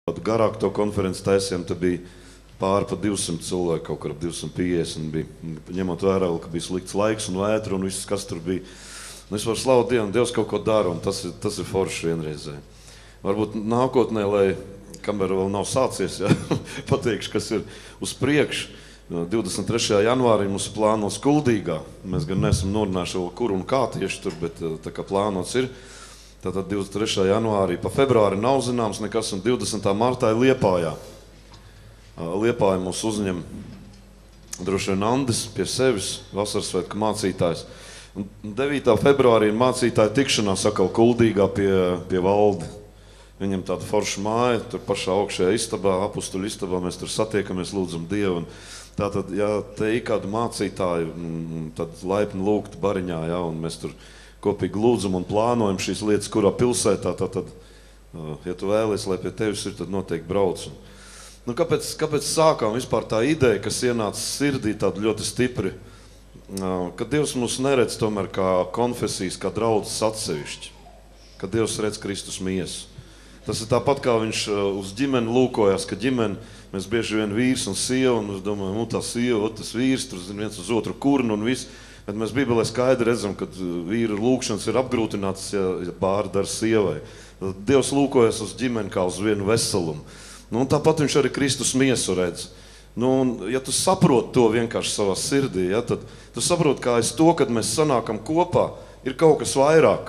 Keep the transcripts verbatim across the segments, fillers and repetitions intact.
Garāk to konferenci taisījām, tad bija pāri pa divsimt cilvēku, kaut kur ap divsimt piecdesmit bija. Ņemot vērā, ka bija slikts laiks un vētra un viss, kas tur bija. Un es varu slavu Dievu, un Dievs kaut ko dara, un tas ir, tas ir forši vienreizē. Varbūt nākotnē, lai kamēr vēl nav sācies, ja, pateikšu, kas ir uz priekšu. divdesmit trešajā janvārī mums plānos Kuldīgā. Mēs gan neesam norunājuši vēl kur un kā tieši tur, bet tā kā plānots ir. Tātad divdesmit trešajā janvārī, pa februāri nav zināms nekas, un divdesmitā martā ir Liepājā. Liepāja mūs uzņem droši vien Andis pie sevis, vasarsvētku mācītājs. Un devītā februārī ir mācītāja tikšanās atkal Kuldīgā pie, pie valdi. Viņam tāda forša māja, tur pašā augšējā istabā, apustuļu istabā, mēs tur satiekamies, lūdzam Dievu. Un tātad, ja te ir kādu mācītāju, tad laipni lūgt bariņā, ja, un mēs tur kopīgi lūdzam un plānojam šīs lietas, kurā pilsētā, tad, ja tu vēlies, lai pie tevis ir, tad noteikti brauc. Nu, kāpēc, kāpēc sākām vispār tā ideja, kas ienāca sirdī tāda ļoti stipri, ka Dievs mūs neredz tomēr kā konfesijas, kā draudzes atsevišķi, ka Dievs redz Kristus miesu. Tas ir tāpat, kā viņš uz ģimeni lūkojās, ka ģimeni, mēs bieži vien vīrs un sieva, un mēs domājam, nu tā sieva, tas vīrs, tur zin viens uz otru kurnu un viss. Bet mēs Bībelē skaidri redzam, ka vīra lūkšanas ir apgrūtinātas, ja, ja pāri dar sievai. Dievs lūkojas uz ģimeni kā uz vienu veselumu. Nu, un tāpat viņš arī Kristus miesu redz. Nu, un, ja tu saproti to vienkārši savā sirdī, ja, tad tu saproti, kā aiz to, kad mēs sanākam kopā, ir kaut kas vairāk,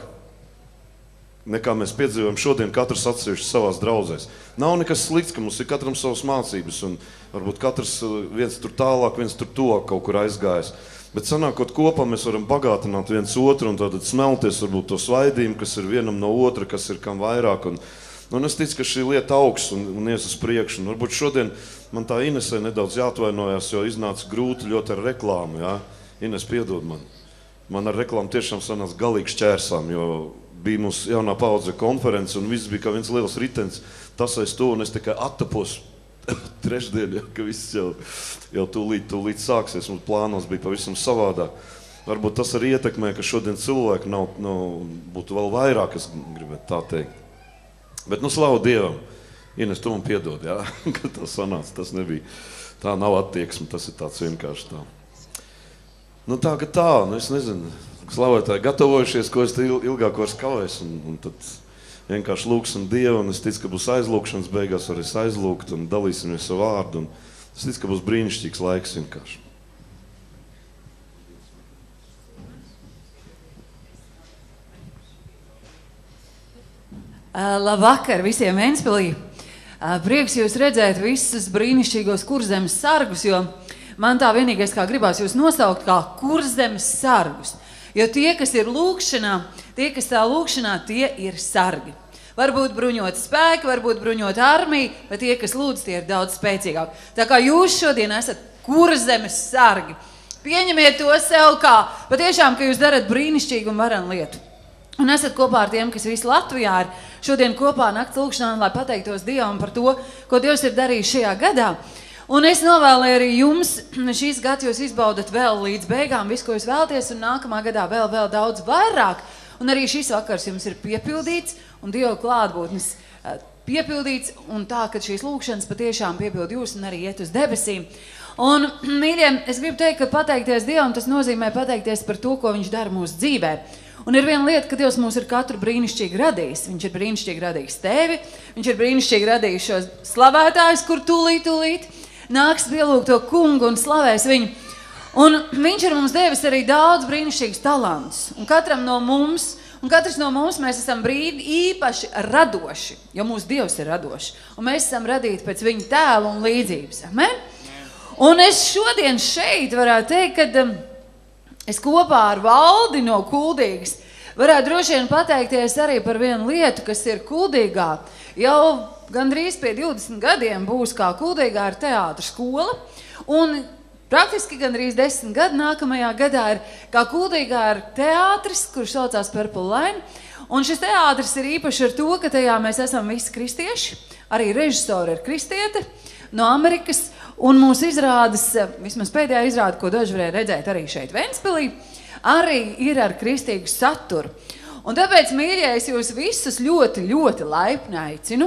nekā mēs piedzīvojam šodien katrs atsevišķi savās draudzēs. Nav nekas slikts, ka mums ir katram savas mācības, un varbūt katrs viens tur tālāk, viens tur tuvāk kaut kur aizgājis. Bet sanākot kopā, mēs varam bagātināt viens otru un tātad smelties varbūt to svaidījumu, kas ir vienam no otra, kas ir kam vairāk. Un, un es ticu, ka šī lieta augs un, un ies uz priekšu. Un varbūt šodien man tā Inesē nedaudz jāatvainojās, jo iznāca grūti ļoti ar reklāmu. Jā? Ines, piedod man. Man ar reklāmu tiešām sanāca galīgi šķērsām, jo bija mums jaunā paudze konference un viss bija kā viens liels ritens. Tas aiz to un es tikai attapos. Trešdien, ja, ka viss jau, jau tūlīt, tūlīt sāksies, mums plānos bija pavisam savādāk. Varbūt tas arī ietekmē, ka šodien cilvēki nav, nav, būtu vēl vairāk, es gribētu tā teikt. Bet, nu, slavu Dievam, Ines, tu man piedod, jā, ka tā sanāca, tas nebija, tā nav attieksme, tas ir tāds vienkārši tā. Nu, tā, ka tā, nu, es nezinu, slavētāji gatavojušies, ko es te ilgāk vairs kavēs, un, un tad vienkārši lūksim Dievu, un es ticu, ka būs aizlūkšanas beigās, varēs aizlūgt un dalīsimies savu vārdu, un es ticu, ka būs brīnišķīgs laiks vienkārši. Uh, labvakar visiem Ventspilī. Uh, prieks jūs redzēt visus brīnišķīgos Kurzemes sargus, jo man tā vienīgais, kā gribās jūs nosaukt, kā Kurzemes sargus. Jo tie, kas ir lūkšanā, tie, kas tā lūkšanā, tie ir sargi. Varbūt bruņot spēki, varbūt bruņot armiju, bet tie, kas lūdz, tie ir daudz spēcīgāk. Tā kā jūs šodien esat Kurzemes sargi, pieņemiet to sev kā, patiešām, ka jūs darat brīnišķīgu un varanu lietu. Un esat kopā ar tiem, kas visu Latvijā ir šodien kopā nakts lūkšanā, lai pateiktos Dievam par to, ko Dievs ir darījis šajā gadā. Un es novēlēju arī jums, šīs gads jūs izbaudat vēl līdz beigām, visu, ko jūs vēlaties, un nākamā gadā vēl, vēl daudz vairāk. Un arī šis vakars jums ir piepildīts, un Dieva klātbūtnes piepildīts, un tā, ka šīs lūkšanas patiešām piepild jūs un arī iet uz debesīm. Un, mīļie, es gribu teikt, ka pateikties Dievam, tas nozīmē pateikties par to, ko viņš dara mūsu dzīvē. Un ir viena lieta, ka Dievs mūs ir katru brīnišķīgi radījis. Viņš ir brīnišķīgi radījis tevi, viņš ir brīnišķīgi radījis šos slavētājus, kur tūlīt, tūlīt nāks pielūgt to kungu un slavēs viņu. Un viņš ir mums devis arī daudz brīnišķīgus talantus. Un katram no mums, un katrs no mums mēs esam brīdi īpaši radoši, jo mūsu Dievs ir radoši. Un mēs esam radīti pēc viņa tēla un līdzības. Amen? Un es šodien šeit varētu teikt, ka um, es kopā ar Valdi no Kuldīgas varētu droši vien pateikties arī par vienu lietu, kas ir Kuldīgā. Jau gandrīz pie divdesmit gadiem būs kā Kuldīgā ir teātra skola, un praktiski gandrīz desmit gadu nākamajā gadā ir kā Kuldīgā ir teātris, kurš saucās Purple Line, un šis teātris ir īpaši ar to, ka tajā mēs esam visi kristieši, arī režisori ir kristieti no Amerikas, un mūsu izrādes, vismaz pēdējā izrāde, ko daži varēja redzēt arī šeit Ventspilī, arī ir ar kristīgu saturu. Un tāpēc, mīļie, es jūs visus ļoti, ļoti laipni aicinu,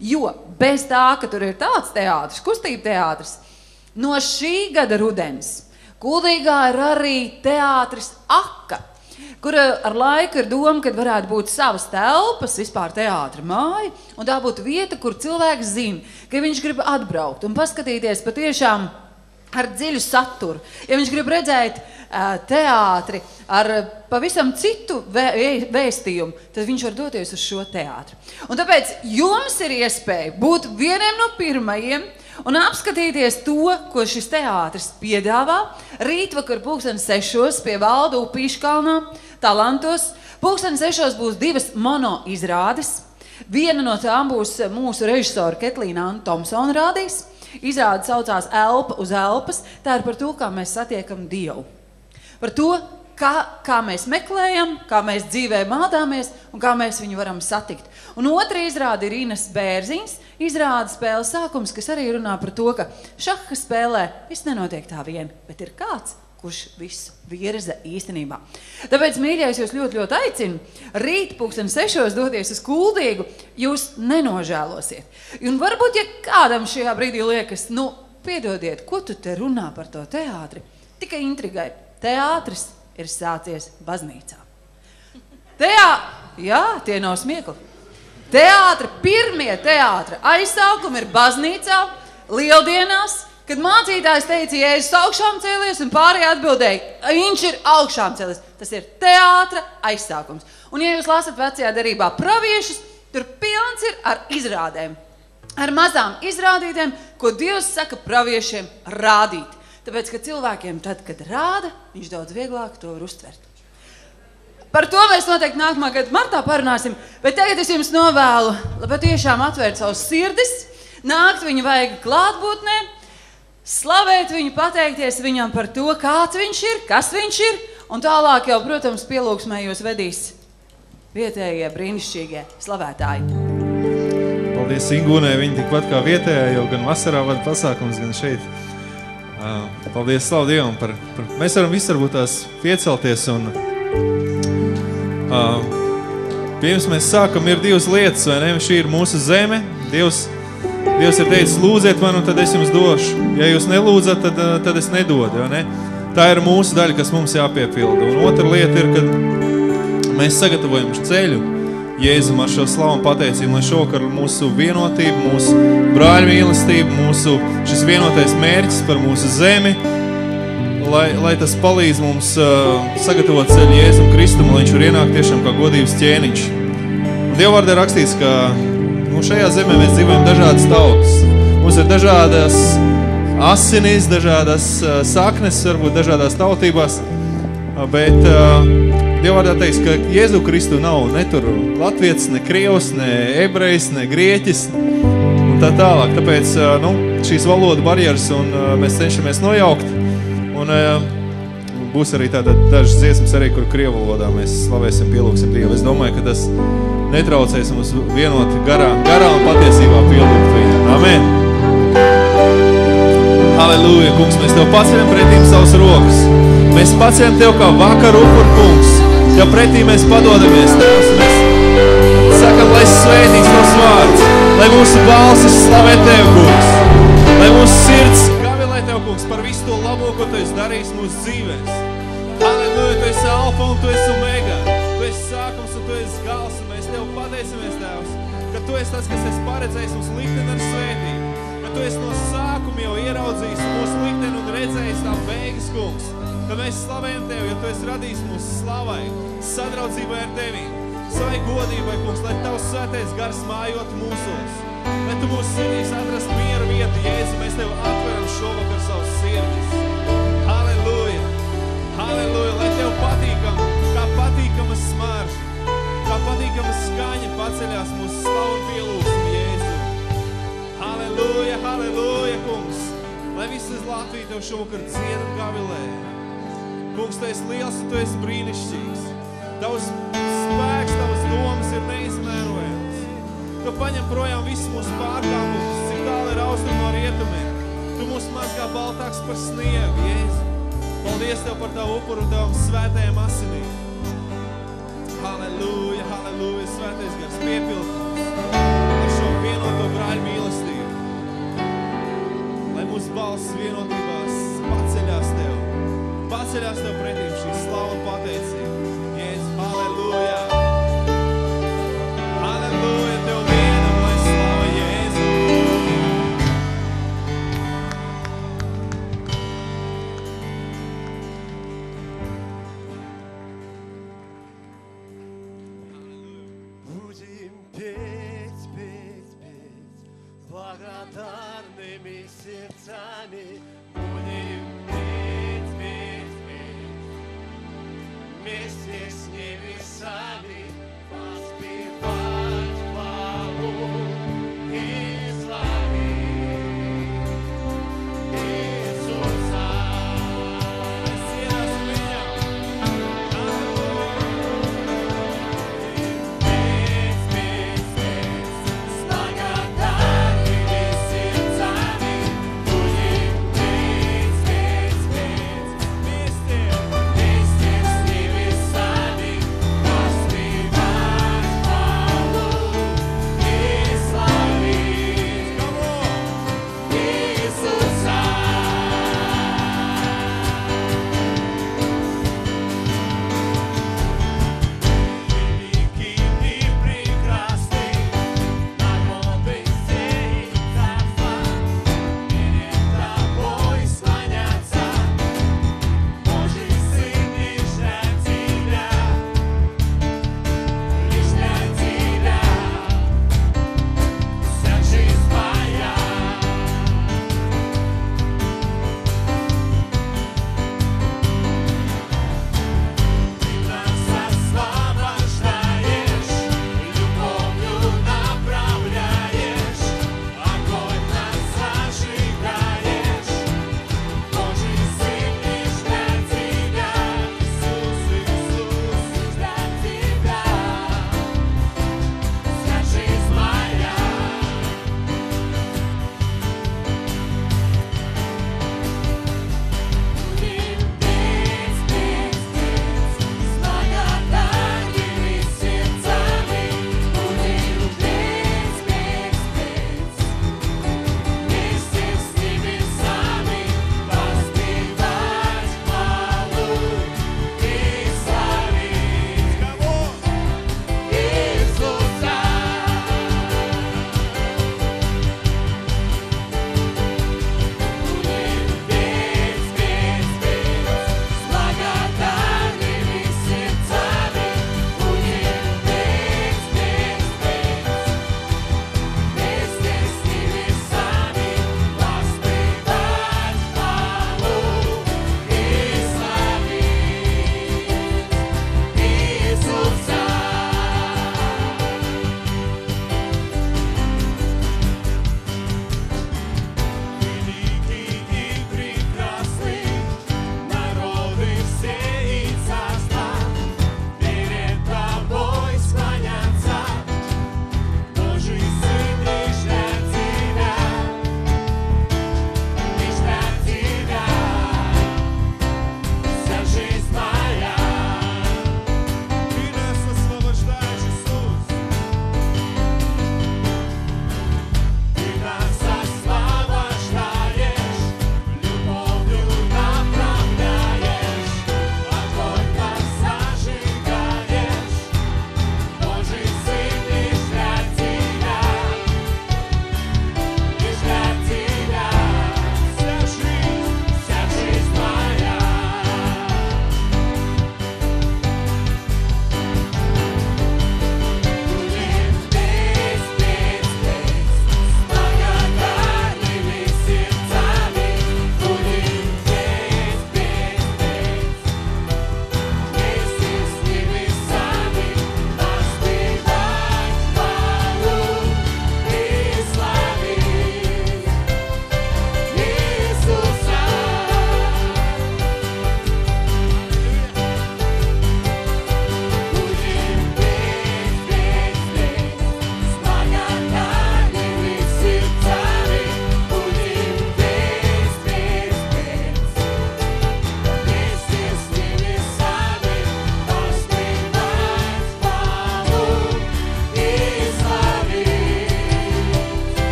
Jo bez tā, ka tur ir tāds teātris, kustība teātris, no šī gada rudens Kuldīgā ir arī teātris Aka, kur ar laiku ir doma, kad varētu būt savas telpas, vispār teātra māja, un tā būtu vieta, kur cilvēks zina, ka viņš grib atbraukt un paskatīties patiešām ar dziļu saturu. Ja viņš grib redzēt uh, teātri ar pavisam citu vē, vēstījumu, tad viņš var doties uz šo teātri. Un tāpēc jums ir iespēja būt vieniem no pirmajiem un apskatīties to, ko šis teātris piedāvā. Rītvakar pulksten sešos pie Valda Upīškalnā, Talantos. Pulksten sešos būs divas mono izrādes. Viena no tām būs mūsu režisora Ketlīna Anna Tomsona rādīs. Izrāde saucās Elpa uz elpas. Tā ir par to, kā mēs satiekam Dievu. Par to, kā, kā mēs meklējam, kā mēs dzīvē mādāmies un kā mēs viņu varam satikt. Un otra izrāde ir Ines Bērziņas izrāde spēles sākums, kas arī runā par to, ka šaha spēlē viss nenotiek tā vien, bet ir kāds, kurš visu virza īstenībā. Tāpēc, mīļais, jūs ļoti, ļoti aicinu, rīt pulksten sešos doties uz Kuldīgu, jūs nenožēlosiet. Un varbūt, ja kādam šajā brīdī liekas, nu, piedodiet, ko tu te runā par to teātri? Tikai intrigai. Teātris ir sācies baznīcā. Teā... Jā, tie nav smiekli. Teātra, pirmie teātra aizsākumi ir baznīcā, lieldienās, kad mācītājs teica, Jēzus augšām cēlies, un pārējie atbildēja, viņš ir augšām cēlies. Tas ir teātra aizsākums. Un ja jūs lasat vecajā derībā praviešus, tur pilns ir ar izrādēm. Ar mazām izrādītēm, ko Dievs saka praviešiem rādīt. Tāpēc, ka cilvēkiem tad, kad rāda, viņš daudz vieglāk to var uztvert. Par to mēs noteikti nākamā gada martā parunāsim, bet tagad es jums novēlu, lai patiešām atvērt savus sirdis, nākt viņu vajag klātbūtnē, slavēt viņu, pateikties viņam par to, kāds viņš ir, kas viņš ir, un tālāk jau, protams, pielūgsmē jūs vedīs vietējie brīnišķīgie slavētāji. Paldies Ingūnai, viņa tikpat kā vietējā, jau gan vasarā vada pasākums, gan šeit. Paldies, slavu Dievam par, par... Mēs varam visi varbūt tās piecelties un... Uh, pirms mēs sākam, ir divas lietas, vai ne? Šī ir mūsu zeme. Dievs, Dievs ir teicis, lūdziet man, un tad es jums došu. Ja jūs nelūdzat, tad, tad es nedodu, vai ne? Tā ir mūsu daļa, kas mums jāpiepilda. Un otra lieta ir, kad mēs sagatavojam ceļu Jēzum ar šo slavu un pateicību, lai šovakar mūsu vienotība, mūsu brāļu mīlestība, mūsu šis vienotais mērķis par mūsu zemi, Lai, lai tas palīdz mums uh, sagatavot ceļu Jēzum Kristum, lai viņš var ienākt tiešām kā godības ķēniņš. Un Dievvārdā rakstīts, ka nu, šajā zemē mēs dzīvojam dažādas tautas. Mums ir dažādas asinis, dažādas uh, saknes, varbūt dažādās tautībās, uh, bet uh, Dievvārdā teiks, ka Jēzu Kristu nav ne tur latvietis, ne krievs, ne ebrejs, ne grieķis un tā tālāk. Tāpēc uh, nu, šīs valodu barjeras un uh, mēs cenšamies nojaukt. Un uh, būs arī tāda dažas dziesmas arī, kur krievu valodā mēs slavēsim, pielūksim Dievu. Es domāju, ka tas netraucēs mums vienot garā, garā un patiesībā pielūgt viņu. Amen. Halleluja, kungs, mēs Tev paceļam pretīm savas rokas. Mēs paceļam Tev kā vakaru upur, kungs. Tev pretī mēs padodamies, Tevs. Mēs sakam, lai svētīgs Tavs vārds, lai mūsu balsis slavē Tev, kungs. Lai mūsu sirds Tev, kungs, par visu to labo, ko Tu esi darījis mūsu dzīvēs. Halleluja, Tu esi alfa un Tu esi omega. Tu esi sākums un Tu esi gals, un mēs Tev pateicamies, Tevs, ka Tu esi tas, kas esi paredzējis mums likteni ar svētību, ka Tu esi no sākuma jau ieraudzījis mūsu likteni un redzējis tā beigas, kungs, ka mēs slavējam Tev, jo Tu esi radījis mūsu slavai, sadraudzībai ar Tevi, savai godībai, kungs, lai Tavs svētais gars mājot mūsos. Lai Tu mūsu sirdīs atrast mieru vietu, Jēzu, mēs Tev atveram šovakar savus sirdis. Halleluja! Halleluja! Lai Tev patīkam, kā patīkama smarža, kā patīkama skaņa paceļās mūsu slavu un pielūgsmu, Jēzu. Halleluja! Halleluja, kungs! Lai visas Latvija Tev šovakar dzied un gavilē. Kungs, Tu esi liels un Tu esi brīnišķīgs. Tavs spēks, Tavas domas ir neizmērojams. Tu paņem projām visus mūsu pārkāpumus, cik tāli ir austrumu no rietumiem. Tu mūs mazgā baltāks par sniegu, Jēzu. Paldies Tev par Tavu upuru un Tavam svētajiem asinīm. Halleluja, halleluja, svētais gars piepildi mums ar šo vienoto brāļu mīlestību. Lai mūsu balss vienotībās paceļās Tev. Paceļās Tev pretīm šī slava un pateicība. Jēzus, halleluja! Halleluja! Tev vienam, lai slava Jēzu! Будем петь, петь, петь, благодарными сердцами. Будем петь, петь, петь, вместе с небесами воспевать хвалу и славить Иисуса. Все нас меня. Петь, петь, петь, с благодарными сердцами. Будем петь, петь, петь, вместе, вместе с небесами воспевать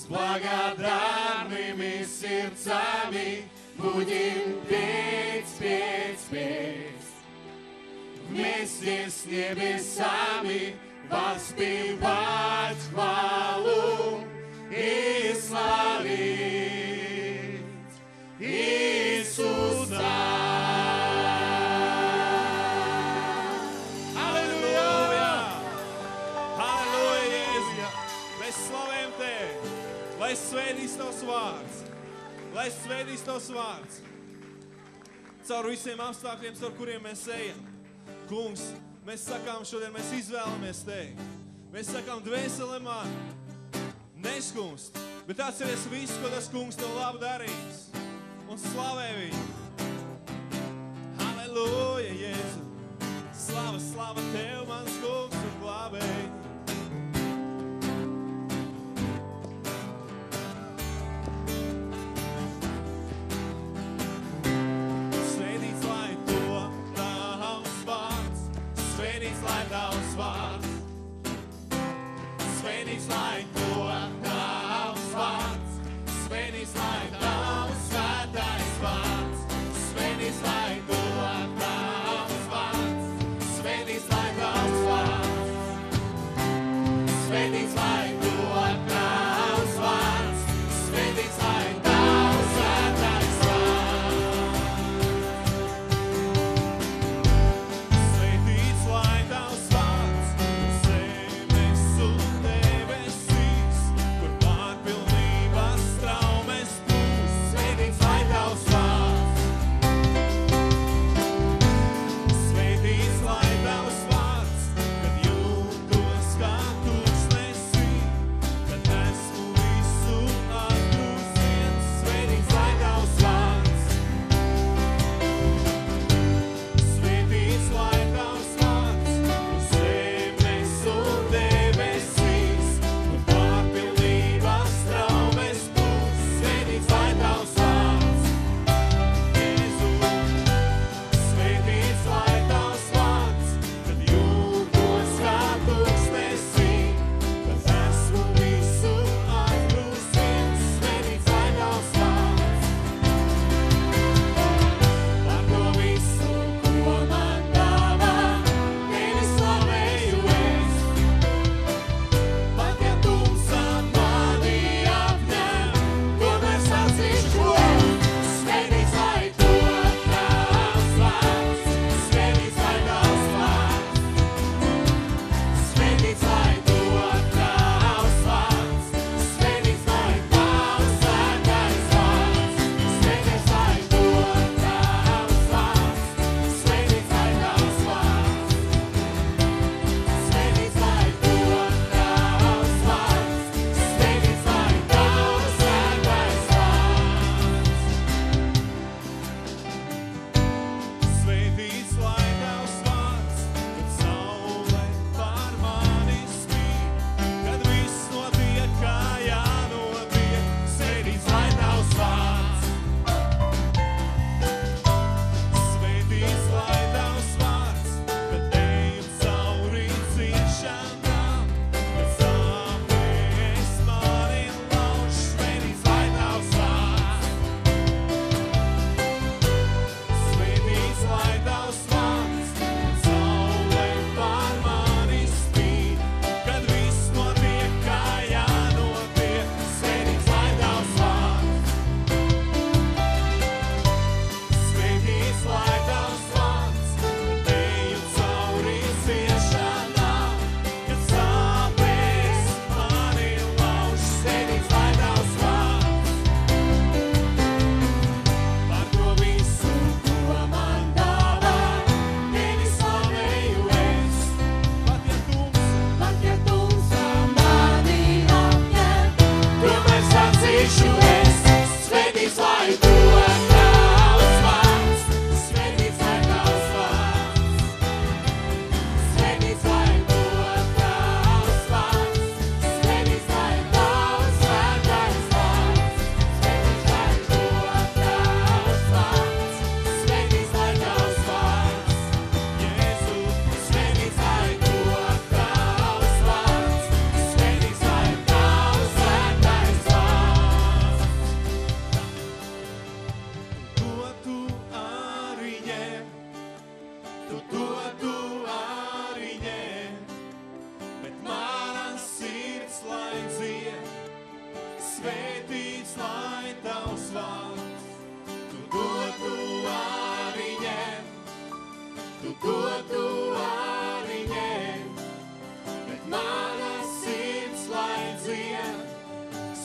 с благодарными сердцами будем петь, петь, петь. Вместе с небесами воспевать хвалу и славить Иисуса. Lai svētīs tavs vārds, lai svētīs tavs vārds. Caur visiem apstākļiem, caur kuriem mēs ejam. Kungs, mēs sakām šodien, mēs izvēlamies Tevi. Mēs sakām, dvēsele man, neškunst, bet atceries visu, ko tas Kungs Tev labu darījis. Un slavē viņu. Halleluja, Jēzu. Slava, slava Tev, mans Kungs un glābēji. Svētīts lai top tavs vārds, svētīts lai tavs svētais vārds, svētīts lai top tavs vārds, svētīts lai tavs vārds, svētīts lai top tavs vārds, svētīts lai tavs svētais vārds, svētīts lai tavs vārds, zemes un debesīs, kur pārpilnības traumes plūs. Svētīts lai tavs vārds, svētīts lai tavs vārds, kad jūtos kā tūkstnesī,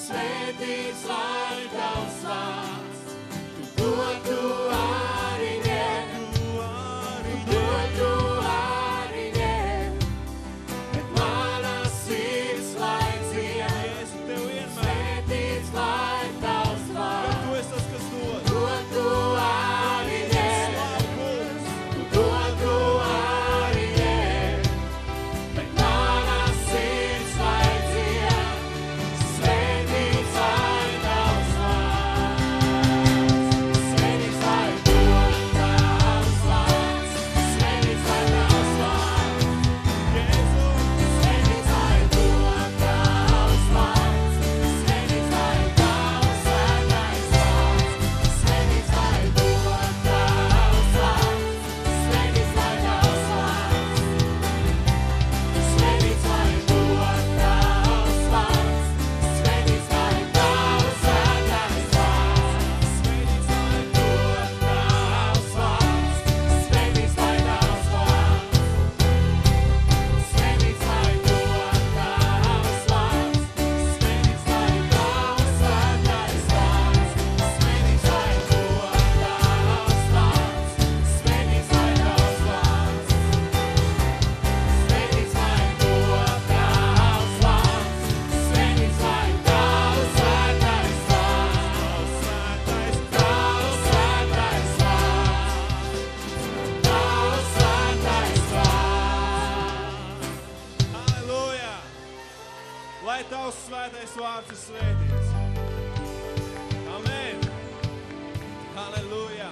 svētīts lai tavs vārds. Tu dod, tu arī ņem, tu dod, tu arī ņem, bet mana sirds lai dzied. Svētīts lai tavs vārds. Tu esi tas, kas dod. Dod, tu arī ņem, tu dod, tu arī ņem, bet mana sirds lai dzied. Svētīts lai tavs vārds. Svētīts lai dod tavs vārds. Svētīts lai tavs vārds. Svētīts lai dod tavs vārds. Svētīts lai tavs svētais vārds. Svētīts lai dod tavs vārds. Svētīts lai tavs vārds. Svētīts lai dod tavs vārds. Svētīts lai tavs svētais vārds. Svētīts lai dod tavs vārds. Svētīts lai tavs vārds. Svētīts lai dod tavs vārds. Svētīts lai tavs svētais vārds. Svētīts lai dod tavs vārds. Svētīts lai tavs vārds. Svētīts lai dod tavs vārds. Svētīts lai tavs svētais vārds. Svētais tavs svētais vārds. Tavs svētais vārds. Halleluja! Lai tavs svētais vārds ir svētīts. Amen! Halleluja!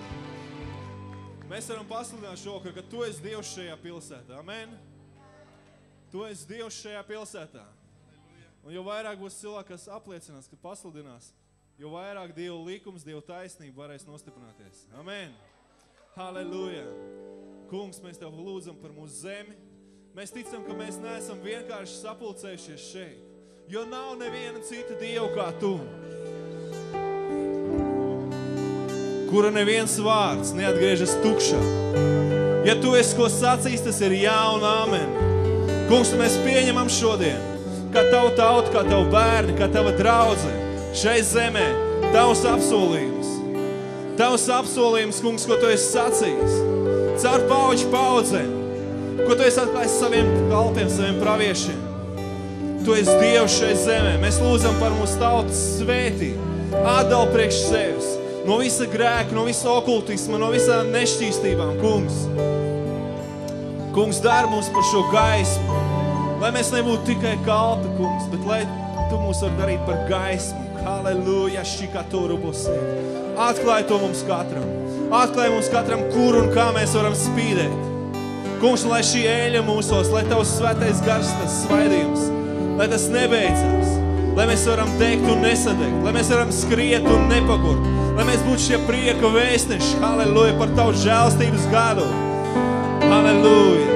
Mēs varam pasludināt šokar, ka tu esi Dievs šajā pilsētā. Amen! Tu esi Dievs šajā pilsētā. Un jo vairāk būs cilvēki, kas apliecinās, ka pasludinās, jo vairāk Dieva likums, Dieva taisnība varēs nostiprināties. Amen! Halleluja! Kungs, mēs Tev lūdzam par mūsu zemi. Mēs ticam, ka mēs neesam vienkārši sapulcējušies šeit, jo nav neviena cita Dieva kā Tu, kura neviens vārds neatgriežas tukšā. Ja Tu esi ko sacījis, tas ir jā un āmen. Kungs, mēs pieņemam šodien, kā Tavu tautu, kā Tavu bērni, kā Tava draudze, šai zemē, Tavs apsolījums. Tavs apsolījums, Kungs, ko Tu esi sacījis, caur pauģu paudzēm, ko Tu esi atklājis saviem kalpiem, saviem praviešiem. Tu esi Dievs šai zemē. Mēs lūdzam par mūsu tautas svētību. Atdal priekš sevis no visa grēka, no visa okultisma, no visām nešķīstībām, Kungs. Kungs, dar mums par šo gaismu, lai mēs nebūtu tikai kalpi, Kungs, bet lai Tu mūs var darīt par gaismu. Halleluja, šikatoru busī. Atklāj to mums katram. Atklāj mums katram, kur un kā mēs varam spīdēt. Kungs, lai šī eļa mūsos, lai Tavs svētais gars, tas svaidījums, lai tas nebeidzās, lai mēs varam degt un nesadegt, lai mēs varam skriet un nepagurt, lai mēs būtu šie prieka vēstneši, halleluja, par Tavu žēlstības gadu. Halleluja.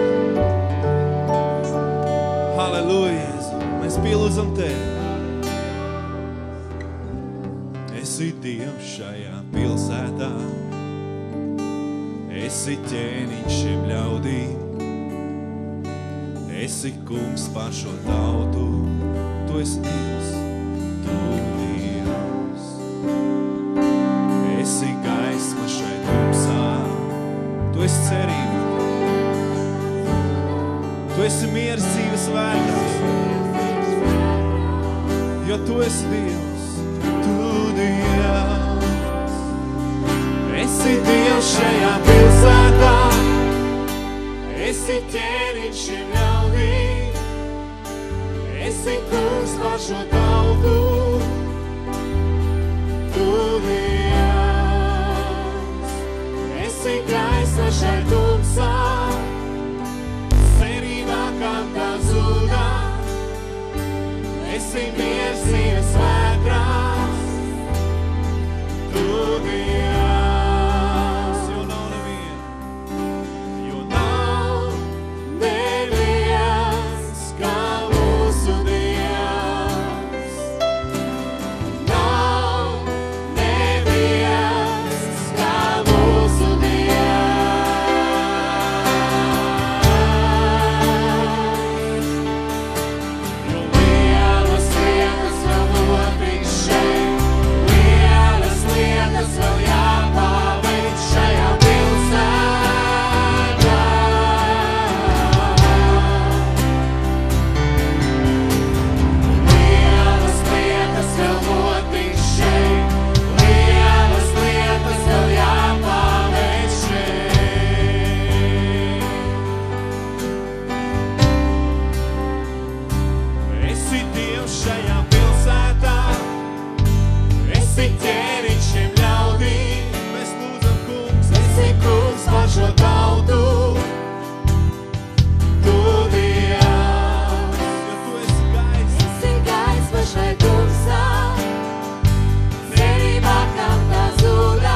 Halleluja, Jēzu. Mēs pielūdzam Tevi. Esi Dievs šajā pilsētā, esi ķēniņš šiem ļaudīm, esi kungs pār šo tautu, Tu esi Dievs, Tu Dievs. Esi gaisma šai tumsā, Tu esi cerība, Tu esi miers dzīves vērtās, jo Tu esi Dievs, Tu Dievs. Esi Dievs šajā pilsētā, esi ķēniņš šiem ļaudīm, esi kungs pār šo tautu, Tu Dievs. Esi gaisma šai tumsā, cerībā, kam tā zudā, esi miers dzīves vētrās, Tu Dievs. Jo nav neviena, jo nav neviens kā mūsu Dievs. Nav neviens kā mūsu Dievs. Jo lielas lietas vēl šajā pilsētā. Esi ķēriņš šiem ļaudīm. Mēs lūdzam, kungs, esi kungs par šo tautu. Tu Dievs, jo tu esi gaiss. Esi gaisma šai tumsā, cerībā, kam tā zūdā.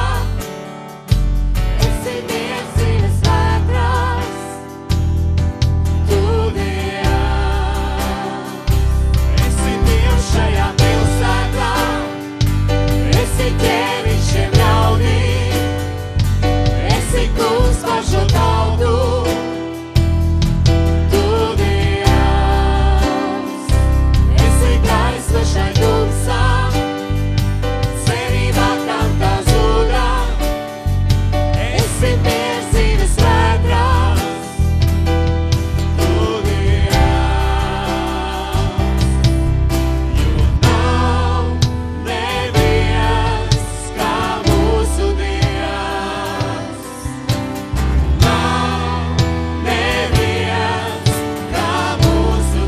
Esi miers dzīves vētrās, tu Dievs. Esi Dievs šajā pilsētā. Esi ķēriņš šiem ļaudīm. Esi kungs par šo tautu, tu Dievs. Esi gaisma šai tumsā, cerībā, kam tā zūdā. Esi miers dzīves vētrās, Tu Dievs, jo nav neviens kā mūsu Dievs. Nav neviens kā mūsu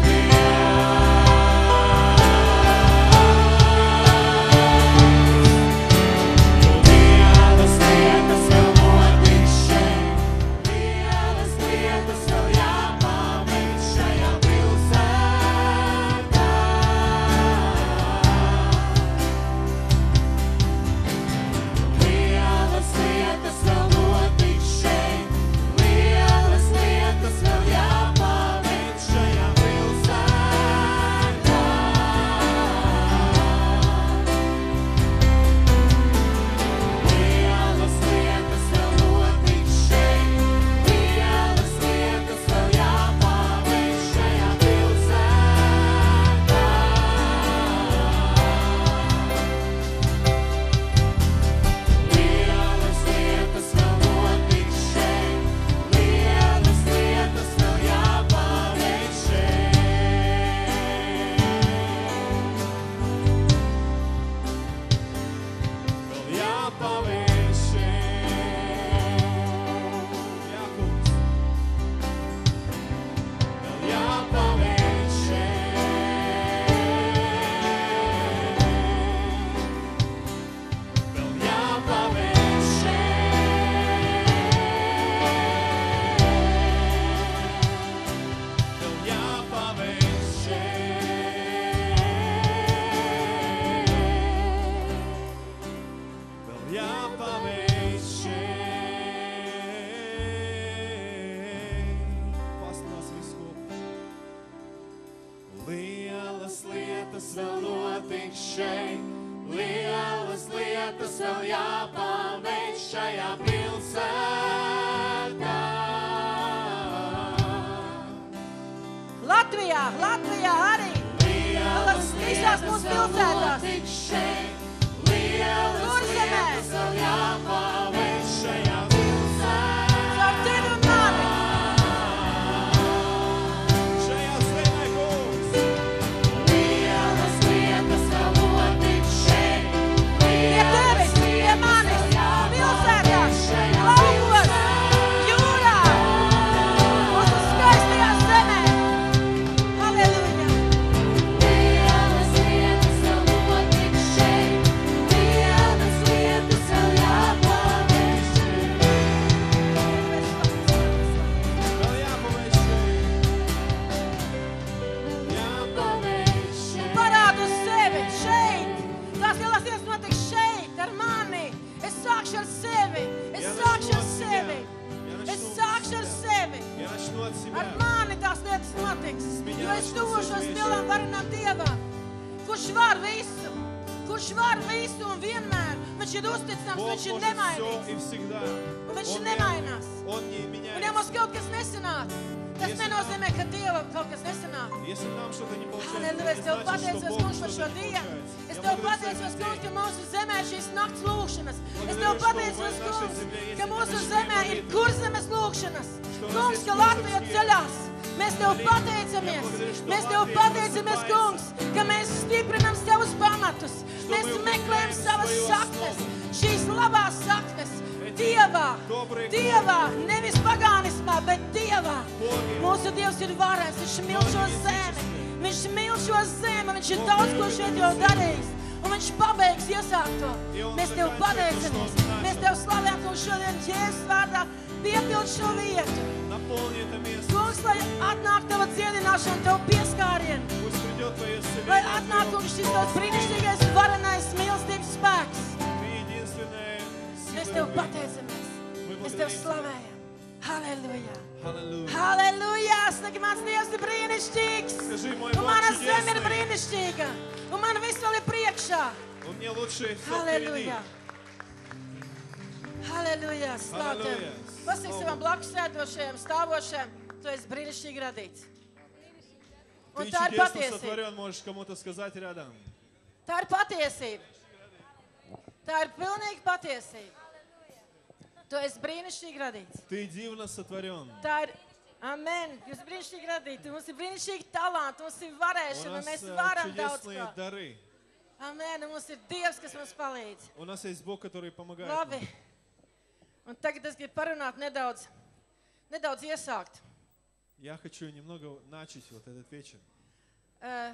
Dievs. lielas lietas vēl notiks šeit, lielas lietas vēl jāpaveic šajā pilsētā. Lielas lietas vēl notiks šeit, lielas lietas vēl jāpaveic šajā pilsētā. Lielas lietas vēl notiks šeit, lielas lietas vēl jāpaveic šajā pilsētā. Lielas lietas vēl notiks šeit, lielas lietas vēl jāpaveic Vēl jāpaveic šeit. Jā, kungs. Vēl jāpaveic šeit. Vēl jāpaveic šeit. Vēl jāpaveic šeit. Vēl jāpaveic šeit. Paslās visu kopā. Lielas lietas vēl notiks šeit, lielas lietas vēl jāpaveic šajā pilsētā. Latvijā, Latvijā arī. Lielas Visās mūsu pilsētās. notiks šeit, lielas Kurzemē. lietas vēl jāpaveic šajā pilsētā. Caur tevi un mani. Šajā zemē, kungs. Lielas lietas vēl notiks šeit, Pie lielas tevis, pie lietas manis, vēl jāpaveic pilsētās, šajā laukos, jūrā, mūsu skaistajā zemē. Halleluja! Lielas lietas vēl notiks šeit, lielas lietas vēl jāpaveic šeit. Vēl jāpaveic šeit. Jāpaveic šeit. Parādu sevi šeit. Tās lielās lietas notiks šeit, ar mani. Es sākšu ar sevi. Es Ja sākšu ar начнется, sevi. ja Es начнутся, sākšu ar sevi. ja начну от себя. Ar mani tās lietas notiks, меня jo es начнутся tuvošos вещи. lielām varenām Dievam, kurš var visu, kurš var visu un vienmēr. Viņš ir uzticams, Бог viņš ir может все nemainīgs. и всегда. Un viņš Он nemainās. не- Он не Un ja меняется. mums kaut kas nesanāk, tas Если nenozīmē, ka Dievam kaut kas nesanāk. Если нам что-то не получается, Halleluja, es это Tev не значит, pateicos, что kungs, Богу par šo что-то не dienu. получается. Es Я Tev благодарю pateicos, за этот kungs, ka день. mūsu zemē ir šīs nakts lūkšanas. Es Благодарю, Tev что pateicos, в нашей kungs, земле есть ka эти mūsu ночные zemē ir молитвы. kurzemes lūkšanas. Что у нас Kungs, есть ka Latvija курземские ceļās. Mēs Tev молитвы. pateicamies. Я благодарю, что Mēs Tev Латвия pateicamies, просыпается. kungs, ka mēs stiprinam savus pamatus. Mēs мы meklējam укрепляем savas свою saknes, основу. šīs labās saknes. Эти Dievā, добрые Dievā, nevis pagānismā, bet Dievā. Боги. Mūsu Dievs ir varens, Viņš mīl šo zemi. Viņš mīl šo zemi, viņš ir daudz ko šeit jau darījis. Un viņš pabeigs iesākto. Mēs Tev pateicamies. Mēs Tev slavējam to šodien Jēzus vārdā. Piepild šo vietu. Наполни это место. Kungs, lai atnāk Tava dziedināšana, Tavu pieskārienu. Пусть придет Твое Lai исцеление. atnāk, Kungs, šis Tavs brīnišķīgais, varenais, mīlestības spēks. Ты единственная Mēs сила Tev в мире. pateicamies. Mēs Tev slavējam. Halleluja. Аллилуйя. Halleluja. Saki, mans Dievs ir brīnišķīgs. Скажи, мой Un Бог mana zeme ir чудесный. brīnišķīga. Un man viss vēl ir priekšā. Он мне лучше всё впереди. Halleluja. Halleluja. Slāv Tev. Halleluja. Pasaki savam blakus sēdošajam, stāvošajam, Tu esi brīnišķīgi radīts. Un Ты tā ir чудесно patiesība. сотворен, можешь кому-то сказать рядом. Tā ir patiesība. Tā ir pilnīgi patiesība. Tu esi brīnišķīgi radīts. Ты дивно сотворен. Tā ir, amen, jūs brīnišķīgi radīti. Mums ir brīnišķīgi talanti, mums ir У varēšana, нас mēs э, varam daudz чудесные ko. дары. Amen, un mums ir Dievs, kas mums palīdz. У нас есть Бог, который помогает Labi. нам. Un tagad es gribu parunāt nedaudz, nedaudz iesākt. Я хочу немного начать вот этот вечер. Uh,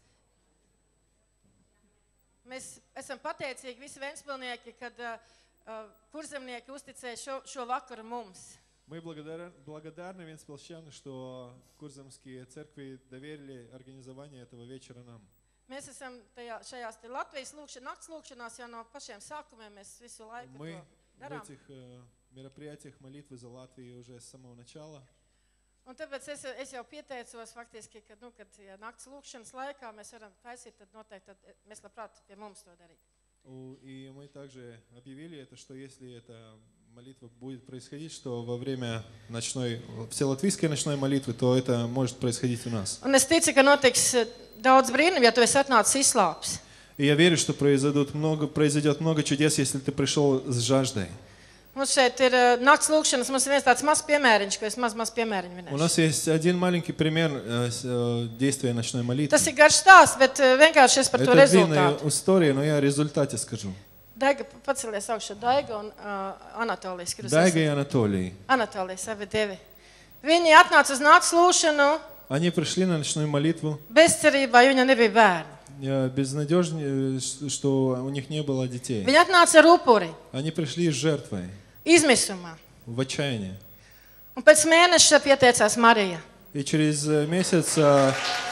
mēs esam pateicīgi visi Ventspilnieki, kad uh, uh, kurzemnieki uzticēja šo, šo vakaru mums. Мы благодарны, благодарны Венспилсчанам, что Курзамские церкви доверили организование этого вечера нам. Mēs esam tajā, šajās te Latvijas lūkšana, nakts lūkšanās jau no pašiem sākumiem, mēs visu laiku Мы to в darām. этих э, мероприятиях молитвы за Латвию уже с самого начала. Un tāpēc es, es jau pieteicos faktiski, ka, nu, kad ja nakts lūkšanas laikā mēs varam taisīt, tad noteikti tad mēs labprāt pie mums to darīt. У- И мы также объявили это, что если эта молитва будет происходить, что во время ночной, вселатвийской ночной молитвы, то это может происходить у нас. Un es ticu, ka notiks eh, daudz brīnumu, ja tu esi atnācis izslāpis. И я верю, что произойдет много, произойдет много чудес, если ты пришел с жаждой. Mums šeit ir eh, nakts lūkšanas, mums ir viens tāds mazs piemēriņš, ko es maz, maz piemēriņu У minēšu. нас есть один маленький пример э, с, э, действия ночной молитвы. Tas ir garš stāsts, bet eh, vienkārši es par to Это длинная rezultātu. история, но я о результате скажу. Daiga, pacelies augšā Daiga un uh, Anatolijas. kurus Дайга и esat- Анатолий. Anatolijas, abi divi. Viņi atnāca uz nakts lūkšanu Они пришли на ночную молитву bezcerībā, jo viņam nebija bērni. э, безнадежно, э, ш- что у них не было детей. Viņi atnāca ar upuri, Они пришли с жертвой, izmisumā. в отчаянии. Un pēc mēneša pieteicās Marija. И через э, месяц э,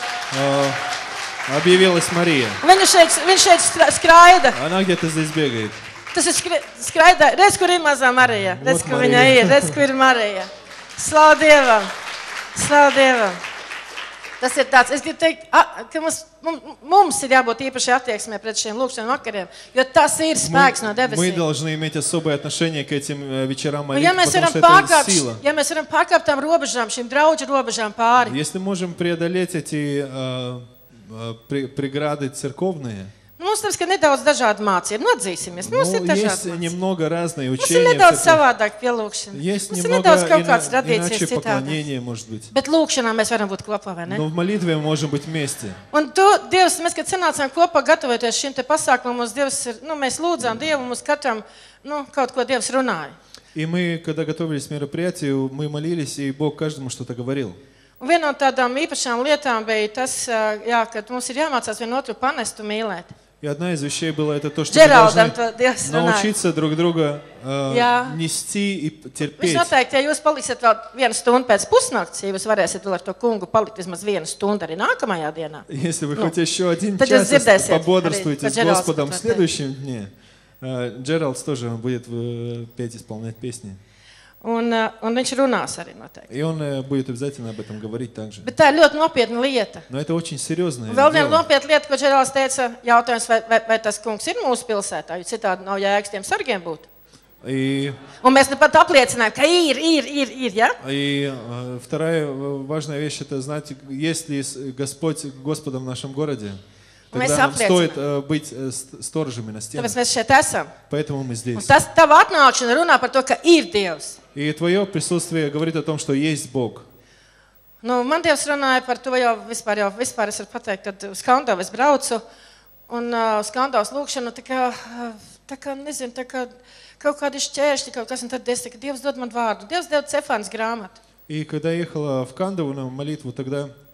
э, объявилась Мария. Viņa šeit, viņš šeit stra- skraida. Она где-то здесь бегает. Tas ir skri- skraida. Redz, kur ir mazā Marija. Redz, Ot, kur Marija. viņa ir. Redz, kur ir Marija. Slavu Dievam. Slavu Dievam. Tas ir tāds, es gribu teikt, a- ka mums, mums, mums ir jābūt īpaši attieksmē pret šiem lūkšanām vakariem, jo tas ir spēks no Мы, мы debesīm. должны иметь особое отношение к этим э, вечерам Un ja молитвы, mēs потому varam что это pārkāpt, сила. ja mēs varam pārkāpt tām robežām, šīm draudžu robežām pāri, Если можем преодолеть эти э, э, при- преграды церковные, mums tas, ka nedaudz dažādi mācība, nu atzīsimies, mums ir ну, dažādi есть mācība. немного разные Mums ir учения. в nedaudz церкви. savādāk pielūkšana. Есть Mums ir немного nedaudz kaut kāds ина- tradīcijas иначе citādi. поклонение, может быть. Bet lūkšanā mēs varam būt kopā, vai ne? Но в молитве мы можем быть вместе. Un tu, Dievs, mēs, kad sanācām kopā gatavoties šim te pasākumam, mums Dievs ir, nu, mēs lūdzām Dievu, mums katram, nu, kaut ko Dievs runāja. И мы, когда готовились к мероприятию, мы молились, и Бог каждому что-то говорил. Un viena no tādām īpašām lietām bija tas, ā, jā, ka mums ir jāmācās vienotru panest un mīlēt. И одна из вещей была это то, что мы Džeraldam должны to Dievs runāja. научиться друг друга э, Jā. нести и Viņš терпеть. noteikti, ja jūs paliksiet vēl vienu stundu pēc pusnakts, ja jūs varēsiet vēl ar to kungu palikt vismaz vienu stundu arī nākamajā dienā. Если вы Ну, хоть еще один тогда час дзирдēsiet пободрствуйте arī, с ka Džeralds Господом в par to следующем дне, э, Джеральд тоже будет э, петь, исполнять песни. Un, ā, un viņš runās arī noteikti. И он э, будет обязательно об этом говорить также. Bet tā ir ļoti nopietna lieta. Но это очень серьезное Un vēl viena дело. nopietna lieta, ko Džeralds teica, jautājums, vai, vai, vai tas kungs ir mūsu pilsētā, jo citādi nav jēgas tiem sargiem būt. И, Un mēs nu pat apliecinājām, ka ir, ir, ir, ir, ja? и э, вторая э, важная вещь, это знать, есть ли с- Господь Господом в нашем городе. Мы Тогда нам соответственно. стоит э, быть э, ст- сторожами на стенах. Tāpēc mēs šeit esam. Поэтому мы Un здесь. tas tava atnākšana runā par to, ka ir Dievs. И твое присутствие говорит о том, что есть Бог. Nu, man Dievs runāja par to jau vispār, jau vispār es varu pateikt, kad uz Kandavu es braucu, un uh, uz Kandavas lūkšanu, tā kā, uh, tā kā, nezinu, tā kā kaut kādi šķēršļi, kaut kas, un tad es tikai, Dievs dod man vārdu. Dievs dod Cefānas grāmatu. И когда я ехала в Кандаву на молитву, тогда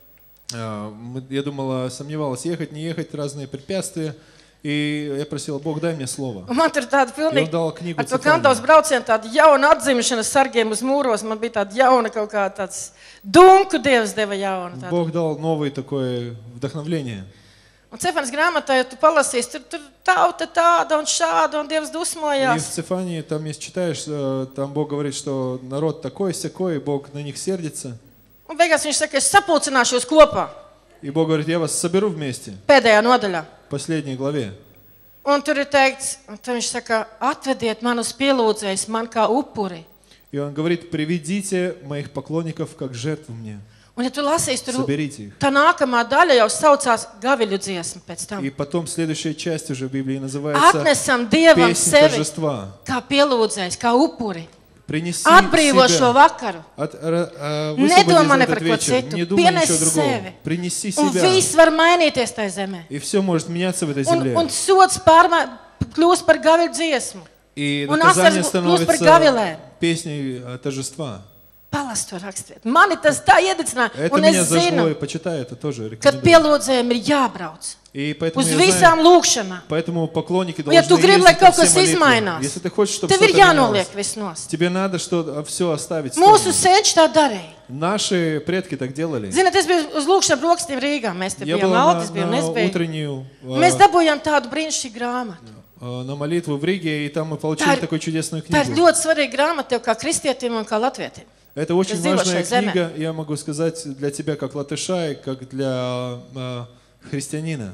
А, мы- Я думала, сомневалась, ехать, не ехать, разные препятствия. И я просила, Бог, дай мне слово. Un man tur tāda pilnīgi, Jau dala knigu ar to citādi. Kandavas braucienu, tāda jauna atzimšana sargiem uz mūros. Man bija tāda jauna kaut kā tāds dunku Dievs deva jaunu. Tādu. Бог дал новое такое вдохновление. Un Cefānas grāmatā, ja tu palasīsi, tur, tur tauta tāda un šāda, un Dievs И в dusmojās. Цефании, там, если читаешь, э, там Бог говорит, что народ такой, сякой, и Бог на них сердится. Un beigās viņš saka, es sapulcināšos kopā И Бог говорит, я вас соберу вместе, pēdējā nodaļā. в последней главе. Un tur ir teikts, un tad viņš saka, atvediet man uz pielūdzējus, man kā upuri. И Он говорит, приведите моих поклонников как жертву мне, Un ja tu lasīsi, tur соберите их. tā nākamā daļa jau saucās gaviļu dziesma pēc tam. И потом следующая часть уже в Библии называется Atnesam Dievam «Песнь sevi торжества». kā pielūdzējs, kā upuri. Принеси Atbrīvo šo себя. vakaru. От, ра- а, Nedomā высвободи ne за par этот ko вечер, citu. не думай Pienes ничего другого. sevi. Принеси Un себя. viss var mainīties tajā zemē. И все может меняться в этой Un, земле. un sots pārmā, kļūst par gaviļu dziesmu. И un наказание asaras kļūst par становится gavilēm. песней э, торжества. Palas to rakstiet. Mani tas tā iedicināja. Это Un меня es зашло, и zinu, почитай, это тоже kad рекомендую. pielūdzējiem ir jābrauc. И поэтому Uz я visām знаю, lūkšanām. поэтому поклонники Un ja tu должны gribi, lai ездить на kaut kas все молитвы. izmainās, Если ты хочешь, чтобы tev ir что-то jānoliek менялось, viss nost. тебе надо что все оставить. в Mūsu сторону. senči tā darīja. Наши предки так делали. Ziniet, es biju uz lūkšanām brokastīm Rīgā. Mēs te Я bijām, был на, Aldis bija un на es biju. утреннюю, Mēs э, dabūjām tādu brīnišķīgu grāmatu. э, на молитву в Риге, и там мы Tā получили ir, такую чудесную tā ir книгу. ļoti svarīga grāmata tev kā kristietim un kā latvietim. Это очень Es dzīvoju важная šai zemē. книга, я могу сказать, для тебя как латыша и как для э, христианина.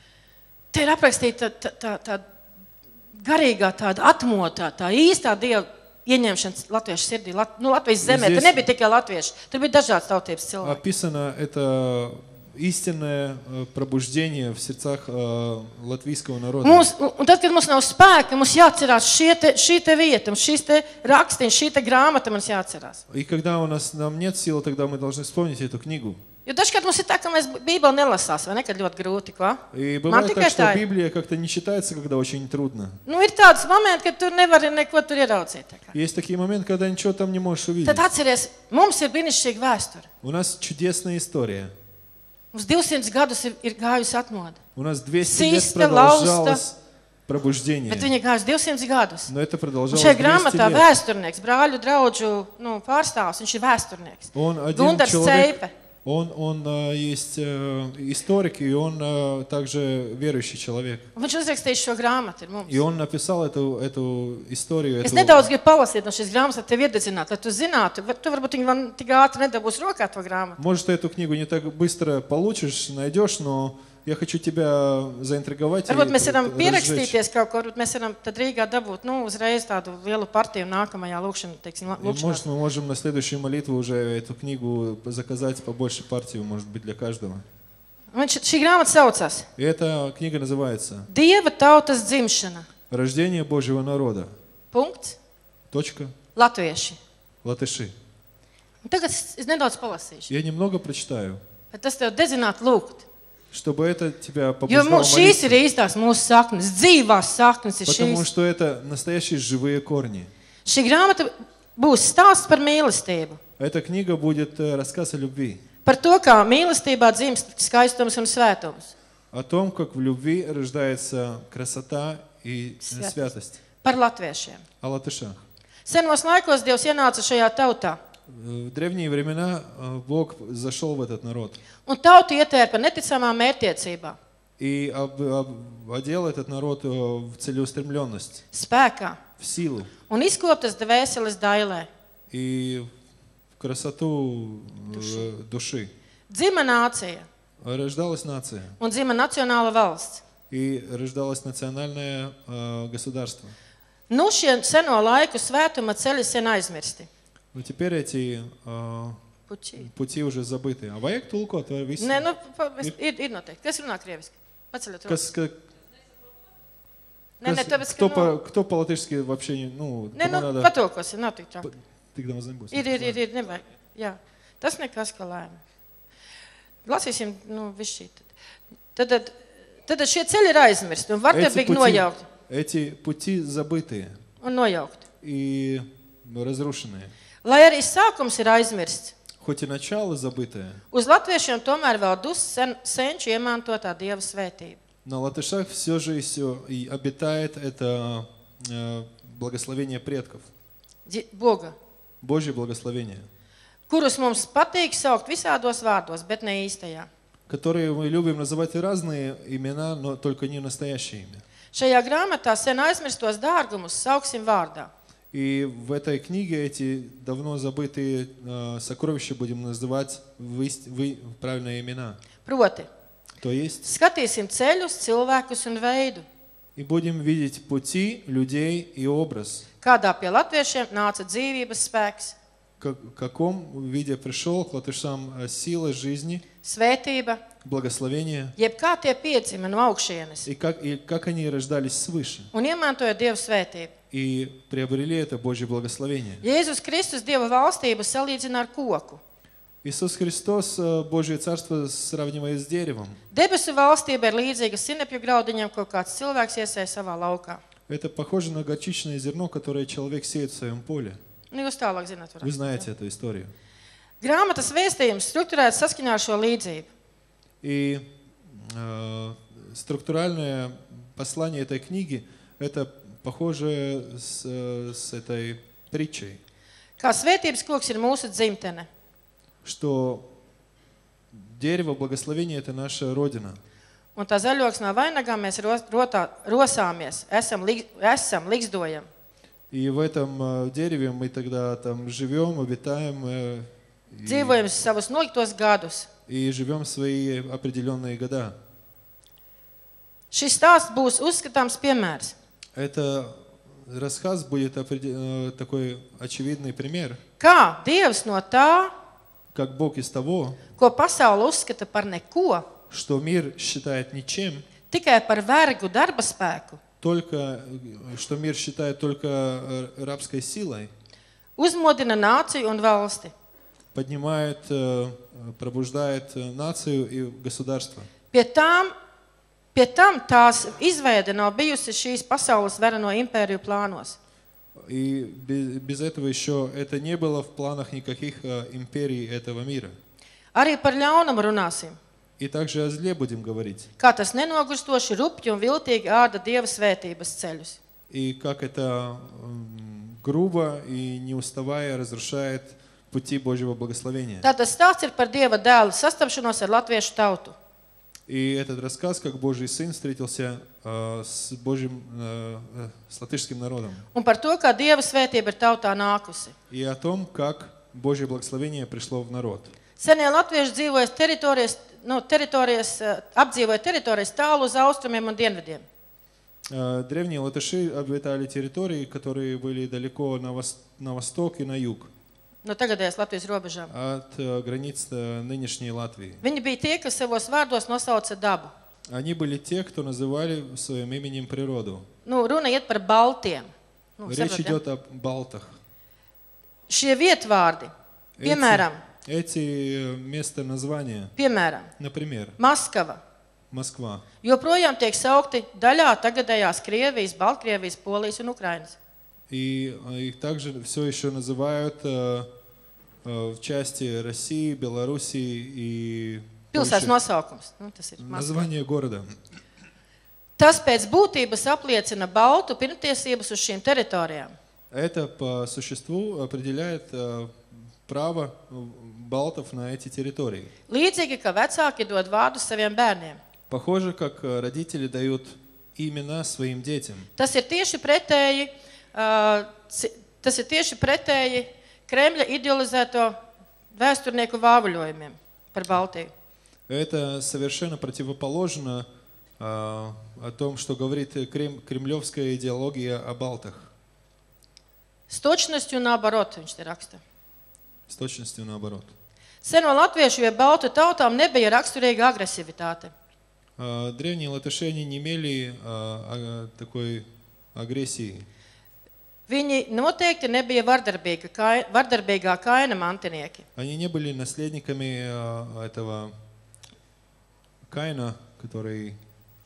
Te ir aprakstīta tā, tā, tā garīgā tāda atmotā, tā īstā Dieva ieņemšana latviešu sirdī, Lat, nu, Latvijas zemē. Здесь- Tur nebija tikai latvieši, tur bija dažādas tautības cilvēki. Описано это истинное э, пробуждение в сердцах э, латвийского народа. Mums, un un tad, kad mums nav spēka, mums jāatcerās šie te, šī te vieta, un šīs te rakstiņas, šī te grāmata mums jāatcerās. И когда у нас нам нет сил, тогда мы должны вспомнить эту книгу. Jo dažkārt mums ir tā, ka mēs Bībeli nelasās, vai ne, kad ļoti grūti, ko? И Man бывает tikai так, что tā ir. Библия как-то не читается, когда очень трудно. Nu, ir tāds moments, kad tu nevari neko tur ieraudzīt. tā kā. Есть такие моменты, когда ничего там не можешь увидеть. Tad atceries, mums ir brīnišķīga vēsture. У нас чудесная история. Mums divsimt gadus ir, ir gājusi atmoda. У нас двести лет Sista, продолжалось пробуждение. Bet viņa gājusi divsimt gadus. Но это Un продолжалось šajā двести grāmatā лет. vēsturnieks, brāļu draugu nu, pārstāvs, viņš ir vēsturnieks. Он один Gundars человек, Ceipe. он, он э, есть э, историк, и он э, также верующий человек. Un Viņš uzrakstījis šo grāmatu ir mums. И он написал эту, эту историю. Es Эту... nedaudz gribu palasīt no šīs grāmatas, lai tev iededzinātu, lai tu zinātu. vai- Tu varbūt viņu vēl tik ātri nedabūsi rokā to grāmatu. Может, ты эту книгу не так быстро получишь, найдешь, но я хочу тебя заинтриговать. Varbūt и mēs varam разжечь. pierakstīties kaut ko, varbūt mēs varam tad Rīgā dabūt nu, uzreiz tādu lielu partiju nākamajā lūkšanā, teiksim, И, может, lūkšanā. мы можем на следующую молитву уже эту книгу заказать побольше партию, может быть, для каждого. Viņš, šī grāmata saucās И эта книга называется Dieva tautas dzimšana. «Рождение Божьего народа». Punkts. Точка. Latvieši. Латыши. Un tagad es, es nedaudz palasīšu. Я немного прочитаю, Lai tas tev dedzinātu lūgt. чтобы это тебя Jo побуждало mums, šīs молиться. ir īstās mūsu saknes, dzīvās saknes ir Потому šīs. что это настоящие живые корни. Šī grāmata būs stāsts par mīlestību. Эта книга будет э, рассказ о любви. Par to, kā mīlestībā dzimst skaistums un svētums. О том, как в любви рождается красота и э, Святость. святость. Par latviešiem. О латышах. Senos laikos Dievs ienāca šajā tautā. В древние времена э, Бог зашел в этот народ Un tautu ietērpa neticamā mērķtiecībā, и об- об- одел этот народ э, в целеустремленность, spēkā в силу un izkoptas dvēseles dailē. и в красоту э, души. Dzima nācija Рождалась нация, un dzima nacionāla valsts. и рождалось национальное э, государство. Nu šie seno laiku svētuma ceļi sen aizmirsti. Но теперь эти э, Puķi. пути уже забыты. А vajag tulkot vai visu? Nē, nu, pa- es- ir, ir noteikti. Kas runā krieviski? Paceļot Kas, rokas. ka, Nē, nē, kas, tāpēc, ka, кто, nu, по, кто по-латышски вообще, не- ну, nē, кому nu, надо... patulkosi, nav tik traki. Tik daudz nebūs. Ir, ir, ir, ir, nevajag. Jā, tas nekas, ka lēma. Lasīsim, nu, viss šī. Tad, tad, tad šie ceļi ir aizmirsti un var Эти tev bija пути, nojaukt. эти пути забытые Un nojaukt. и разрушенные. Lai arī sākums ir aizmirsts, хоть и начало забытое, Uz latviešiem tomēr vēl dus sen, senču iemantotā Dieva svētība. но в латышах все же еще и обитает это э, благословение предков, Di- Boga, Божье благословение, kurus mums patīk saukt visādos vārdos, bet ne īstajā. которые мы любим называть разные имена, но только не настоящее имя. Šajā grāmatā sen aizmirstos dārgumus sauksim vārdā. И в этой книге эти давно забытые э, сокровища будем называть в, ист- в и- в правильные имена. Proti, То есть, skatīsim ceļus, cilvēkus un veidu, и будем видеть пути людей и образ, kādā pie latviešiem nāca dzīvības spēks, как- в каком виде пришел к латышам э, сила жизни, svētība, благословение, jeb kā tie piedzima no augšienes и как, и как они rождались свыше, un iemantoja Dieva svētību. и приобрели это Божье благословение. Jēzus Kristus Dieva valstību salīdzina ar koku. Иисус Христос э, Божье Царство сравнивает с деревом. Debesu valstība ir līdzīga sinepju graudiņam, ko kāds cilvēks iesēja savā laukā. Это похоже на горчичное зерно, которое человек сеет в своем поле. Nu, jūs tālāk zināt, Вы varētu. знаете эту историю. Grāmatas vēstījums strukturēts saskaņā ar šo līdzību. И э, структуральное послание этой книги – это похоже с, э, с этой притчей, Kā svētības koks ir mūsu dzimtene, что дерево благословения – это наша Родина. un tā zaļoksnā vainagā mēs ro- rotā, rosāmies, esam, lig, esam ligzdojam. И в этом э, dереве мы тогда там живем, обитаем э, и, Dzīvojam savus noliktos gadus. и живем свои определенные года. Šis stāsts būs uzskatāms piemērs. Это рассказ будет опреде- э, такой очевидный пример, Kā Dievs no tā, как Бог из того, ko pasaule uzskata par neko, что мир считает ничем, tikai par vergu darba spēku, только, э, что мир считает только э, рабской силой, uzmodina nāciju un valsti. поднимает, э, пробуждает э, нацию и государство. Pie tām, pie tam tās izveide nav bijusi šīs pasaules vareno impēriju plānos. И без, без этого еще это не было в планах никаких э, империй этого мира. Arī par ļaunumu runāsim. И также о зле будем говорить. Kā tas nenogurstoši rupji un viltīgi āda Dieva svētības ceļus. И как это м, грубо и не уставая разрушает пути Божьего благословения. Tātad stāsts ir par Dieva dēlu sastapšanos ar latviešu tautu. И этот рассказ, как Божий Сын встретился э, с Божьим, э, э, с латышским народом. Un par to, kā Dieva svētība ir tautā nākusi. И о том, как Божье благословение пришло в народ. Senie latvieši dzīvoja teritorijas, nu, teritorijas, eh, apdzīvoja teritorijas tālu uz austrumiem un dienvidiem. Э, Древние латыши обитали территории, которые были далеко на, вос- на восток и на юг No tagadējās Latvijas robežām. от э, границ э, нынешней Латвии. Viņi bija tie, kas savos vārdos nosauca dabu. Они были те, кто называли своим именем природу. Nu, runa iet par baltiem. Nu, Речь saprot, ja? идет о балтах. Šie vietvārdi, Эти, piemēram, эти места названия, piemēram, например, Maskava, Москва, joprojām tiek saukti daļā tagadējās Krievijas, Baltkrievijas, Polijas un Ukrainas. и э, их также все еще называют э, э, в части России, Белоруссии и Pilsētas Польши. nosaukums. Nu, tas ir Maskava. Название города. Tas pēc būtības apliecina baltu pirmtiesības uz šīm teritorijām. Это по существу определяет э, право балтов на эти территории. Līdzīgi, ka vecāki dod vārdus saviem bērniem. Похоже, как э, родители дают имена своим детям. Tas ir tieši pretēji, uh, ci- tas ir tieši pretēji Kremļa idealizēto vēsturnieku vāvuļojumiem par Baltiju. Это совершенно противоположно э, о том, что говорит крем- кремлевская идеология о балтах. S točностью наоборот, viņš te raksta. С точностью наоборот. Seno latviešu vai baltu tautām nebija raksturīga agresivitāte. Э, Древние латыши они не имели э, а, такой агрессии. Viņi noteikti nebija vardarbīga, kai, vardarbīgā kaina mantinieki. Они не были наследниками э, этого Каина, который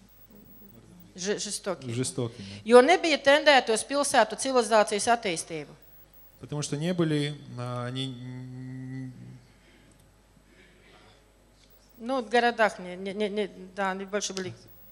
Ž, žestokie. жестокий. Jo nebija tendēti uz pilsētu civilizācijas attīstību. Потому что не были, а, они н- Ну, в городах не, не, не, не, да, они больше были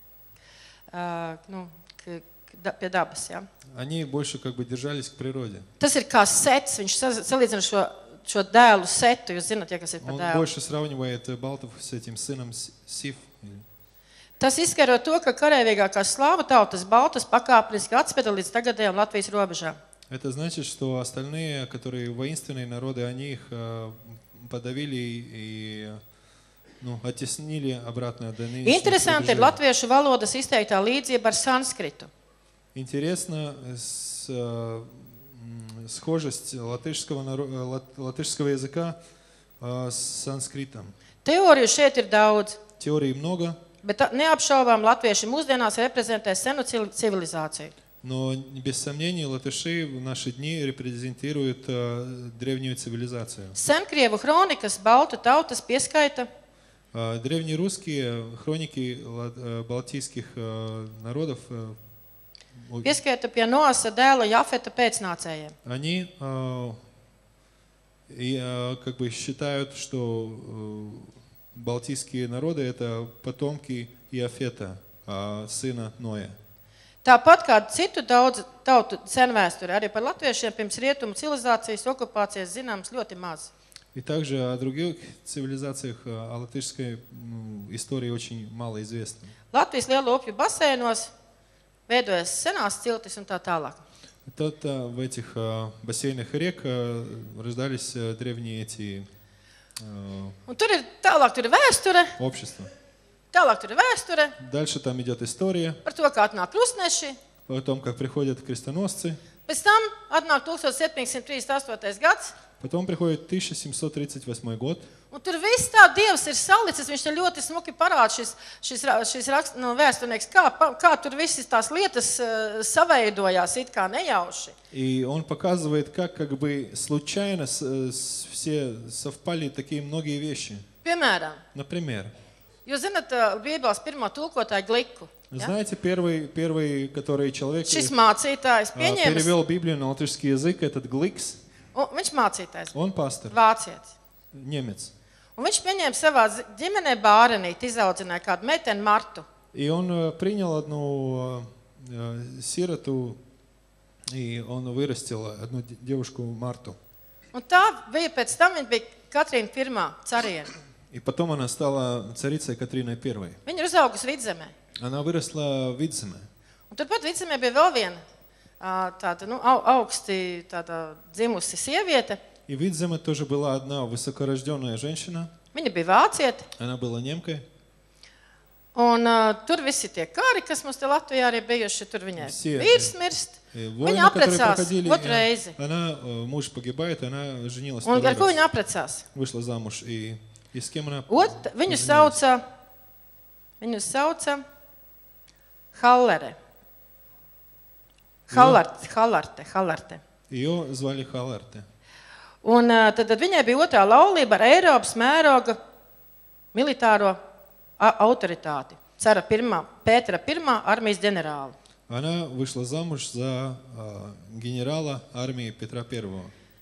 uh, nu, k, k, pie dabas. Ja. Они больше как бы держались к природе. Tas ir kā sets, viņš sa- salīdzina šo, šo dēlu setu, jūs zināt, ja kas ir par Он dēlu. больше сравнивает Балтов с этим сыном С- Сиф. Tas izskaidro to, ka karavīgākās slāvu tautas Baltas pakāpeniski atspēda līdz tagadējām Latvijas robežām. Это значит, что остальные, которые воинственные народы, они их э, подавили и ну, оттеснили обратно до нынешних Interesanti ir рубежей. latviešu valodas izteiktā līdzība ar sanskritu. Интересно с, э, м, схожесть латышского, наро- э, лат- латышского языка э, с санскритом. Teoriju šeit ir daudz, Теорий много, bet ta- neapšaubām latvieši mūsdienās reprezentē senu civil- civilizāciju. но без сомнений латыши в наши дни репрезентируют э, древнюю цивилизацию. Senkrievu kronikas baltu tautas pieskaita Э, Древние русские хроники ла- э, балтийских э, народов, э, ой, Pieskaita pie Noasa dēla Jafeta pēcnācējiem. они э, и, э, как бы считают, что э, балтийские народы это потомки Иофета, а, сына Ноя. Tāpat kā citu daudz tautu senvēsture, arī par latviešiem pirms rietumu civilizācijas okupācijas zināms ļoti maz. И также о других цивилизациях, э, о латышской м, истории очень мало известно. Latvijas lielo upju basēnos veidojas senās ciltis un tā tālāk. Тут э, в этих э, бассейнах рек э, рождались э, древние эти э, Un tur ir tālāk tur ir vēsture, общества. tālāk tur ir vēsture Дальше там идет история par to, kā atnāk krustneši. о том, как приходят крестоносцы. Pēc tam atnāk tūkstoš septiņsimt trīsdesmit astotais gads, Потом приходит тысяча семьсот тридцать восьмой год. un tur viss tā Dievs ir salicis. Viņš te ļoti smuki parāda šis, šis, ra- šis rakst, no vēsturnieks, kā, pa- kā tur visas tās lietas uh, saveidojās, it kā nejauši. И он показывает, как как бы случайно с- с- все совпали такие многие вещи. Piemēram, Например, jūs zināt, uh, Bībeles pirmo tulkotāju Gliku. Ja? знаете, первый, первый, который человек Šis э, mācītājs а, pieņēma, перевел Библию на латышский язык, этот Гликс, un viņš mācītājs, он пастор, vācietis. немец. Un viņš pieņēma savā zi- ģimenē bārenīti, izaudzināja kādu meiteni Martu. И он э, принял одну э, э, сироту, и он вырастил одну де- девушку Марту. Un tā bija pēc tam, viņa bija Katrīna pirmā cariene. И потом она стала царицей Катриной Первой. Viņa ir uzaugusi Vidzemē. Она выросла в Видземе. Un turpat Vidzemē bija vēl viena ā, tāda nu, au- augsti tāda dzimusi sieviete. И в Видземе тоже была одна высокорожденная женщина. Viņa bija vāciete. Она была немкой. Un uh, tur visi tie kari, kas mums te Latvijā arī bijuši, tur viņai Все, vīrs mirst. И Viņa войны, которые apprecās проходили, otru и reizi. она, э, муж погибает, она женилась Un второй ar ko раз. viņa apprecās? Вышла замуж. И, и с кем она Ot, viņu поженилась? sauca, viņu sauca Hallere. Hallarte, Hallarte, Hallarte. Ее звали Халарте. Un ā, tad, tad viņai bija otrā laulība ar Eiropas mēroga militāro a- autoritāti. Cara pirmā, Pētera pirmā armijas ģenerāli. Она вышла замуж за а, генерала армии Петра Первого.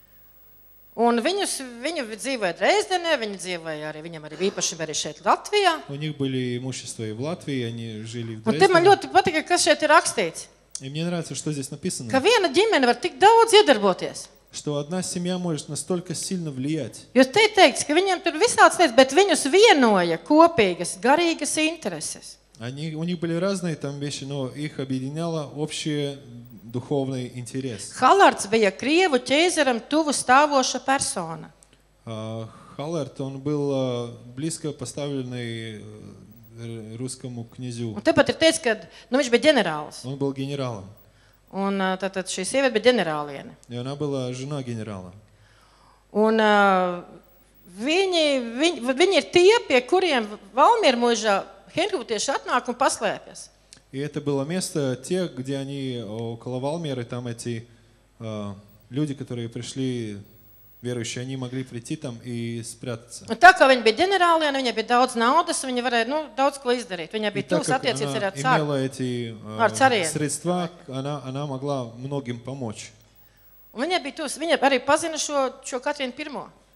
Un viņus, viņu dzīvoja Dresdenē, viņi dzīvoja arī, viņam arī bija īpašība arī šeit Latvijā. У них были имущества и в Латвии, они жили в Un te man Дрездене. ļoti patika, kas šeit ir rakstīts. И мне нравится, что здесь Ka написано, viena ģimene var tik daudz iedarboties. что одна семья может настолько сильно влиять. Jo te ir teikts, ka viņiem tur visāds lietas, bet viņus vienoja kopīgas, garīgas intereses. Они, у них были разные там вещи, но их объединяло общий духовный интерес. Hallards bija Krievu ķēzaram tuvu stāvoša persona. А, Халарт, он был а, близко поставленный э, русскому князю. Un tepat ir teikts, ka nu, viņš bija ģenerālis. Он был генералом. Un ā, tātad šī sieviete bija ģenerāliene. И она была жена генерала. Un ā, viņi, viņi, viņi ir tie, pie kuriem Valmiera mūžā henkūtieši atnāk un paslēpjas. И это было место, те, где они около Валмеры, там эти а, люди, которые пришли, верующие, они могли прийти там и спрятаться. Un tā kā viņa bija ģenerāliene, viņai bija daudz naudas, viņa varēja nu, daudz ko izdarīt. Viņai И bija так tūs как attiecības arī она ar caru. имела эти а, Ar cariem. средства, она, она могла многим помочь. Un viņai bija tūs, viņa arī pazina šo, šo Katrīnu pirmo.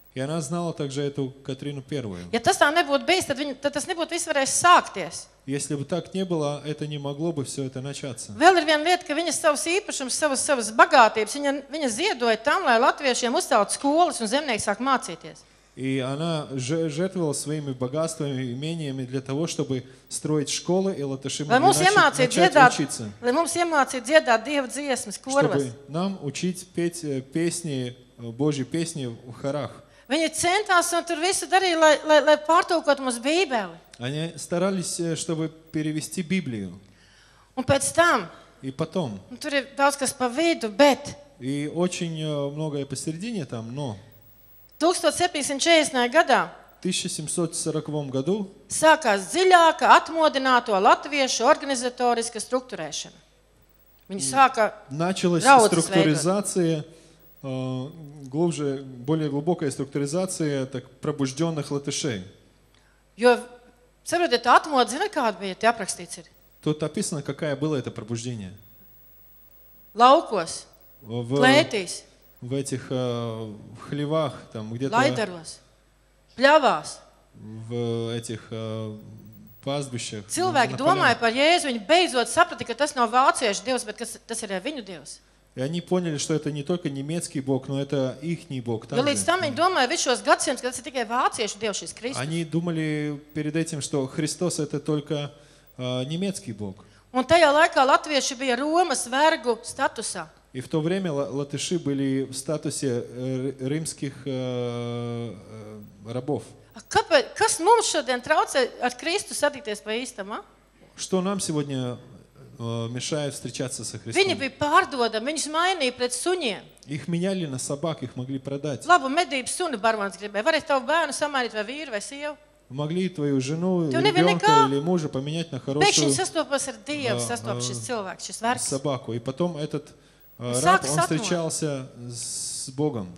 И она знала также эту Катрину Первую. Ja tas tā nebūtu bijis, tad, viņa, tad tas nebūtu viss varējis sākties. Если бы так не было, это не могло бы все это начаться. Vēl ir viena lieta, ka viņa savus īpašumus, savas, savas bagātības, viņa, viņa ziedoja tam, lai latviešiem uzceltu skolas un zemnieki sāk mācīties. И она же- жертвовала своими богатствами, имениями для того, чтобы строить школы, и латыши Lai могли mums начать, iemācītu начать dziedāt, учиться. lai mums iemācītu dziedāt Dieva dziesmas, korvas. Чтобы нам учить петь э, песни, э, Божьи песни в хорах. Viņi centās un tur visu darīja, lai, lai, lai pārtulkotu mums Bībeli. Они старались, э, чтобы перевести Библию. Un pēc tam, И потом. un tur ir daudz kas pa vidu, bet И очень э, многое посередине там, но tūkstoš septiņsimt četrdesmitajā gadā в тысяча семьсот сороковом году sākās dziļāka, atmodināto latviešu organizatoriska struktūrēšana. Viņi sāka началась Рауд структуризация, э, глубже, более глубокая структуризация так, пробужденных латышей. Jo, saprotiet, tā atmoda, zina, kāda bija, te aprakstīts ir. Тут описано, какое было это пробуждение. Laukos, В, klētīs, в этих э, в хлевах, там где-то laidaros, pļavās. в этих э, пастбищах. Cilvēki на domāja полях. par Jēzu, viņi beidzot saprata, ka tas nav vāciešu dievs, bet kas, tas ir viņu dievs. И они поняли, что это не только немецкий Бог, но это ихний Бог. Jo līdz также. tam viņi domāja visus šos gadsimtus, ka tas ir tikai vāciešu dievs, šis Kristus. Они думали перед этим, что Христос это только э, немецкий Бог. Un tajā laikā latvieši bija Romas vergu statusā. И в то время ла- латыши были в статусе э, римских э, э, рабов. A Kāpēc, kas mums šodien traucē ar Kristu satikties pa īstam? A? Что нам сегодня э, мешает встречаться со Viņi Христом? bija pārdodami, viņus mainīja pret suņiem. Их меняли на собак, их могли продать. Labu medību sunu barons gribēja. Varēs tavu bērnu samainīt vai vīru vai sievu. Могли твою жену, Tu nevari ребенка nekā. или мужа поменять на Pēkšņi хорошую sastopas ar Dievu, А, sastopas а, šis cilvēks, šis vergs. собаку. И потом этот э, Un раб, sākas он atmod. встречался с Богом.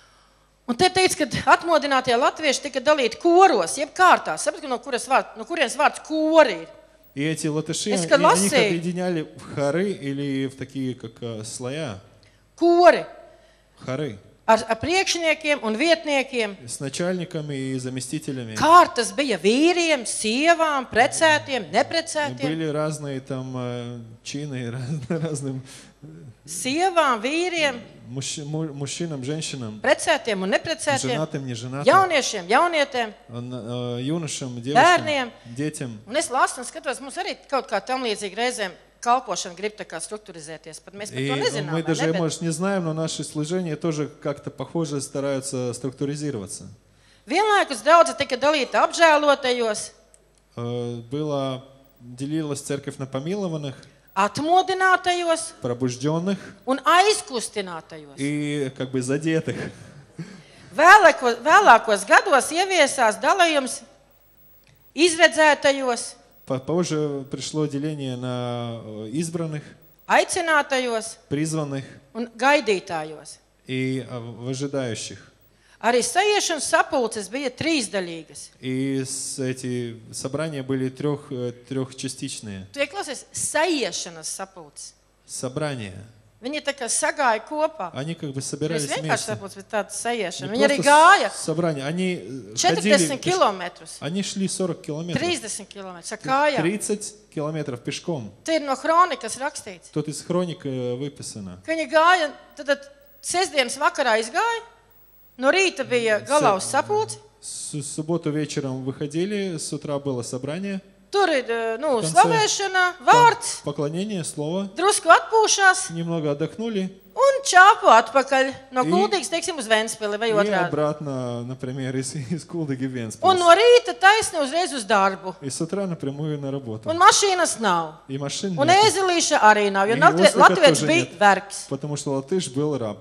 Un te teica, ka atmodinātie latvieši tika dalīti koros, jeb kārtās. Sapratu, no, kuras vārds, no kurienes vārds kori ir. И эти латыши, Es они, kad они их lasīju- объединяли в хоры или в такие, как э, слоя. Kori Хоры. ar, ar priekšniekiem un vietniekiem. С начальниками и заместителями. Kārtas bija vīriem, sievām, precētiem, neprecētiem. Были разные там э, чины, раз- разным Sievām, vīriem, мужч- му- мужчинам, женщинам, precētiem un neprecētiem. женатым, неженатым, Jauniešiem, jaunietēm. э, юношам, Bērniem. девушкам, детям. Un es lasu un skatos, mums arī kaut kā tam līdzīga reizēm kalpošana grib tā kā strukturizēties. Pat mēs par И to nezinām. мы vai даже, ne? Bet может, не знаем, но наши служения тоже как-то похоже стараются структуризироваться. Vienlaikus daudzi tika dalīti apžēlotajos, Э, Было, делилась церковь на помилованных, atmodinātajos пробужденных un aizkustinātajos. и как бы задетых. Vēlāko, vēlākos gados ieviesās dalījums izredzētajos, По- Позже пришло деление на э, избранных, aicinātajos призванных un gaidītājos. и э, в ожидающих. Arī sajiešanas sapulces bija trīsdaļīgas. И с- эти собрания были трех, э, трехчастичные. Tu ieklausies, sajiešanas sapulces. Собрания. Viņi tā kā sagāja kopā. Они как бы Mēs собирались vienkārši вместе. sapulces, bet tāda sajiešana. Не Viņi arī просто gāja с- собрания. Они э, četrdesmit ходили, пеш- kilometrus, они шли сорок километров. trīsdesmit kilometrus ar kājām. тридцать километров пешком. Te ir no kronikas rakstīts, Тут из хроник э, выписано. ka viņi gāja, tad, tad sestdienas vakarā izgāja, no rīta bija galā uz sapulci, С субботу вечером выходили, с утра было собрание, tur ir nu, Konce- slavēšana, vārds, поклонение, слово. drusku atpūšās Немного отдохнули un čāpu atpakaļ no I- Kuldīgas, teiksim, uz Ventspili vai и otrādi. обратно, например, из, из Кулдыги в Венспилс. Un no rīta taisni uzreiz uz darbu. И с утра напрямую на работу. Un mašīnas nav. И машин Un нет, ēzelīša arī nav, jo I Latvi- oslika Latvijas тоже bija нет. vergs. потому что латыш был раб.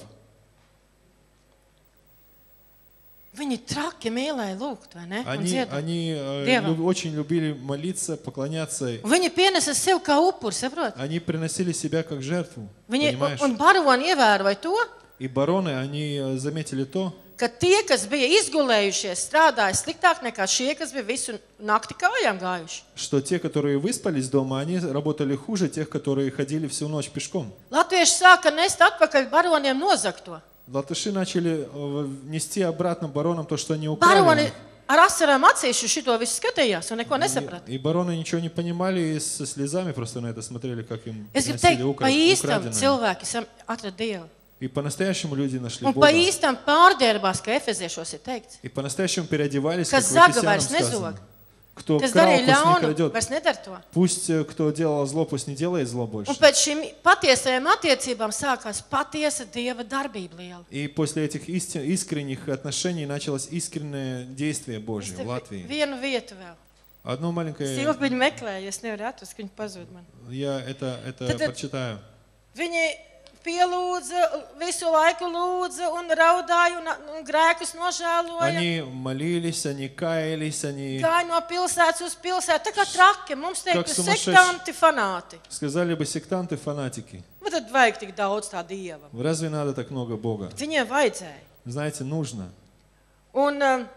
Viņi traki mīlēja lūgt, vai ne? Un Они, dziedāt. они э, Девам. люб- очень любили молиться, поклоняться. Un Viņi pienesa sev kā upuri, saprot? Они приносили себя как жертву. Viņi, Понимаешь? un baroni ievēroja to, И бароны, они э, заметили то, ka tie, kas bija izgulējušies, strādāja sliktāk nekā šie, kas bija visu nakti kājām gājuši. что те, которые выспались дома, они работали хуже тех, которые ходили всю ночь пешком. Latvieši sāka nest atpakaļ baroniem nozagto. Латыши начали э, нести обратно баронам то, что они украли. у Baroni них. ar asarām acīs uz šito visu skatījās un neko nesaprata. И, и бароны ничего не понимали и со слезами просто на это смотрели, как им Es gribu приносили teikt, укра- pa īstam украденное. cilvēki sam- atrada Dievu. И по-настоящему люди нашли Un Бога. pa īstam pārģērbās, ka efeziešos ir teikts. И по-настоящему переодевались, Kas как в zaga Ефесянам vairs nezog. сказано. Кто Kas крал, darīja пусть не ļaunu, крадет. vairs nedara to. Пусть э, кто делал зло, пусть не делает зло больше. Un pēc šīm patiesajām attiecībām sākās patiesa Dieva darbība liela. И после этих истин, искренних отношений началось искреннее действие Божье в Латвии. Vienu vietu vēl. Одно маленькое, Silvi viņu meklēja, es nevaru atrast, ka viņi pazūd man. я это, это Tad- tad- прочитаю. Viņi pielūdza, visu laiku lūdza un raudāja un, un grēkus nožēloja. Они молились, они каялись, они Gāja no pilsētas uz pilsētu, tā kā traki, mums Как teiktu сумасшедшие. sektanti, fanāti. сказали бы сектанты, фанатики. Vai tad vajag tik daudz tā Dieva? Разве надо так много Бога? Viņiem vajadzēja. Знаете, нужно. Un, um,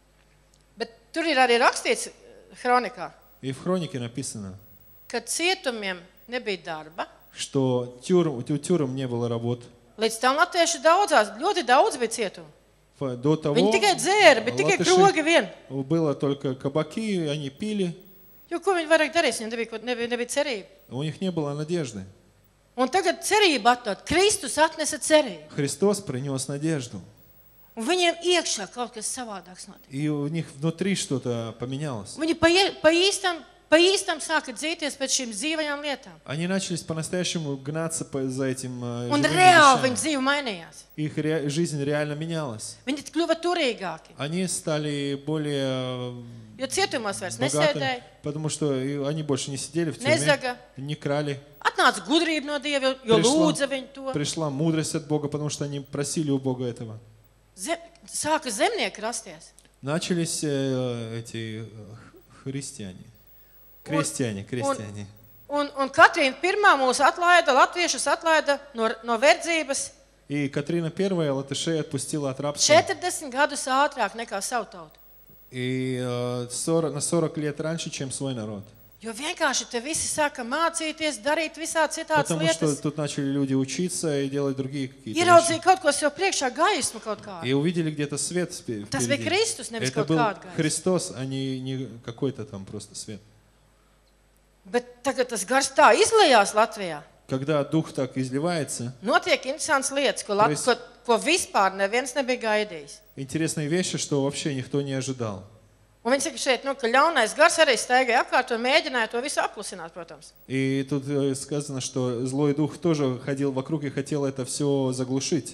bet tur ir arī rakstīts kronikā, И в хронике написано, ka cietumiem nebija darba. что тюрм, у тюрем не было работ. Līdz tam latvieši daudzās, ļoti daudz bija cietumu. Ф- До того Viņi tikai dzēra, bet tikai латыши krogi vien. было только кабаки, они пили, Jo ko viņi varēja darīt, viņiem nebija, ko- nebija, nebija cerība. у них не было надежды. Un tagad cerība atnāk. Kristus atnesa cerību. Христос принес надежду. Un viņiem iekšā kaut kas savādāks notika. И у них внутри что-то поменялось. Viņi pa, ie- pa īstam, pa īstam sāka dzīties pēc šīm dzīvajām lietām. Они начали по-настоящему гнаться по- за этим э, Un живыми reāli вещами. viņa dzīve mainījās. Их ре- жизнь реально менялась. Viņi kļuva turīgāki. Они стали более Jo cietumos vairs богатыми, nesēdēja, потому что и они больше не сидели в тюрьме, nezaga. не крали. Atnāca gudrība no Dieva, jo Prišla- lūdza viņu to. Пришла мудрость от Бога, потому что они просили у Бога этого. Zem, sāka zemnieki rasties. Начались э, эти э, христиане. Крестьяне, крестьяне. Un, un Katrīna pirmā mūs atlaida, latviešus atlaida no, no verdzības И Катрина Первая латышей отпустила от рабства. četrdesmit gadus ātrāk nekā savu tautu. И э, сорок на сорок лет раньше, чем свой народ. Jo vienkārši te visi sāka mācīties, darīt visādi citādas Потому что lietas. тут начали люди учиться и делать другие какие-то Ieraudzīja вещи. kaut ko sev priekšā, gaismu kaut kādu. И увидели где-то свет спе- Tas bija впереди. Kristus, nevis Это kaut был kāda gaisma. Христос, а не, не какой-то там просто свет. Bet tagad tas gars tā izlējās Latvijā. Когда Дух так изливается, Notiek interesants lietas, ko, Lat Mēs- ko, ko vispār neviens nebija gaidījis. интересные вещи, что вообще никто не ожидал. Un viņi saka šeit, nu, ka ļaunais gars arī staigāja apkārt un mēģināja to visu apklusināt, protams. И тут э, сказано, что злой дух тоже ходил вокруг и хотел это все заглушить.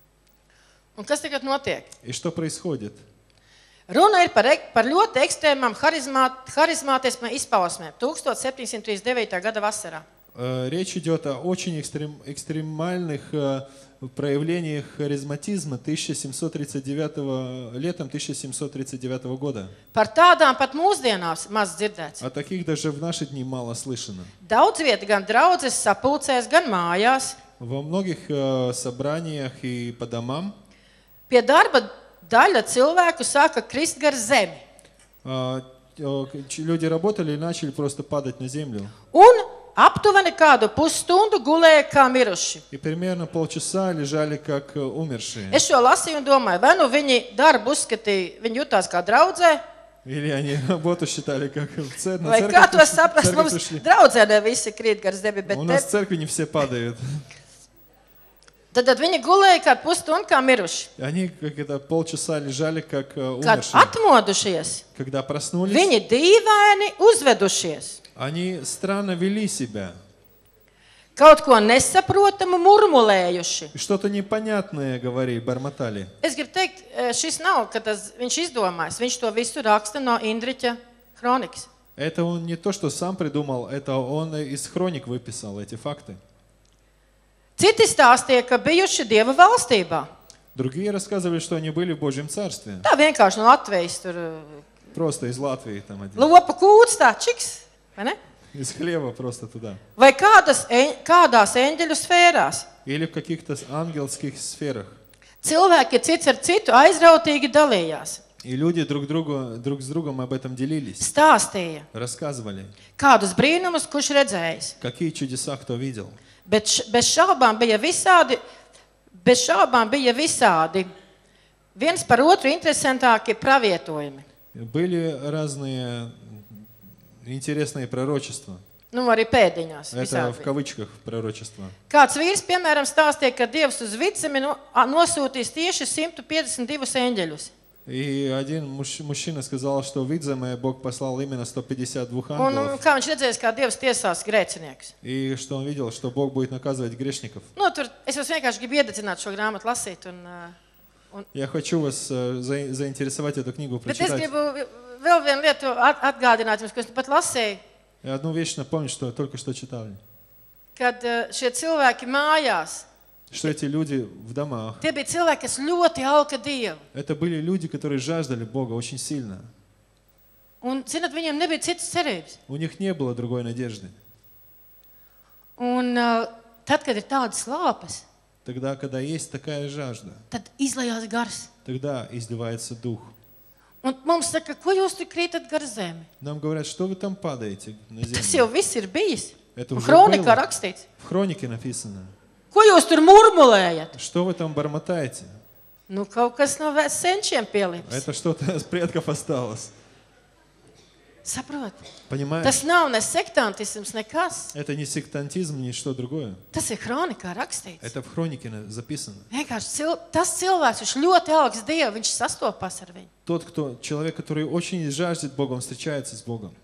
Un kas tagad notiek? И что происходит? Runa ir par, ek- par ļoti ekstrēmām harizmāt, harizmātismām izpausmēm. tukstot septiņsimt trīsdesmit devītā gada vasarā. Э, Речь идет о очень экстрем, экстремальных э, проявлениях харизматизма тысяча семьсот тридцать девятого, летом тысяча семьсот тридцать девятого года. Par tādām pat mūsdienās maz dzirdēts. О таких даже в наши дни мало слышано. Daudz vieta gan draudzes sapulcēs, gan mājās. Во многих э, собраниях и по домам Pie darba daļa cilvēku sāka krist gar zemi. э, э, ч- люди работали и начали просто падать на землю. Un aptuveni kādu pusstundu gulēja kā miruši. И примерно полчаса лежали как э, умершие. Es šo lasīju un domāju, vai nu viņi darbu uzskatīja, viņi jutās kā draudzē, Или они работу считали как в цер- на vai церковь, kā to приш- saprast, церковь mums пришли. draudzē ne visi krīt gar zemi, bet У te, нас в церкви не все падают. tad, tad viņi gulēja kā pusstundu kā miruši. Они как это полчаса лежали как э, Kad умершие. atmodušies, Когда проснулись, viņi dīvaini uzvedušies. они странно вели себя. Kaut ko nesaprotamu murmulējuši. И что-то непонятное говорили, бормотали. Es gribu teikt, šis nav, ka tas, viņš izdomājis. Viņš to visu raksta no Indriķa kronikas. Это он не то, что сам придумал, это он из хроник выписал эти факты. Citi stāstīja, ka bijuši Dieva valstībā. Другие рассказывали, что они были в Божьем Царстве. Tā vienkārši no Latvijas tur Просто из Латвии там один. lopa kūts tā, čiks, vai ne? Из хлеба просто туда. Vai kādas, eņ- kādās eņģeļu sfērās. Или в каких-то ангельских сферах. Cilvēki cits ar citu aizrautīgi dalījās. И люди друг, другу, друг с другом об этом делились, Stāstīja, рассказывали, kādus brīnumus, kurš redzējis. какие чудеса кто видел. Bet š- bez šaubām bija visādi bez šaubām bija visādi. Viens par otru interesantākie pravietojumi. Были разные интересные пророчества. Nu, arī pēdiņās. Это visādi в bija. кавычках пророчества. Kāds vīrs, piemēram, stāstīja, ka Dievs uz vidzemi no- a- nosūtīs tieši simt piecdesmit divus eņģeļus. И один муж- мужчина сказал, что в Видземе Бог послал именно сто пятьдесят двух Un, un ангелов. kā viņš redzēs, kā Dievs tiesās grēcinieks. И что он видел, что Бог будет наказывать грешников. Nu, tur es jums vienkārši gribu iededzināt šo grāmatu lasīt. Un, uh, Я хочу вас э, за- заинтересовать эту книгу bet es прочитать. gribu vēl vienu lietu at- atgādināt jums, ko es pat lasīju. И одну вещь напомнить, что только что читали. Kad uh, šie cilvēki mājās, Что эти люди в домах, tie bija cilvēki, kas ļoti alka Dievu. это были люди, которые жаждали Бога очень сильно. Un, zināt, viņiem nebija citas cerības. У них не было другой надежды. Un uh, tad, kad ir tādas lāpes, Тогда, когда есть такая жажда, tad izlējās gars. тогда изливается Дух. Un mums saka, ko jūs tur krītat gar zemi? Нам говорят, что вы там падаете на Tas jau землю. viss ir bijis. Это Un уже Хроnikā было. rakstīts. В хронике написано. Ko jūs tur murmulējat? Что вы там бормотаете? Nu, kaut kas no vē- senčiem pielips. Это что-то с предков осталось. Saprot? Понимаешь? Tas nav ne sektantisms, nekas. Это не сектантизм, ни что другое. Tas ir Hronikā rakstīts. Это в хронике на- записано. Vienkārši cil tas cilvēks, viņš ļoti augsts Dievu, viņš sastopās ar viņu. Тот, кто, человек, который очень жаждет Бога, он встречается с Богом.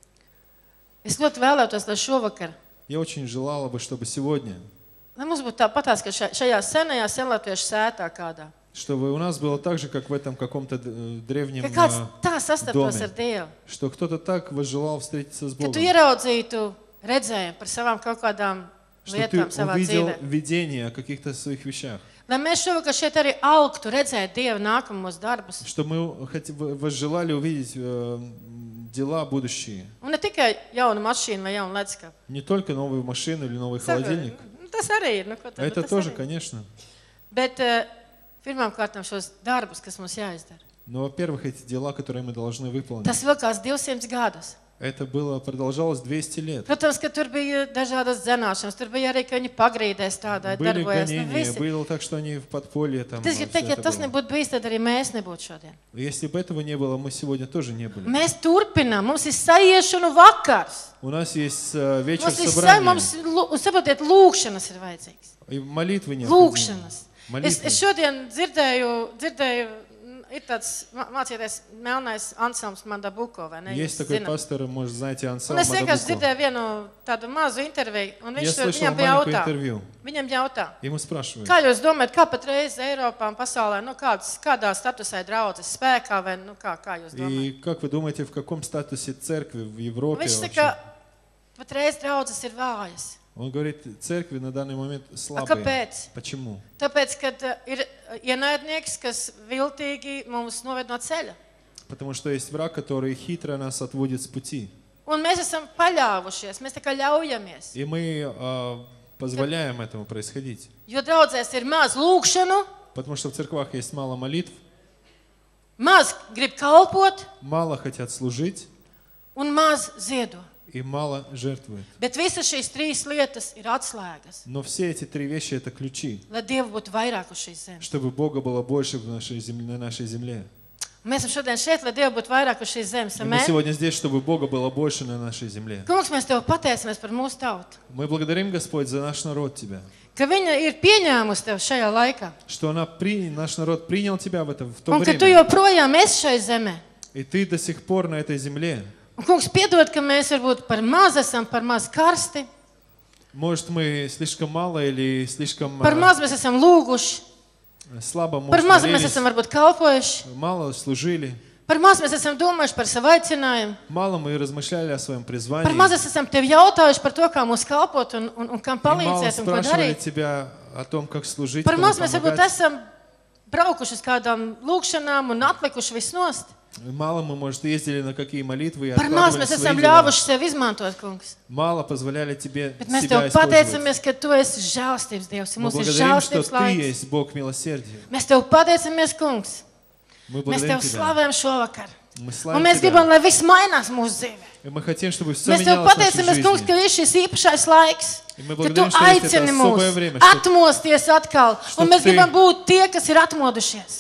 Es ļoti vēlētos, lai šovakar, Я очень желала бы, чтобы сегодня, lai mums būtu tāpatās, ka šā- šajā senajā senlatviešu sētā kādā. чтобы у нас было так же, как в этом каком-то э, древнем, Ka kāds э, tā sastaptos доме. ar Dievu. что кто-то так возжелал встретиться с Ka tu Богом. ieraudzītu redzējumu par savām kaut kādām Что ты lietām savā увидел dzīvē. видение о каких-то своих вещах. Lai mēs šovakar šeit arī augtu, redzētu Dievu nākamos darbus. Что мы хот- возжелали увидеть э, дела будущие. Un ne tikai jaunu mašīnu vai jaunu leduskapu. Не только новую машину или новый холодильник. Nu, Tas arī ir. Nu, ko tad, Это nu, tas тоже, arī ir. конечно. Bet uh, pirmām kārtām šos darbus, kas mums jāizdara. Но, во-первых, эти дела, которые мы должны выполнить. Tas vilkās divsimt gadus. Это было, продолжалось двести лет. Protams, ka tur bija dažādas zināšanas. Tur bija arī, ka viņi pagrīdēs tādā Были darbojas. Nu, гонения, visi. было так, что они в подполье там. Tas всё ir teikt, ja это tas было. nebūtu bijis, tad arī mēs nebūtu šodien. Если бы этого не было, мы сегодня тоже не были. Mēs turpinām. Mums ir sajiešanu vakars. У нас есть э, вечер Mums ir sa, собрания. mums, lū- saprotiet, lūkšanas ir vajadzīgs. И молитвы необходимы. Lūkšanas. Es, Молитвы. es šodien dzirdēju, dzirdēju, mm, ir tāds mā- mācīties melnais Anselms Mandabuko, vai ne? Есть Jūs такой zināt? пастор, может, знаете, Un Ансел es vienkārši Мадабуко. dzirdēju vienu tādu mazu interviju, un Я viņš tur слышал viņam маленькое jautā. интервью. Viņam jautā, Ему спрашивают, kā jūs domājat, kā patreiz Eiropā un pasaulē, nu kāds, kādā statusā ir draudzes spēkā, vai nu kā, kā jūs domājat? и как вы думаете, в каком статусе церкви в Европе Viņš вообще? saka, patreiz draudzes ir vājas. Он говорит, церкви на данный момент A слабые. kāpēc? Почему? Tāpēc, ka uh, ir uh, ienaidnieks, kas viltīgi mums noved no ceļa. Потому что есть враг, который хитро нас отводит с пути. Un mēs esam paļāvušies, mēs tā kā ļaujamies. И мы а, позволяем этому происходить. Jo draudzēs ir maz lūkšanu, Потому что в церквах есть мало молитв, maz grib kalpot мало хотят служить un maz ziedo. и мало жертвуют. Bet visas šīs trīs lietas ir atslēgas, Но все эти три вещи – это ключи, lai Dievu būtu vairāk uz šīs zemes. чтобы Бога было больше в нашей земле, на нашей земле. Mēs esam šodien šeit, lai Dievu būtu vairāk uz šīs zemes. И мы Amen. сегодня здесь, чтобы Бога было больше на нашей земле. Kungs, mēs Tev pateicamies par mūsu tautu, Мы благодарим, Господь, за наш народ Тебя, ka viņa ir pieņēmusi Tev šajā laikā. что она при, наш народ принял Тебя в, это, в то Un ka Tu время, joprojām esi šai zemē. и Ты до сих пор на этой земле. Un, kungs, piedod, ka mēs varbūt par maz esam, par maz karsti, Может, мы слишком мало или слишком par а, maz mēs esam lūguši, слабо, par может, maz mēs молились, esam varbūt kalpojuši, мало служили, par maz mēs esam domājuši par savu aicinājumu. мало мы размышляли о своем Par призвании, maz es esam tevi jautājuši par to, kā mums kalpot un, un, un kam и мало palīdzēt un ko спрашивали darīt. Тебя о том, как служить, Par кому maz mēs varbūt помогать. esam braukuši uz kādām lūkšanām un atlikuši visu nost. Мало мы, может, ездили на какие молитвы и Par maz откладывали mēs свои esam дела. ļāvuši sev izmantot, kungs. Мало позволяли Тебе Bet mēs себя tev использовать. pateicamies, ka tu esi žēlstības Dievs. un Мы Mums ir благодарим, что žēlstības Ты laiks. есть Бог милосердия. Mēs tev pateicamies, kungs. Мы Mēs благодарим tev Тебя. slavējam šovakar. Мы Un славим mēs gribam, Тебя. lai viss mainās mūsu dzīvē. И мы хотим, чтобы все Mēs tev менялось в нашей pateicamies, kungs, жизни. ka ir šis īpašais laiks. И мы ka tu благодарим, что есть это aicini особое mūs время, что- atmosties atkal. Что Un mēs ты- gribam būt tie, kas ir atmodušies.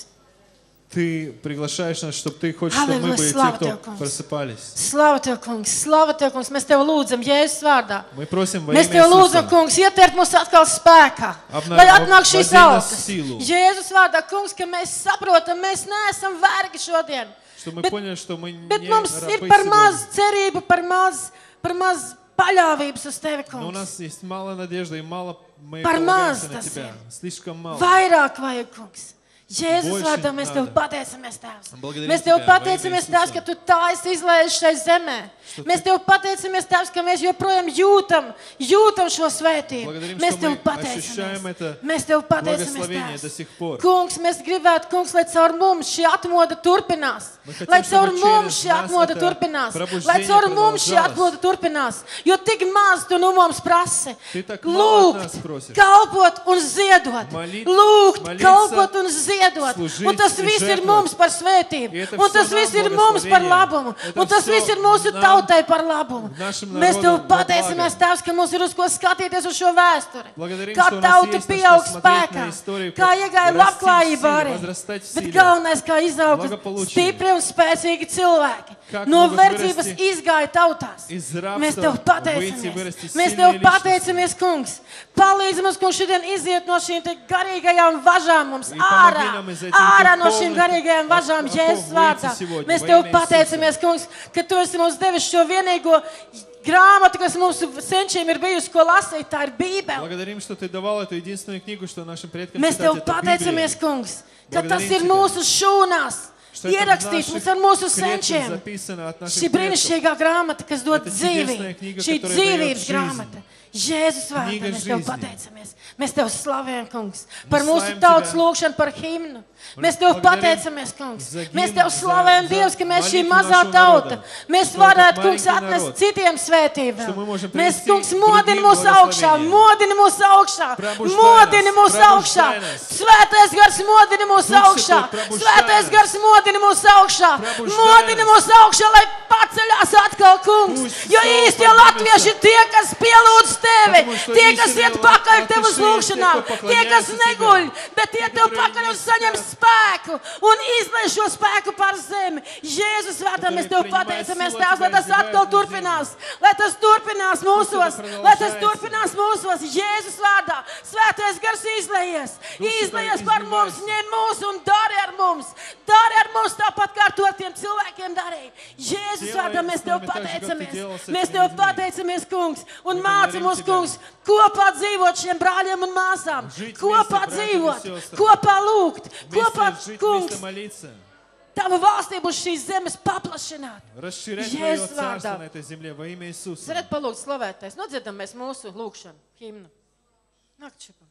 Ты приглашаешь нас, чтобы Ты хочешь, чтобы мы Аллилуйя, были те, слава кто Тебе, Kungs. просыпались. Slava Tev, kungs, slava Tev, kungs. Mēs Tev lūdzam, Jēzus vārdā. Мы просим во Mēs имя Tev lūdzam, Иисуса. kungs, ietvērt mūs atkal spēkā. Apnāk- Lai atnāk šīs vadi nas augas. silu. Jēzus vārdā, kungs, ka mēs saprotam, mēs neesam vergi šodien. Чтобы мы Bet- поняли, что мы Bet не mums ir рабы par сегодня. maz cerību, par maz, par maz paļāvības uz Tevi, Но у kungs. нас есть мало надежды и мало мы Par maz полагаемся на tas Тебя. ir. Слишком мало. Vairāk vajag, kungs. Jēzus Больше vārdā mēs Tev надо. pateicamies, Tēvs. Благодарим Mēs Tev Тебя во pateicamies, имя Tēvs, Иисуса. ka Tu tā esi izlaists šai zemē. Mēs Tev pateicamies, Tēvs, ka mēs joprojām jūtam, jūtam šo svētību. Благодарим, Mēs что Tev мы ощущаем pateicamies. это Mēs Tev pateicamies, благословение до Tēvs. сих пор. Kungs, mēs gribētu, kungs, lai caur mums šī atmoda turpinās. Мы хотим, Lai caur чтобы mums через šī нас atmoda это turpinās. Lai пробуждение caur mums šī продолжалось. atmoda turpinās. Jo tik maz Tu no mums prasi. Ты так мало от нас Lūgt, просишь. kalpot un ziedot. Молить, Lūgt, молиться, kalpot un ziedot. служить Un tas и viss ir жертвовать. mums par svētību. И это Un всё tas нам viss ir mums par благословение. labumu. Это Un tas всё viss ir mūsu нам, tautai par labumu. нашим Mēs Tev народу во pateicamies, благо. Tēvs, ka mums ir uz ko skatīties uz šo vēsturi. Благодарим, Kā что у нас tauta есть на pieaug что смотреть spēkā. на историю, Kā как iegāja расти в labklājība силе, arī. возрастать в Bet силе. galvenais, kā izauga Благополучие. stipri un spēcīgi cilvēki. Как No могут verdzības вырасти izgāja tautās. из Mēs рабства, Tev выйти, pateicamies. вырасти Mēs сильные Tev личности. pateicamies, kungs. Palīdzi mums, kungs, šodien iziet no šīm te garīgajām važām mums И ārā. помоги нам из этих Ārā no šīm духовных garīgajām važām, оков Jēzus выйти vārdā. сегодня Mēs во Tev имя pateicamies, kungs, ka Tu esi mums devis šo vienīgo grāmatu, kas mums senčiem ir bijusi, ko lasīt. Tā ir Bībele. Благодарим, что Ты давал эту единственную книгу, что нашим предкам Mēs читать. Tev Это pateicamies, Библия. kungs, ka tas Благодарим ir Тебя. mūsu šūnās. Что это в Ierakstīts наших mums ar mūsu клетках senčiem. записано от наших Šī предков. brīnišķīgā grāmata, kas dod Это dzīvību, чудесная книга, šī которая dzīvības дает жизнь. grāmata. Jēzus vārdā Kniga mēs Tev жизни. pateicamies. Mēs Tev slavējam, kungs, par mūsu славим tautas Тебя. lūgšanu, par himnu. Mēs Tev благодарим pateicamies, kungs. за гимн, Mēs Tev за- slavējam, за Dievs, ka mēs šī молитву mazā нашего tauta, народа, mēs что varētu, этот kungs, маленький atnest народ, citiem svētībām. что мы можем Mēs, принести kungs, modini другим mūs augšā, благословение. modini mūs augšā, Пробуждай modini нас, mūs augšā. пробуждай нас. Svētais gars modini mūs Duh augšā. Svētais, pробуждай Svētais нас. gars modini mūs augšā. Пробуждай Modini нас. mūs augšā, lai paceļās atkal, kungs. Пусть Jo снова īstie поднимется. latvieši ir tie, kas pielūdz tevi, Потому что tie, kas истинные iet pakaļ латыши tev uz есть те, lūgšanām, кто tie, kas поклоняется neguļ, тебе, bet tie те, tev которые pakaļ un не saņem спят. spēku un izlaiž šo spēku par zemi. Jēzus vārdā mēs tev Которые pateicamies, принимают Tēvs, lai силу tas тебя atkal изливают на turpinās, lai tas turpinās mūsos, это lai tas продолжается. turpinās mūsos. Jēzus vārdā svētais gars izlaijies, Duh izlaijies Svētais par izlaijies. mums, ņem mūs un dari ar mums, dari ar mums tāpat kā ar to tiem cilvēkiem darīja. Jēzus Делай vārdā mēs с tev нами так же, как ты pateicamies, делал с mēs этими tev людьми. pateicamies, kungs, un Мы māci благодарим mūs, тебя. kungs, kopā dzīvot šiem brāļiem un māsām, Жить kopā вместе, братья и dzīvot, сестры. kopā lūgt, kopā, Вместе жить, kungs, вместе молиться. Tava valstība uz šīs zemes paplašināt. Расширять Jēzus Твое царство vārdā. на этой земле во имя Иисуса. Varat palūgt slavētais. Nodziedam mēs mūsu lūgšanu, himnu. Nāk, čipam.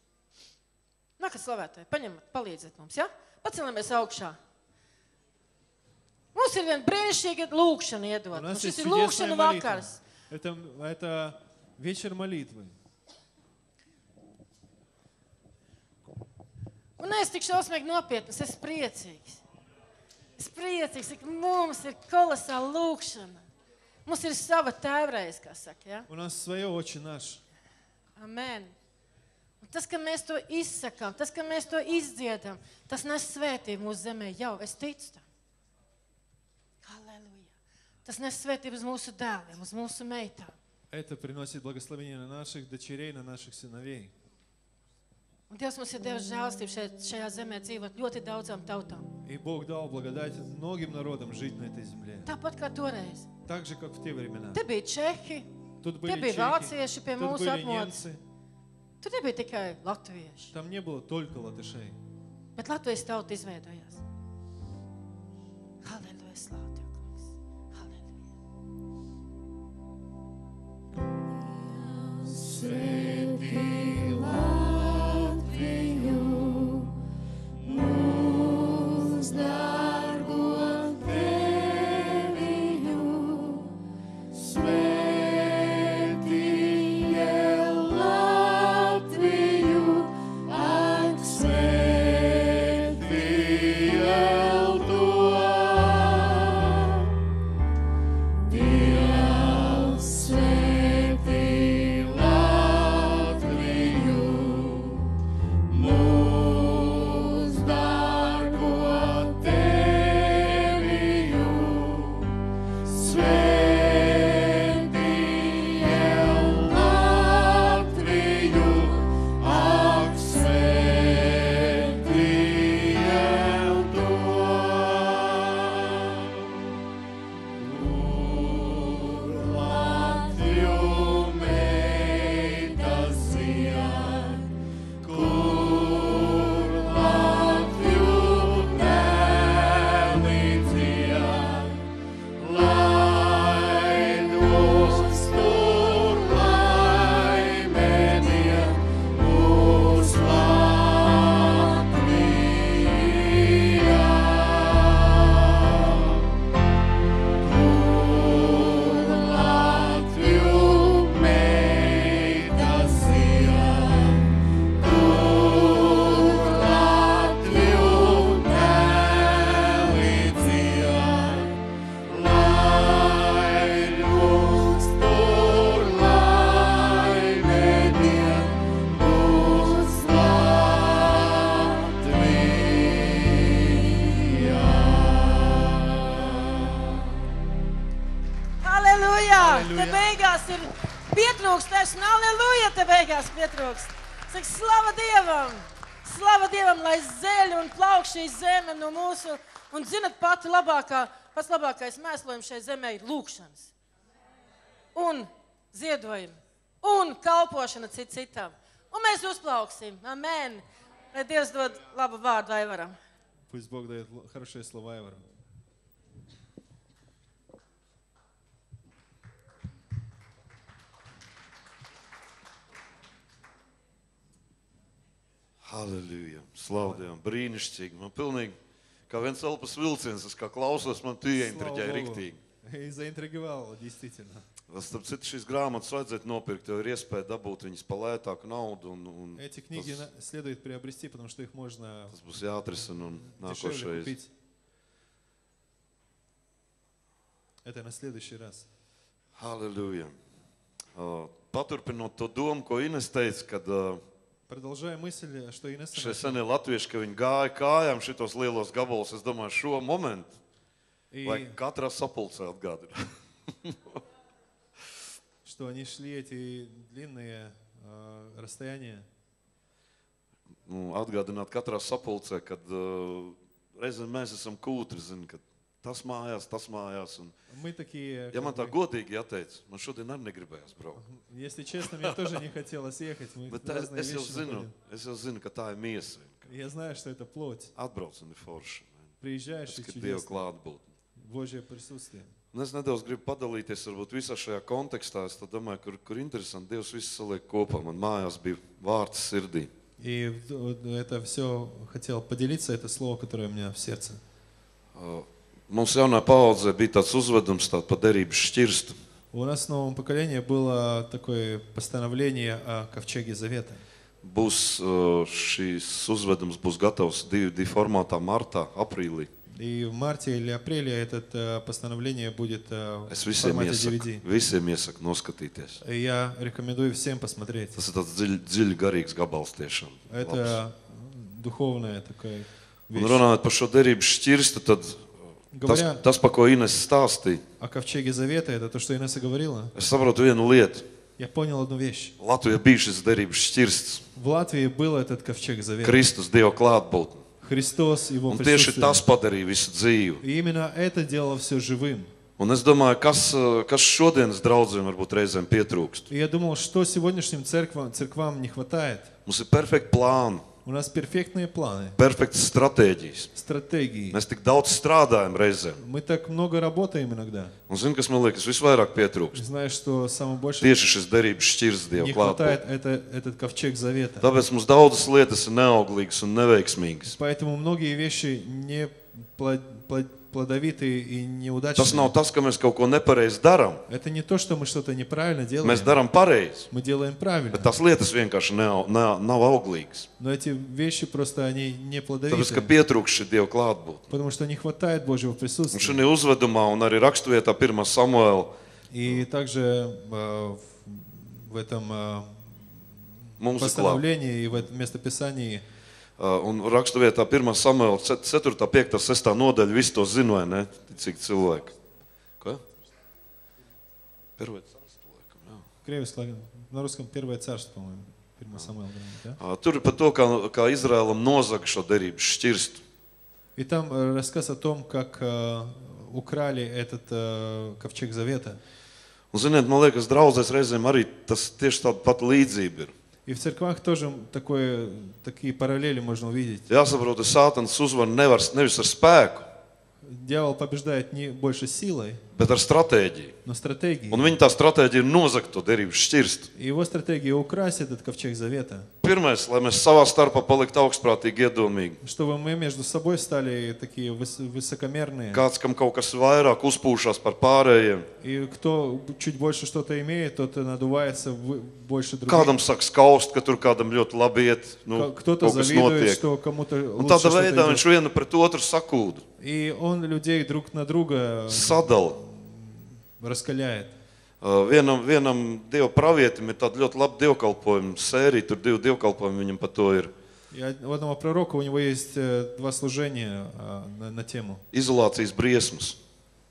Nākat slavētāji, paņemat, palīdziet mums, ja? Pacelamies augšā. Mums ir viena brīnišķīga lūgšana У iedot. Un нас šis есть ir чудесная lūgšana молитва. vakars. Это, это вечер молитвы. Un es tik šausmīgi nopietnas, es priecīgs. Es priecīgs, ka mums ir kolosāla lūgšana. Mums ir sava tēvreiz, kā saka, ja? У нас свое Отче наш. Amen. Un tas, ka mēs to izsakām, tas, ka mēs to izdziedam, tas nes svētību mūsu zemē jau. Es ticu tam. Halleluja. Tas nes svētību uz mūsu dēliem, uz mūsu meitām. Это приносит благословение на наших дочерей, на наших сыновей. Un Dievs mums ir devis žēlstību šeit, šajā zemē dzīvot ļoti daudzām tautām. И Бог дал благодать многим народам жить на этой земле. Tāpat kā toreiz. Так же, как в те времена. Te bija Čehi, Тут te были bija чехи, vācieši pie тут mūsu были apmodas. немцы. Tur nebija tikai latvieši. Там не было только латышей. Bet Latvijas tauta izveidojās. Halleluja, slāv Tev, kungs. Halleluja. Svētī, el to Halleluja, te beigās pietrūkst. Saka, slava Dievam! Slava Dievam, lai zeļ un plauk šī zeme no mūsu. Un zinat, pati labākā, pats labākais mēslojums šai zemē ir lūkšanas. Un ziedojumi. Un kalpošana cit citam. Un mēs uzplauksim. Amen. Lai Dievs dod labu vārdu Aivaram. Пусть Бог дает л- хорошие слова Айвару. Halleluja. Slavu Dievam. Brīnišķīgi. Man pilnīgi kā viens elpas vilciens, es kā klausos, man tu ieintriģēja Слава Богу. riktīgi. И заинтриговал, действительно. Starp citu, šīs grāmatas vajadzētu nopirkt, jo ir iespēja dabūt viņas par lētāku naudu. Un, un Эти книги tas, на- следует приобрести, потому что их можно tas būs jāatrisina un дешевле nākošais. купить. Это на следующий раз. Halleluja. Uh, Paturpinot to domu, ko Ines teica, kad uh, Продолжая мысль, что Инесса šie начала. senie latvieši, ka viņi gāja kājām šitos lielos gabalus, es domāju, šo momentu, lai И katrā sapulcē atgādina. что они шли эти длинные э, расстояния. Nu, atgādināt katrā sapulcē, kad uh, reizēm mēs esam kūtri, zin, kad tas mājās, tas mājās. Un, Мы такие, ja man как tā бы, godīgi jāteic, man šodien arī negribējās braukt. если честно, мне тоже не хотелось ехать. Мы Bet es, разные es, jau вещи zinu, находим. es jau zinu, ka tā ir miesa. Я знаю, что это плоть. Atbrauc un ir forši. Приезжаешь Tas, и ka Dieva чудесно. klātbūtne. Божье присутствие. Un es nedaudz gribu padalīties varbūt visā šajā kontekstā. Es tad domāju, kur, kur interesanti Dievs visu saliek kopā. Man mājās bija vārds sirdī. И в- это все хотел поделиться, это слово, которое у меня в сердце. Mums jaunā paaudzē bija tāds uzvedums, tāds pa derības šķirstu. У нас в новом поколении было такое постановление о ковчеге завета. Būs uh, šīs uzvedums būs gatavs divi, divi formātā martā, aprīlī. И в марте или апреле это э, постановление будет э, Es в visiem формате ди ви iesaku, ди. visiem iesaku noskatīties. И я рекомендую всем посмотреть. Tas ir tāds dziļ, dziļi garīgs gabals tiešām. Labs. Это духовная такая Un вещь. runājot par šo derības šķirstu, tad tas, Говоря tas pa ko Ines stāstīja, о ковчеге завета, это то, что Инесса говорила, es saprotu vienu lietu. я понял одну вещь. Latvijā bija šis derības šķirsts, В Латвии был этот ковчег завета. Kristus, Dieva klātbūtne. Христос, Его Un tieši tas присутствие. padarīja visu dzīvi. И именно это делало все живым. Un es domāju, kas, kas šodienas draudzēm varbūt reizēm pietrūkst. И я думал, что сегодняшним церквам, церквам не хватает. Mums ir perfekti plāni, У нас перфектные планы, perfektas stratēģijas. стратегии. Mēs tik daudz strādājam reizēm. Мы так много работаем иногда. Un zini, kas man liekas visvairāk pietrūkst? Знаешь, что самое больше Tieši šis derības šķirsts Dieva не klātbūtne. хватает это, этот ковчег завета. Tāpēc mums daudzas lietas ir neauglīgas un neveiksmīgas. Поэтому многие вещи не плод- плод- плодовитые и Tas неудачные. nav tas, ka mēs kaut ko nepareizi darām. Это не то, что мы что-то неправильно делаем. Mēs darām pareizi, Мы делаем правильно. bet tās lietas vienkārši nav, nav, nav auglīgas. Но эти вещи просто они не Tāpēc, ka плодовитые. pietrūkst šī Dieva klātbūtne. Потому что не хватает Божьего Un присутствия. šajā uzvedumā un arī raksturvietā pirmā Samuēla И также э, в- в этом э, mums ir klāta. постановлении и в этом местописании Un raksturvietā pirmā Samuēla ceturtā, piektā, sestā nodaļa, visi to zina, vai ne? Cik cilvēki. Ko? Первое царство, laikam, jā. Кривый слоган. На русском Первое царство, по-моему. Первое Самуил. Да? Ā, Tur ir par to, kā, kā Izraēlam nozaga šo derības šķirstu. И там э, рассказ о том, как э, украли этот э, ковчег завета. Un, ziniet, man liekas, draudzēs reizēm arī tas tieši tāda pati līdzība ir. И в церквах тоже такое, такие параллели можно увидеть. Jāsaprot, ka Sātans uzvar nevar, nevis ar spēku, Дьявол побеждает не больше силой, bet ar stratēģiju. но стратегией. Un viņa tā stratēģija ir nozagt to derības šķirstu. И его стратегия украсть этот ковчег завета, Pirmais, lai mēs savā starpā paliktu augstprātīgi, iedomīgi. чтобы мы между собой стали такие выс- высокомерные. Kāds, kam kaut kas vairāk uzpūšās par pārējiem, И кто чуть больше что-то имеет, тот надувается в- больше других. kādam saka skaust, ka tur kādam ļoti labi iet, nu, Ка- Кто-то kaut kas завидует, notiek. что кому-то Un лучше tādā что-то veidā идет. viņš vienu pret otru sakūda, И он людей друг на друга sadala. раскаляет. Uh, Vienam, vienam dievu pravietim ir tāda ļoti laba dievkalpojuma sērija, tur divi dievkalpojumi viņam par to ir. И од- у одного пророка у него есть э, два служения а, на, на тему. Izolācijas briesmas.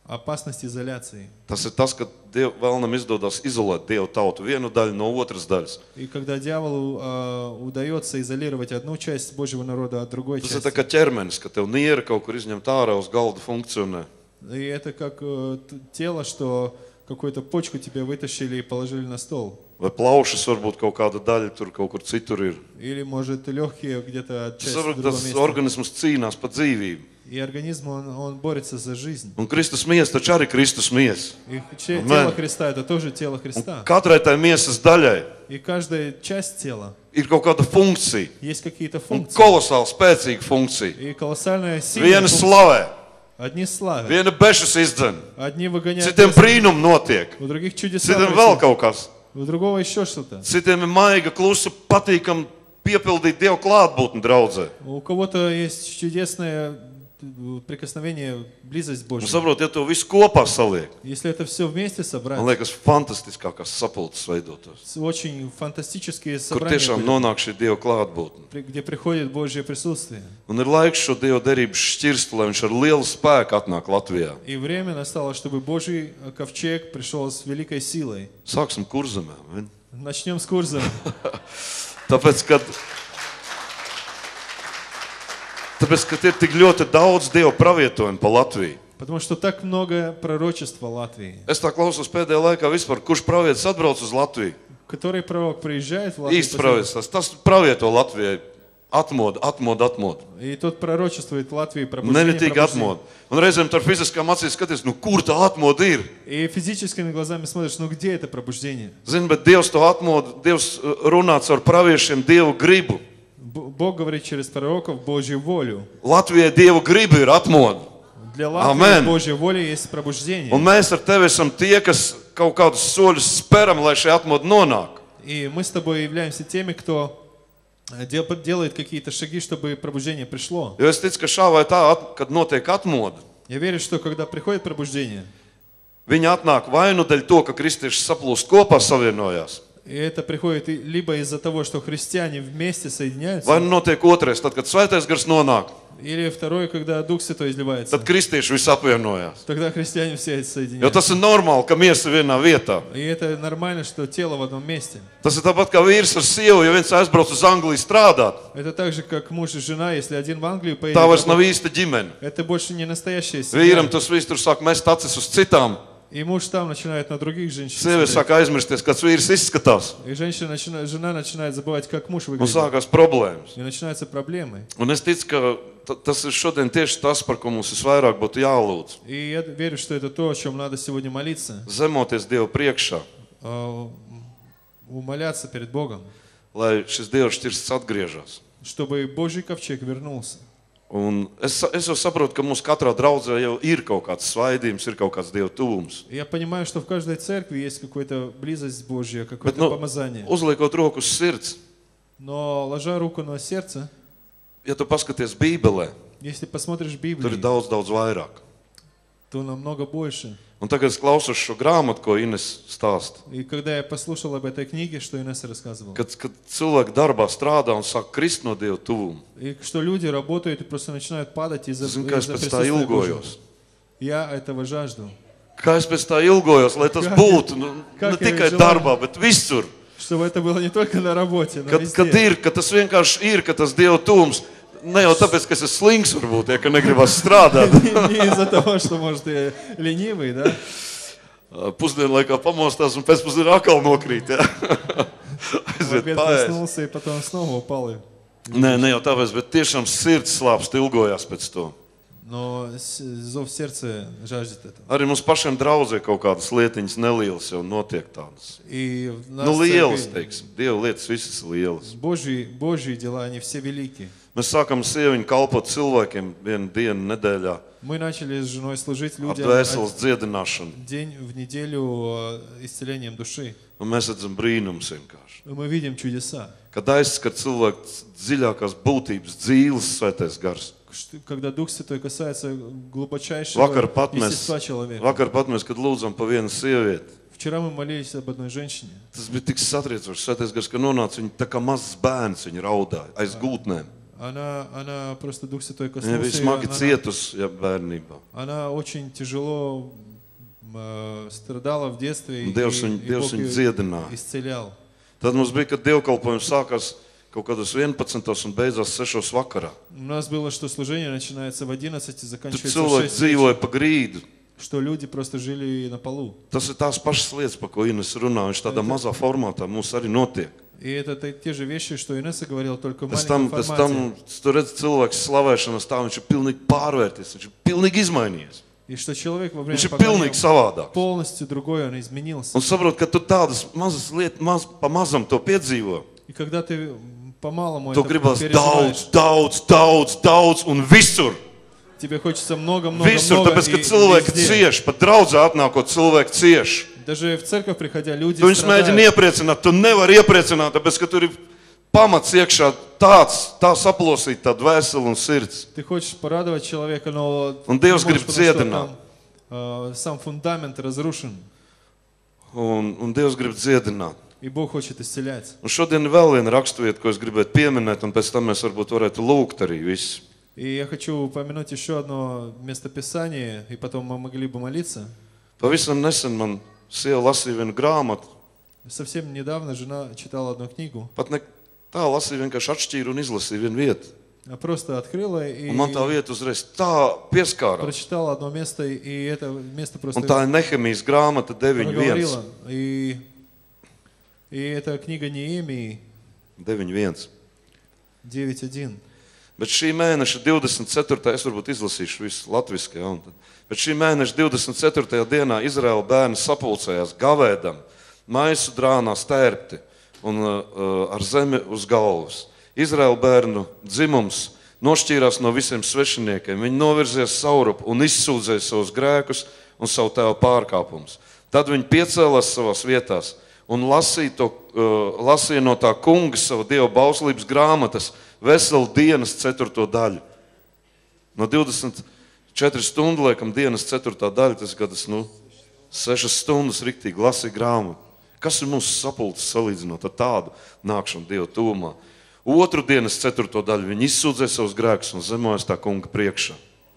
опасность изоляции. Tas ir tas, ka Diev, vēlnam izdodas izolēt Dievu tautu vienu daļu no otras daļas. И когда дьяволу э, удается изолировать одну часть Божьего народа от другой Tas ir tā части, kā ķermenis, ka tev niera kaut kur izņemt ārā uz galda funkcionē. и это как э, т- тело, что какую-то почку тебе вытащили и положили на стол. Vai plaušas varbūt kaut kāda daļa tur kaut kur citur ir. Или, может, легкие где-то Tas, часть в saprot, другом tas месте. organisms cīnās par dzīvību. И организм, он, он борется за жизнь. Un Kristus miesa taču arī Kristus miesa. И че- Amen. тело Христа – это тоже тело Un Христа. katrai tai miesas daļai И каждая часть тела ir kaut kāda funkcija. есть какие-то Un функции. kolosāli spēcīga funkcija. И колоссальная сильная Viena функция. slavē, Одни славят, viena bešas izdzen, одни выгоняют, citiem бесов, brīnumi notiek, у других чудеса, citiem vēl происходят, kaut kas. у другого еще что-то. Citiem ir maiga, klusa, patīkam piepildīt Dievu klātbūtni draudzē. У кого-то есть чудесное э, прикосновение, близость Un Божья. saprot, ja to visu kopā saliek, Если это все вместе man собрать, liekas, fantastiskākās sapulces veidotos. с- очень фантастические Kur собрания, tiešām были, nonāk šī Dieva klātbūtne. при- где приходит Божье присутствие. Un ir laiks šo Dieva derības šķirstu, lai viņš ar lielu spēku atnāk Latvijā. И время настало, чтобы Божий э, ковчег пришел с великой силой. Sāksim kurzemē. vien? Начнем с курса. Tāpēc, kad, tāpēc, kad ir tik ļoti daudz Dieva pravietojumu pa Latviju. Потому что так много пророчества Латвии. Es tā klausos pēdējā laikā vispār, kurš pravietis atbrauc uz Latviju. Который пророк приезжает в Латвию, Īsts pravietis, tas, tas pravieto Latvijai. Atmod, atmod, atmod. и тот пророчествует Латвии пробуждение, Nemitīgi пробуждение. atmod. Un reizēm ar fiziskām acīm skaties, nu kur tā atmod ir? И физическими глазами смотришь, ну где это пробуждение? Zini, bet Dievs to atmod, Dievs uh, runā caur praviešiem Dievu gribu. Б- Бог говорит через пророков Божью волю. Latvijai Dievu griba ir atmod. Для Латвии Амен. Божья воля есть пробуждение. Un mēs ar tevi esam tie, kas kaut kādus soļus speram, lai šī atmoda nonāk. И мы с тобой являемся теми, кто э, дел- делает какие-то шаги, чтобы пробуждение пришло. Jo es ticu, ka šā vai tā, at, kad notiek atmoda, Я верю, что когда приходит пробуждение, viņi atnāk vai nu dēļ to, ka kristieši saplūst kopā savienojās, и это приходит и- либо из-за того, что христиане вместе соединяются, vai nu notiek otrais, tad, kad svētais gars nonāk, или второе, когда Дух Святой изливается. tad kristieši visi apvienojās. Тогда христиане все Jo соединяются. tas ir normāli, ka miesa ir vienā vietā. И это нормально, что тело в одном месте. Tas ir tāpat kā vīrs ar sievu, ja viens aizbrauc uz Angliju strādāt, Это так же, как муж и жена, если один в Англию поедет, tā vairs nav работать, īsta ģimene. это больше не настоящая Vīram семья. tas viss tur sāk mest acis uz citām. И муж там начинает на других женщин Sieviete смотреть. sāk aizmirsties, kāds vīrs izskatās. И женщина начинает, жена начинает забывать, как муж Un выглядит. sākās problēmas. И начинаются проблемы. Un es ticu, ka ta- tas ir šodien tieši tas, par ko mums visvairāk būtu jālūdz. И я верю, что это то, о чем надо сегодня молиться. Zemoties Dievu priekšā, э, Умоляться перед Богом, lai šis Dieva šķirsts atgriežas. чтобы Божий ковчег вернулся. Un es, sa- es jau saprotu, ka mums katrā draudzē jau ir kaut kāds svaidījums, ir kaut kāds Dieva tuvums. И я понимаю, что в каждой церкви есть какая-то близость Божья, Bet, какое-то nu, помазание. uzliekot roku uz sirds, Но ложа руку на сердце, ja tu paskaties Bībelē, если посмотришь tur ir Библию, daudz, daudz vairāk. то намного больше. Un tagad es klausos šo grāmatu, ko Ines stāsta. И когда я послушал об этой книге, что Инесса рассказывала, Kad, kad cilvēki darbā strādā un sāk krist no Dieva tuvuma, и что люди работают и просто начинают падать из-за zinu, kā es из-за pēc tā присутствия Божьего. ilgojos. Я этого жажду. Kā es pēc tā ilgojos, lai tas Kā- būtu nu, kā ne jau tikai viņš darbā, bet visur. Чтобы это было не только на работе, но Kad, везде. kad ir, ka tas vienkārši ir, ka tas Dieva tuvums, ne jau tāpēc, ka es esmu slings varbūt, ja, ka negribas strādāt. Не, не из-за того, что, может, я ленивый, да? Pusdienlaikā pamostās un pēcpusdienā atkal nokrīt. Ja. В Aiziet обед paēst. проснулся и потом снова упал. и- Nē, ne jau tāpēc, bet tiešām sirds slāpst ilgojās pēc to. Но с- зов сердца жаждет этого. Arī mums pašiem draudzē kaut kādas lietiņas nelielas jau notiek tādas. И в нас Nu, в lielas, церкви teiksim. Dieva lietas visas lielas. Божьи, Божьи дела, они все великие. Mēs sākam sieviņu kalpot cilvēkiem vienu dienu nedēļā Мы начали с женой служить ar людям dvēseles dziedināšanu. один день в неделю э, исцелением души. Un mēs redzam brīnums vienkārši. И мы видим чудеса. Kad aizskar cilvēku dziļākās būtības dzīves svētais gars. Что- Когда Дух Святой касается Vakar глубочайшего pat mēs, естества человека. vakar pat mēs, kad lūdzam pa vienu sievieti, Вчера мы молились об одной женщине. tas bija tik satriecoši. Svētais gars, ka nonāca viņa tā kā mazs bērns, viņa raudāja aiz gultnēm. Она, она просто Дух Святой Viņa bija коснулся ее. smagi Она, cietusi ja, bērnībā. она очень тяжело э, страдала в детстве, Un и, Dievs viņu, и Dievs Бог viņu ее dziedināja. исцелял. Tad mums bija, kad dievkalpojums sākās kaut kādos vienpadsmitos un beidzās sešos vakarā. У нас было, что служение начинается в одиннадцать и Tur заканчивается в cilvēki шесть dzīvoja вечера, pa grīdu. что люди просто жили на полу. Tas ir tās pašas lietas, par ko Ines runā. Viņš tādā mazā formātā mums arī notiek. И это те те же вещи, что Инесса говорила, только в Pēc маленьком tam, pēc формате. tam tu redzi cilvēks slavēšanas tā, viņš ir pilnīgi pārvērties, viņš ir pilnīgi izmainījies. И что человек во время Viņš ir поклонения pilnīgi savādāk. полностью другой, он изменился. Un saprot, ka tu tādas mazas lietas, maz, pa mazam to piedzīvo. И когда ты по-малому Tu это gribas переживаешь, daudz, daudz, daudz, daudz un visur. тебе хочется много-много-много Visur, tāpēc, ka и cilvēki везде. cieš, pat draudzē atnākot cilvēki cieš. Даже в церковь приходя, люди Tu viņus mēģini страдают. iepriecināt, tu nevari iepriecināt, tāpēc, ka tur ir pamats iekšā tāds, tā saplosīt tā dvēseli un sirds. Ты хочешь порадовать человека, но Un ты не Dievs можешь, grib потому что dziedināt. там, э, сам фундамент разрушен, Un, un Dievs grib dziedināt. и Бог хочет исцелять. Un šodien ir vēl viena raksturvieta, ko es gribētu pieminēt, un pēc tam mēs varbūt varētu lūgt arī visi. И я хочу упомянуть еще одно местописание, и потом мы могли бы молиться. Pavisam nesen man sieva lasīja vienu grāmatu, Совсем недавно жена читала одну книгу, pat ne tā lasīja, vienkārši atšķīra un izlasīja vienu vietu. а просто открыла и Un man tā vieta uzreiz tā pieskārās. прочитала одно место, и это место просто Un tā ir Nehemijas grāmata deviņi viens. проговорила. И, и это книга Неемии deviņi viens. девять один. Bet šī mēneša divdesmit ceturtajā es varbūt izlasīšu visu latviski. Ja, un tad- bet šī mēneša divdesmit ceturtajā dienā Izraēla bērni sapulcējās gavēdam, maisu drānā stērpti un uh, ar zemi uz galvas. Izraēla bērnu dzimums nošķīrās no visiem svešiniekiem. Viņi novirzījās saurup un izsūdzēja savus grēkus un savu tēvu pārkāpumus. Tad viņi piecēlās savās vietās un lasīja, to, uh, lasīja no tā kunga savu Dieva bauslības grāmatas veselu dienas ceturto daļu. No divdesmit četras stundu, liekam, dienas ceturtā daļa, tas gadas, nu, sešas stundas riktīgi lasīja grāmatu. Kas ir mūsu sapulces salīdzinot ar tādu nākšanu Dieva tūmā? Otru dienas ceturto daļu viņi izsūdzēja savus grēkus un zemojas tā kunga priekšā.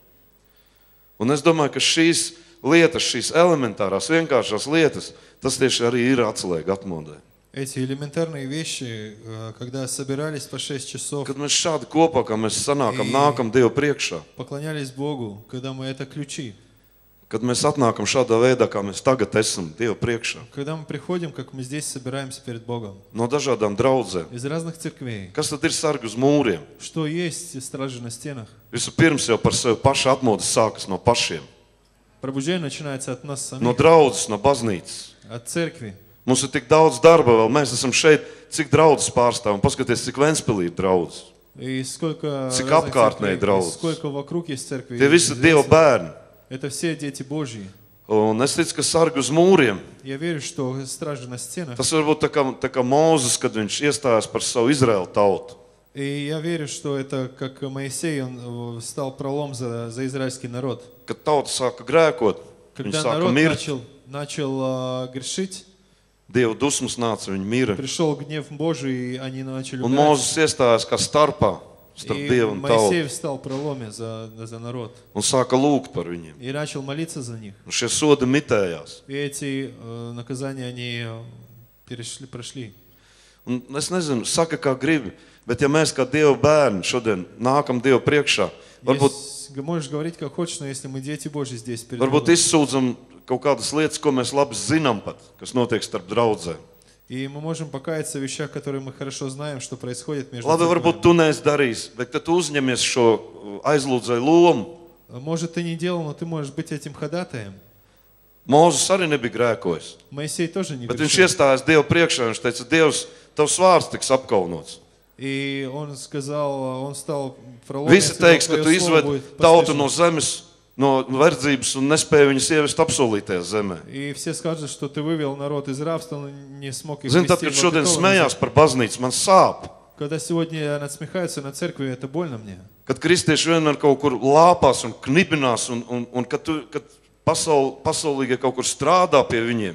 Un es domāju, ka šīs lietas, šīs elementārās, vienkāršās lietas, tas tieši arī ir atslēga atmodē. Эти элементарные вещи, э, когда собирались по шесть часов, Kad mēs šādi kopā, kā mēs sanākam, I- nākam Dievu priekšā, поклонялись Богу, когда мы это ключи. kad mēs atnākam šādā veidā, kā mēs tagad esam Dievu priekšā, Когда мы приходим, как мы здесь собираемся перед Богом, no dažādām draudzēm, из разных церквей, kas tad ir sargi uz mūriem? что есть стражи на стенах. Vispirms jau par sevi pašu atmodas sākas no pašiem, Пробуждение начинается от нас no самих, draudzes, no baznīcas. от церкви. Mums ir tik daudz darba vēl, mēs esam šeit, cik draudzes pārstāvam, paskaties, cik Ventspilī ir draudzes. И сколько Cik разных apkārtnēji церквей, draudzes. и сколько вокруг есть церкви. Tie visi ir Dieva bērni. Это все дети Божьи. Un es ticu, ka sargi uz mūriem, Я верю, что стражи на стенах. tas var būt tā kā, tā kā Mūzes, kad viņš iestājās par savu Izraēlu tautu. И я верю, что это как Моисей, он э, стал пролом за, за израильский народ. Kad tauta sāka grēkot, viņi Когда sāka народ mirt, начал, начал э, грешить, Dieva dusmas nāca, viņi mira. пришел гнев Божий, и они начали Un умирать. Mūzes iestājās kā starpā starp И Dievu un Моисей tautu встал в проломе за, за народ un sāka lūgt par viņiem. и начал молиться за них. Un šie sodi mitējās. И эти э, наказания, они э, перешли, прошли. Un es nezinu, saka, kā gribi, bet ja mēs kā Dieva bērni šodien nākam Dievu priekšā, varbūt, Если- можешь говорить как хочешь, но если мы дети Божьи здесь перед varbūt Богом, izsūdzam kaut kādas lietas, ko mēs labi zinām pat, kas notiek starp draudzēm. и мы можем покаяться в вещах, которые мы хорошо знаем, что происходит между Labi, церквями. varbūt tu neesi darījis, bet tad tu uzņemies šo aizlūdzēju lomu. Может, ты не делал, но ты можешь быть этим ходатаем. Mūzes arī nebija grēkojis, Моисей тоже не bet viņš грешил. iestājās Dievu priekšā, viņš teica, Dievs, tavs vārds tiks apkaunots. И он сказал, он стал проломом, Visi teiks, ka tu izved tautu no no... zemes, no verdzības un nespēji viņus ievest apsolītajā zemē. И все скажут, что ты вывел народ из рабства, но не смог их Zini, tad, ввести kad в šodien обетованную smējās землю. par baznīcu, man sāp. Когда сегодня надсмехаются над церковью, это больно мне. Kad kristieši vienmēr kaut kur lāpās un knibinās, un, un, un kad, tu, kad pasaul, pasaulīgie kaut kur strādā pie viņiem,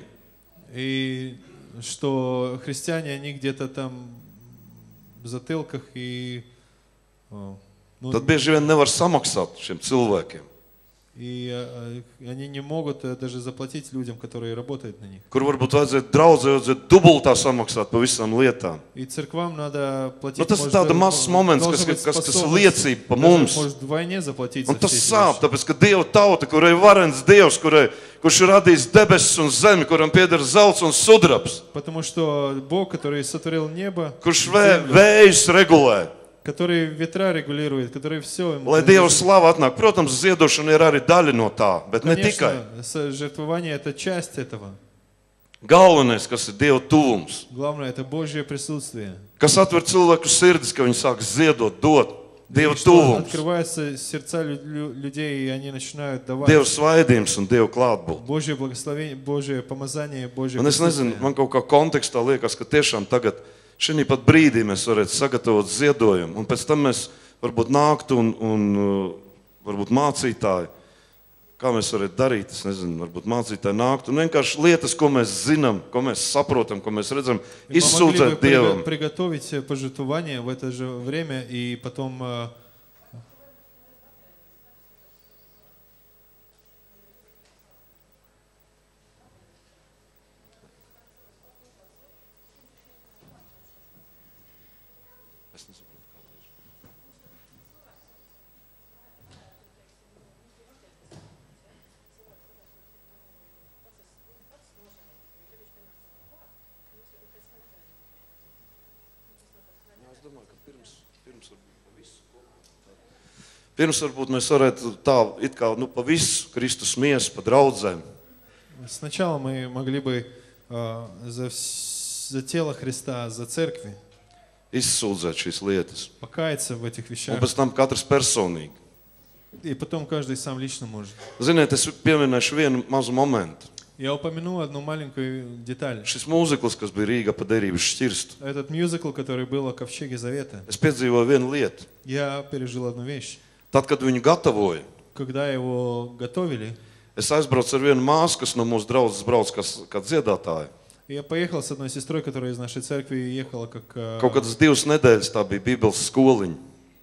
И что христиане, они где-то там в затылках и а, ну, tad bieži vien nevar samaksāt šiem cilvēkiem. и а, они не могут э, даже заплатить людям, которые работают на них. Kur varbūt vajadzētu draudzē, vajadzētu dubultā samaksāt par visām lietām. И церквам надо платить. Nu, tas ir может, tāds даже, mazs м, moments, должна kas, быть kas, kas способность liecība par даже, mums. может, вдвойне заплатить Un за tas все эти sāp, вещи. tāpēc, ka Dieva tauta, kurai ir varens Dievs, kurai, kurš ir radījis debesis un zemi, kuram pieder zelts un sudrabs, Потому что Бог, который сотворил небо, kurš и vē, землю, vējus regulē, который ветра регулирует, который все ему lai Dieva принадлежит. slava atnāk. Protams, ziedošana ir arī daļa no tā, bet ne tikai. Конечно, жертвование – это часть этого. Galvenais, kas ir Dieva tuvums, Главное – это Божье присутствие. kas atver cilvēku sirdis, ka viņi sāk ziedot, dot. Dieva И что tuvums, открываются сердца лю- лю- людей, и они начинают давать Dieva svaidījums un Dieva klātbūtne. Божье благословение, Божье помазание, Божье Un es nezinu, присутствие. man kaut kā kontekstā liekas, ka tiešām tagad, šī pat brīdī mēs varētu sagatavot ziedojumu, un pēc tam mēs varbūt nāktu un, un uh, varbūt mācītāji, kā mēs varētu darīt, es nezinu, varbūt mācītāji nāktu, un vienkārši lietas, ko mēs zinām, ko mēs saprotam, ko mēs redzam, И мы могли бы izsūdzēt приго- Dievam. приготовить пожертвование в это же время и потом э, Pirms varbūt mēs varētu tā, it kā, nu, pa visu Kristus miesu, pa draudzēm. сначала мы могли бы э, за, вс- за тело Христа, за церкви Izsūdzēt šīs lietas. покаяться в этих Un вещах. pēc tam katrs personīgi. И потом каждый сам лично может. Ziniet, es pieminēšu vienu mazu momentu. Я упомяну одну маленькую деталь. Šis mūzikls, kas bija Rīga pa derības šķirstu, Этот мюзикл, который был о Ковчеге Завета, es piedzīvoju vienu lietu. я пережил одну вещь. Tad, kad viņu gatavoju, Когда его готовили, es aizbraucu ar vienu māsu, kas no mūsu draudzes brauc kā, kā dziedātāja. я поехал с одной сестрой, которая из нашей церкви ехала как... э, Kaut kādas divas nedēļas tā bija Bībeles skoliņa.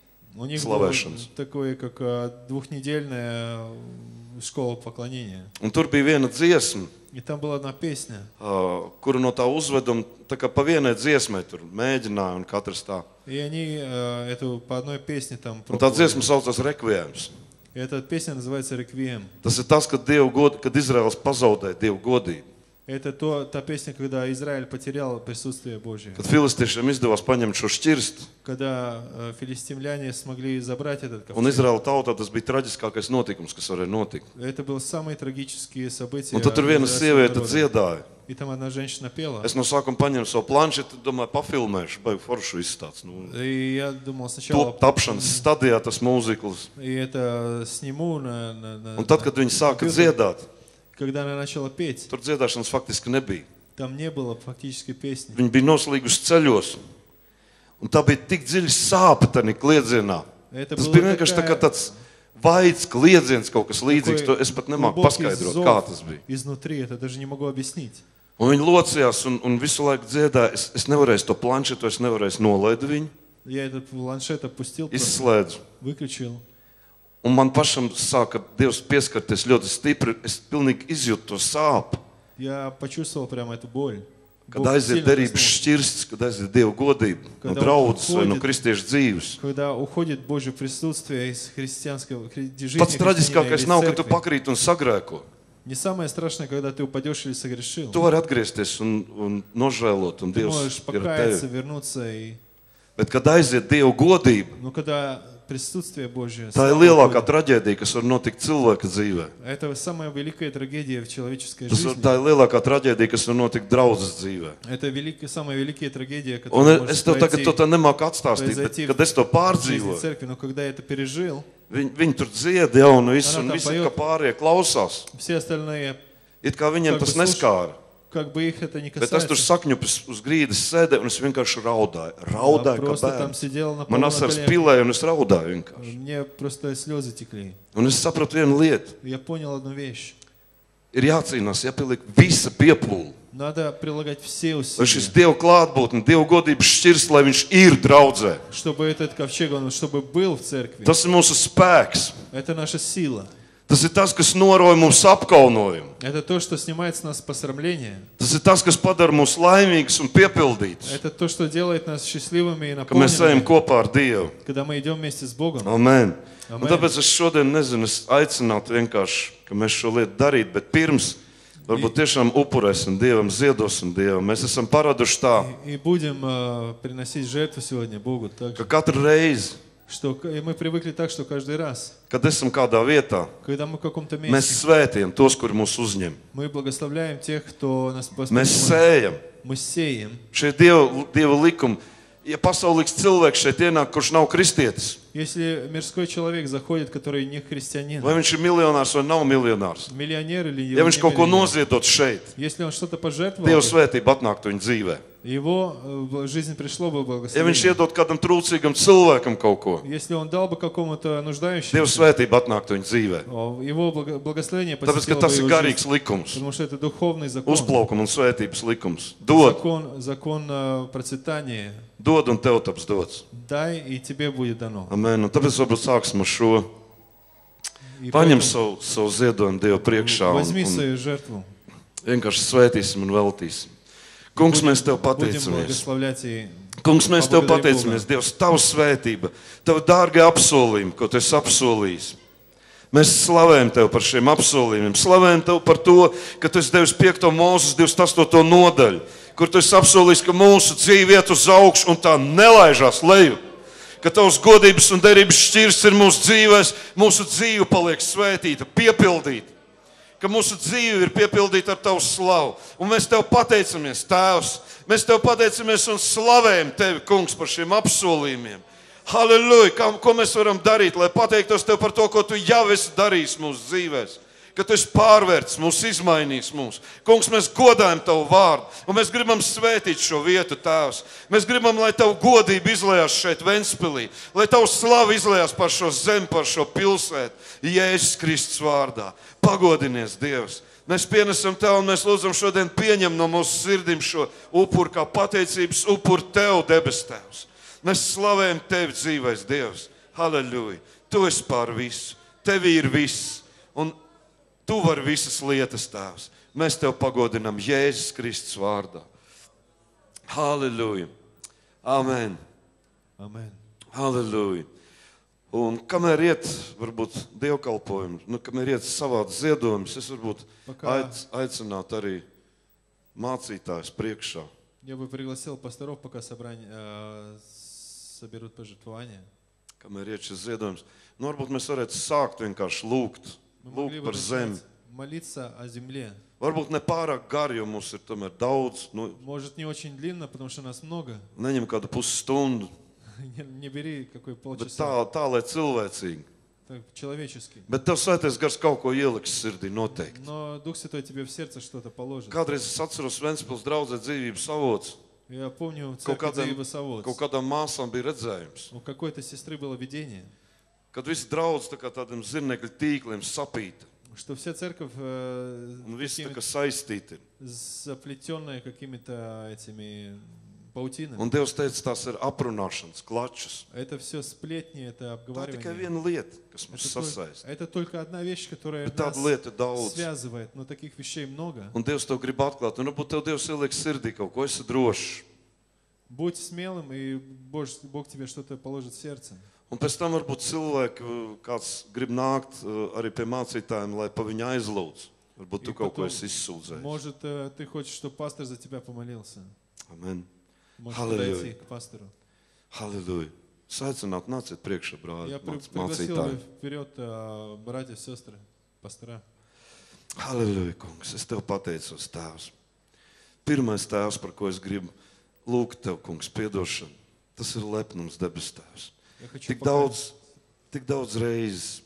У них было Славяшинс. такое, как э, двухнедельная школа поклонения. Un tur bija viena dziesma, И там была одна песня. ā, kuru no tā uzveduma, tā kā pa vienai dziesmai tur mēģināja un katrs tā. И они э, эту по одной песне там Un tā пробовали. dziesma saucās Rekviēms. И эта песня называется «Реквием». Tas ir tas, kad, Dievu god, kad Izraels pazaudēja Dievu godību. Это то, та песня, когда Израиль потерял присутствие Божье. Kad filistiešiem izdevās paņemt šo šķirstu, Когда э, филистимляне смогли забрать этот un ковчег. Izraela tautā tas bija traģiskākais notikums, kas varēja notikt. Это были самые трагические события. Un tad tur viena израильского sieviete народа. dziedāja. И там одна женщина пела. Es no sākuma paņēmu savu planšetu, domāju, pafilmēšu, baigi foršu izstāsts. Nu, И я думал сначала... top tapšanas stadijā tas mūzikls. И это сниму на... на, на Un tad, kad viņi sāka dziedāt, Когда она начала петь, tur dziedāšanas faktiski nebija. там не было фактически песни. Viņi bija noslīguši ceļos. Un tā bija tik dziļa sāpe tajā kliedzienā. Это Tas была bija vienkārši tā kā такая- tāds vaids kliedziens, kaut kas līdzīgs. To такой es pat nemāku глубокий paskaidrot, зов kā tas bija. Изнутри, это даже не могу объяснить. Un viņi locījās un, un visu laiku dziedāja. Es, es nevarēju to planšetu, es nevarēju nolaidu viņu, Я этот планшет опустил, просто izslēdzu. выключил. Un man pašam sāka Dievs pieskarties ļoti stipri. Es pilnīgi izjūtu to sāpju. Я почувствовал прямо эту боль. Kad Бог aiziet сильно derības коснулся. šķirsts, kad aiziet Dieva godība no Kad draudzes vai no uходит- kristiešu dzīves. Когда уходит Божье присутствие из христианского хри- жизни Pats христианина traģiskākais или nav, ka tu церкви. pakrīt un sagrēko. Не самое страшное, когда ты упадешь или согрешил. Tu vari atgriezties un, un nožēlot, un Ты Dievs можешь ir ar покаяться, tevi. вернуться. И... Bet, kad aiziet Dieva godība, Но когда присутствие Божье, tā ir слава lielākā уходит, traģēdija, kas var notikt cilvēka dzīvē. это самая великая трагедия в человеческой Tas, жизни. tā ir lielākā traģēdija, kas var notikt draudzes dzīvē. Это великая, самая великая трагедия, Un которая es может tev tagad пройти to tā nemāku atstāstīt, bet, произойти kad es to в жизни pārdzīvoju, церкви. Но когда я это пережил, viņi, viņi tur dzied jau un viss, Она un там visi, поет. kā pārējie klausās. все остальные, It kā viņiem Как бы tas слушай, neskāra. как бы их это не Bet es tur касается. sakņupis uz grīdas sēdēju, un es vienkārši raudāju. Я Raudāju, kā просто там bērns. сидел на Man полу на asars коленях. pilēja, un es raudāju vienkārši. Мне просто слезы текли. Un es sapratu vienu lietu. Я понял одну вещь. Ir jācīnās, jāpieliek visa piepūle. Надо прилагать все lai усилия, šis Dieva klātbūtne, Dieva godības šķirs, lai viņš ir draudzē. чтобы этот ковчег, он чтобы был в церкви. Tas ir mūsu spēks. Это наша сила. Tas ir tas, kas noroja mums apkaunojumu. Это то, что снимает с нас посрамление. Tas ir tas, kas padara mūs laimīgus un piepildītus, Это то, что делает нас счастливыми и ka mēs ejam наполненными, kopā ar Dievu. когда мы идем вместе с Богом. Amen. Amen. Un tāpēc es šodien nezinu, es aicinātu vienkārši, ka mēs šo lietu darītu, bet pirms varbūt tiešām upurēsim Dievam, ziedosim Dievam. Mēs esam paraduši tā, И, и будем э, приносить жертву сегодня Богу так, ka katru reizi, что к- и мы привыкли так, что каждый раз, kad esam kādā vietā, когда мы в каком-то mēs месте, svētījam tos, kuri mūs uzņem. мы благословляем тех, кто нас Mēs воспринимает. sējam. Мы сеем. Šie Dieva, dieva likumi, ja pasaulīgs cilvēks šeit ienāk, kurš nav kristietis, Если мирской человек заходит, который не христианин, vai viņš ir miljonārs vai nav miljonārs, миллионер или ja viņš не kaut ko миллионер, noziedot šeit, если он что-то пожертвовал, Dieva svētība atnāktu viņa dzīvē. его э, в жизнь пришло бы Ja благословение. viņš iedod kādam trūcīgam cilvēkam kaut ko, Если он дал бы какому-то Dieva нуждающемуся, svētība atnāktu viņa dzīvē. о, его благо- благословение Tāpēc, ka посетило бы tas ir его garīgs жизнь, likums, потому что это духовный закон, uzplaukuma un svētības likums. Dod, закон, закон э, процветания. dod un tev taps dots. Дай, и тебе будет dano. Amen. Un tāpēc varbūt sāksim ar šo. И Paņem поэтому savu, savu ziedojumu Dievu priekšā un, возьми un свою жертву. vienkārši svētīsim un veltīsim. Kungs, mēs tev Будем pateicamies. благословлять и Kungs, mēs tev поблагодарим pateicamies, Бога. Dievs, tavu svētība, tavu dārgie apsolījumi, ko tu esi apsolījis. Mēs slavējam tev par šiem apsolījumiem, slavējam tev par to, ka tu esi devis piekto Mūzes divdesmit astoto nodaļu, kur tu esi apsolījis, ka mūsu dzīve iet uz augšu un tā nelaižās leju. Ka tavs godības un derības šķirs ir mūsu dzīvēs, mūsu dzīve paliek svētīta, piepildīta. Ka mūsu dzīve ir piepildīta ar tavu slavu. Un mēs tev pateicamies, Tēvs. Mēs tev pateicamies un slavējam tevi, Kungs, par šiem apsolījumiem. Halleluja! Kā, ko mēs varam darīt, lai pateiktos tev par to, ko tu jau esi darījis mūsu dzīvēs? Ka tu esi pārvērts mūs, izmainījis mūs. Kungs, mēs godājam tavu vārdu, un mēs gribam svētīt šo vietu, Tēvs. Mēs gribam, lai tavu godība izlējās šeit Ventspilī, lai tavu slavu izlējās par šo zemi, par šo pilsētu, Jēzus Kristus vārdā. Pagodinies, Dievs. Mēs pienesam tev, un mēs lūdzam šodien pieņem no mūsu sirdim šo upuru kā pateicības upuru tev, debes Tēvs. Mēs slavējam tevi dzīvēs, Dievs. Halleluja. Tu esi pār visu. Tevi ir viss. Un tu vari visas lietas, Tēvs. Mēs tev pagodinam Jēzus Kristus vārdā. Halleluja. Amen. Amen. Halleluja. Un kamēr iet, varbūt, dievkalpojumi, nu, kamēr iet savāds ziedojumus, es varbūt Pakā- aic, aicinātu arī mācītājus priekšā. Я бы пригласил пасторов, пока собрание, э, соберут пожертвования. Kamēr iet šis ziedojums. Nu, varbūt mēs varētu sākt vienkārši lūgt. Мы могли Lūgt бы par zemi. начать молиться о земле. Varbūt ne pārāk gari, jo mums ir tomēr daudz. Nu, Может, не очень длинно, потому что нас много. neņem kādu pusstundu, Не, не бери какой bet полчаса. tā, tā lai cilvēcīgi. Так, человеческий. Bet tev svētais gars kaut ko ieliks sirdī noteikti. Но Дух Святой тебе в сердце что-то положит. Kādreiz es atceros Ventspils draudzē dzīvības avots. Я помню, в Kaut церкви kādām, Дзаибасовод. kaut kādām māsām bija redzējums. У какой-то сестры было видение, Kad visi draudz tā kā tādiem zirnekļu tīkliem sapīta. что вся церковь э, Un visi tā такими kā saistīti. заплетенная какими-то этими паутинами. Un Dievs teica, tās ir aprunāšanas, klačas. Это все сплетни, это Tā tikai обговаривание. viena lieta, kas mums Это, только- sasaista. это только одна вещь, которая Bet нас tāda lieta ir daudz. связывает, но таких вещей много. Un Dievs tev grib atklāt. Un varbūt tev Dievs ieliek sirdī kaut ko, esi drošs. Будь смелым, и Бог, Бог тебе что-то положит в сердце. Un pēc tam varbūt cilvēki, kāds grib nākt eh, arī pie mācītājiem, lai pa viņu aizlūdz. Varbūt tu И kaut ko потом, esi izsūdzējis. может, э, ты хочешь, чтобы пастор за тебя помолился. Amen. Можешь Аллилуйя. подойти к пастору. Halleluja. Sveicināt, nāciet priekšā, brāļi, Я при- māc- пригласил mācītāji. бы вперед э, братьев, сестры, пастора. Halleluja, kungs, es tev pateicos, Tēvs. Pirmais Tēvs, par ko es gribu lūgt tev, kungs, piedošanu, tas ir lepnums, debes Tēvs. Я хочу Tik пока- daudz, tik daudz reizes,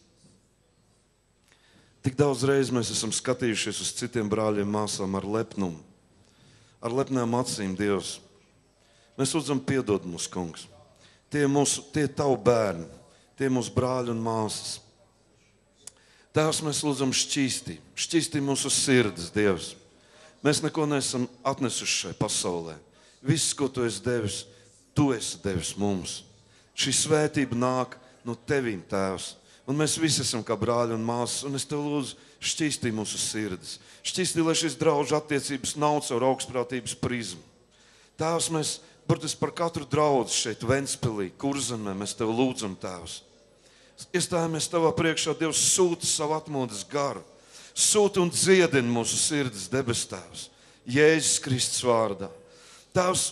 tik daudz reizes mēs esam skatījušies uz citiem brāļiem, māsām ar lepnumu, ar lepnām acīm, Dievs. Mēs lūdzam, piedod mūs, kungs. Tie ir mūsu, tie ir tavi bērni, tie ir mūsu brāļi un māsas. Tēvs, mēs lūdzam šķīstī, šķīstī mūsu sirds, Dievs. Mēs neko neesam atnesuši šai pasaulē. Viss, ko tu esi devis, tu esi devis mums. Šī svētība nāk no tevīm, Tēvs. Un mēs visi esam kā brāļi un māsas, un es tev lūdzu, šķīstī mūsu sirdis. Šķīstī, lai šīs draugu attiecības nav caur augstprātības prizmu. Tēvs, mēs burtiski par katru draudzi šeit Ventspilī, Kurzemē, mēs tev lūdzam, Tēvs. Iestājamies tavā priekšā, Dievs, sūti savu atmodas garu. Sūti un dziedini mūsu sirdis, debes Tēvs. Jēzus Kristus vārdā. Tēvs,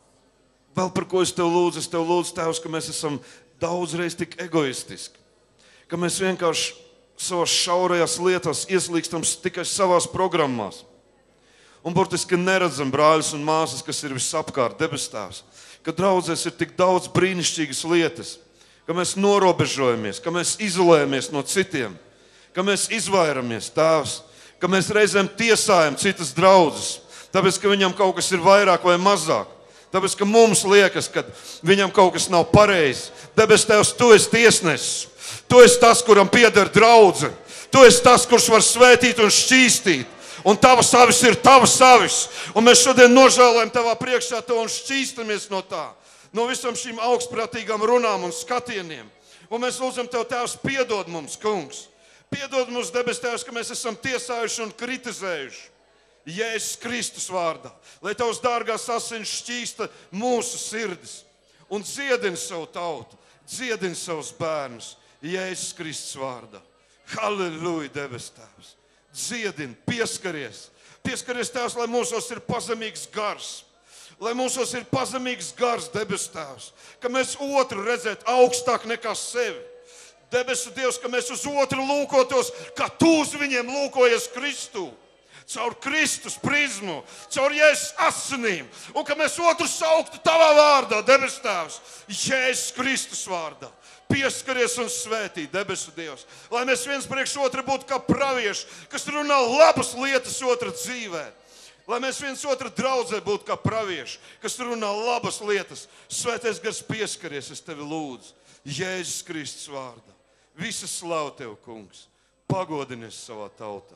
vēl par ko es tev lūdzu, es tev lūdzu, Tēvs, ka mēs esam daudzreiz tik egoistiski. Ka mēs vienkārši savās šaurajās lietās ieslīgstam tikai savās programmās. Un burtiski neredzam brāļus un māsas, kas ir visapkārt, debes Tēvs. Ka draudzēs ir tik daudz brīnišķīgas lietas, ka mēs norobežojamies, ka mēs izolējamies no citiem, ka mēs izvairamies, Tēvs, ka mēs reizēm tiesājam citas draudzes, tāpēc, ka viņam kaut kas ir vairāk vai mazāk. Tāpēc, ka mums liekas, ka viņam kaut kas nav pareizi. Debes Tēvs, tu esi tiesnesis. Tu esi tas, kuram pieder draudze. Tu esi tas, kurš var svētīt un šķīstīt. Un tavas avis ir tavas avis. Un mēs šodien nožēlojam tavā priekšā to un šķīstamies no tā. No visam šīm augstprātīgām runām un skatieniem. Un mēs lūdzam tev, Tēvs, piedod mums, kungs. Piedod mums, debes Tēvs, ka mēs esam tiesājuši un kritizējuši. Jēzus Kristus vārdā. Lai tavs dārgās asins šķīsta mūsu sirdis. Un dziedini savu tautu. Dziedini savus bērnus. Jēzus Kristus vārdā. Halleluja, debes Tēvs. Dziedini, pieskaries. Pieskaries, Tēvs, lai mūsos ir pazemīgs gars. Lai mūsos ir pazemīgs gars, debes Tēvs. Ka mēs otru redzētu augstāk nekā sevi. Debesu Dievs, ka mēs uz otru lūkotos, kā tu uz viņiem lūkojies Kristu. Caur Kristus prizmu, caur Jēzus asinīm. Un ka mēs otru sauktu tavā vārdā, debes Tēvs. Jēzus Kristus vārdā. Pieskaries un svētī, debesu Dievs. Lai mēs viens priekš otru būtu kā pravieši, kas runā labas lietas otra dzīvē. Lai mēs viens otru draudzē būtu kā pravieši, kas runā labas lietas. Svētais gars, pieskaries, es tevi lūdzu. Jēzus Kristus vārdā. Visa slava tev, kungs. Pagodinies savā tautā.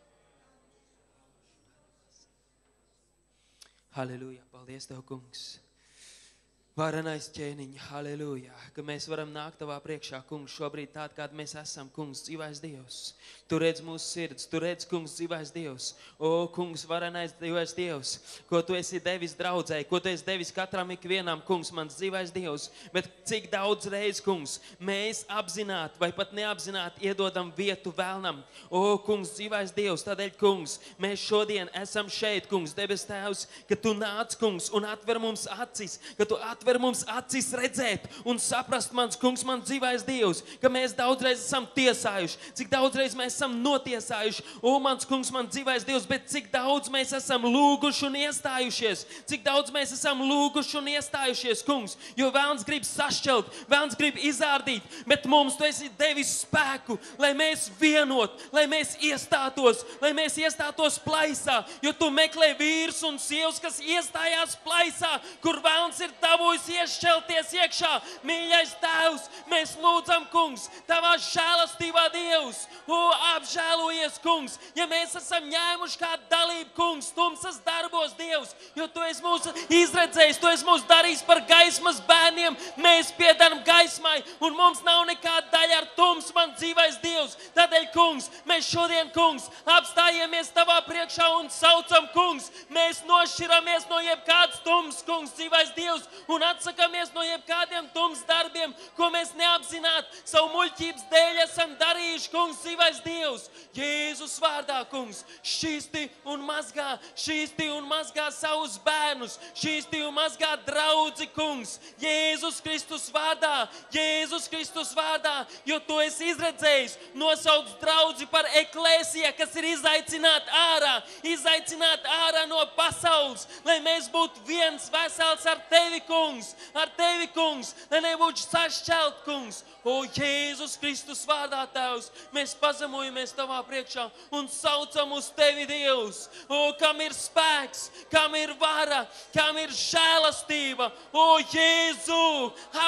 Halleluja, paldies tev, kungs. Varenais ķēniņ, halleluja, ka mēs varam nākt tavā priekšā, kungs, šobrīd tād, kāda mēs esam, kungs, dzīvais Dievs. Tu redz mūsu sirds, tu redz, kungs, dzīvais Dievs. O, kungs, varenais dzīvais Dievs, ko tu esi devis draudzēji, ko tu esi devis katram ikvienam, kungs, mans dzīvais Dievs. Bet cik daudz reiz, kungs, mēs apzināti vai pat neapzināti iedodam vietu vēlnam. O, kungs, dzīvais Dievs, tādēļ, kungs, mēs šodien esam šeit, kungs, debes Tēvs, ka tu nāc, kungs, un atver mums acis, ka tu atver Atver mums acis redzēt un saprast, mans kungs, mans dzīvais Dievs, ka mēs daudzreiz esam tiesājuši, cik daudzreiz mēs esam notiesājuši, o, mans kungs, mans dzīvais Dievs, bet cik daudz mēs esam lūguši un iestājušies, cik daudz mēs esam lūguši un iestājušies, kungs, jo vēlns grib sašķelt, vēlns grib izārdīt, bet mums tu esi devis spēku, lai mēs vienot, lai mēs iestātos, lai mēs iestātos plaisā, jo tu meklē vīrs un sievas, kas iestājās plaisā, kur vēlns ir tavu iešķelties iekšā. Mīļais Tēvs, mēs lūdzam, kungs, tavā žēlastībā, Dievs, o, apžēlojies, kungs, ja mēs esam ņēmuši kādu dalību, kungs, tumsas darbos, Dievs, jo tu esi mūs izredzējis, tu esi mūs darījis par gaismas bērniem, mēs piedaram gaismai, un mums nav nekāda daļa ar tums, man dzīvais Dievs. Tādēļ, kungs, mēs šodien, kungs, apstājamies tavā priekšā un saucam, kungs, mēs nošķiramies no jebkāds tums, kungs, dzīvais Dievs, un atsakamies no jebkādiem tums darbiem, ko mēs neapzināti savu muļķības dēļ esam darījuši, kungs, dzīvais Dievs. Jēzus vārdā, kungs, šķīsti un mazgā, šķīsti un mazgā savus bērnus, šķīsti un mazgā draudzi, kungs, Jēzus Kristus vārdā, Jēzus Kristus vārdā, jo tu esi izredzējis, nosauc draudzi par eklēsija, kas ir izaicināt ārā, izaicināt ārā no pasaules, lai mēs būtu viens vesels ar tevi, kungs, ar tevi, kungs, lai nebūtu sašķelt, kungs. O, Jēzus Kristus vārdā, Tēvs, mēs pazemojamies tavā priekšā un saucam uz tevi, Dievs. O, kam ir spēks, kam ir vara, kam ir žēlastība. O, Jēzu,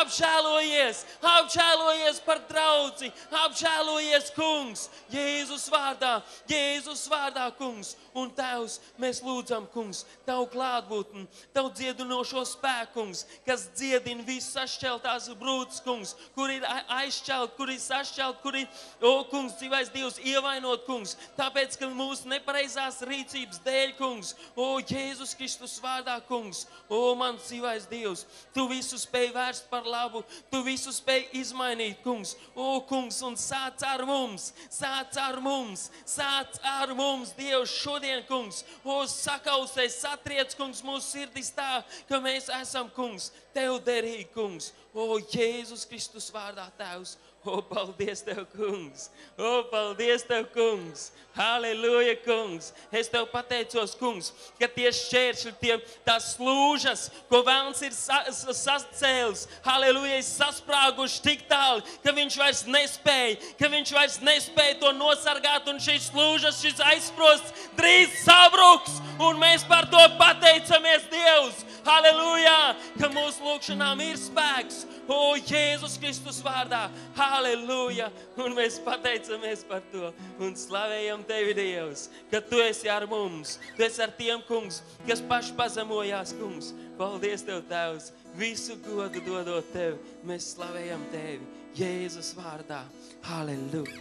apžēlojies, apžēlojies par draudzi, apžēlojies, kungs, Jēzus vārdā, Jēzus vārdā, kungs. Un Tēvs, mēs lūdzam, kungs, Tavu klātbūtni, Tavu dziedinošo spēku, kungs, kas dziedina visu sašķeltās brūces, kungs, kur ir aizšķelt, kur ir sašķelt, kur ir, o, kungs, dzīvais Dievs, ievainot, kungs, tāpēc, ka mūsu nepareizās rīcības dēļ, kungs, o, Jēzus Kristus vārdā, kungs, o, mans dzīvais Dievs, Tu visu spēj vērst par labu, Tu visu spēj izmainīt, kungs, o, kungs, un sāc ar mums, sāc ar mums, sāc ar mums, Dievs, šodien, kungs, o, sakausēs, satriec, kungs, mūsu sirdis tā, ka mēs esam, kungs, Tev derīgi, kungs, o, Jēzus Kristus vārdā, Tēvs, o, paldies Tev, kungs, o, paldies Tev, kungs, halleluja, kungs, es Tev pateicos, kungs, ka tie šķēršļi, tie, tās slūžas, ko vēlns ir sa, sa, sacēlis, halleluja, ir sasprāguši tik tālu, ka viņš vairs nespēja, ka viņš vairs nespēja to nosargāt, un šīs slūžas, šis aizsprosts drīz sabruks, un mēs par to pateicamies, Dievs, halleluja, ka mūsu lūkšanām ir spēks, o, Jēzus Kristus vārdā, halleluja, un mēs pateicamies par to, un slavējam Tevi, Dievs, ka Tu esi ar mums, Tu esi ar tiem, kungs, kas paši pazemojās, kungs, paldies Tev, Tēvs, visu godu dodot Tev, mēs slavējam Tevi, Jēzus vārdā, halleluja.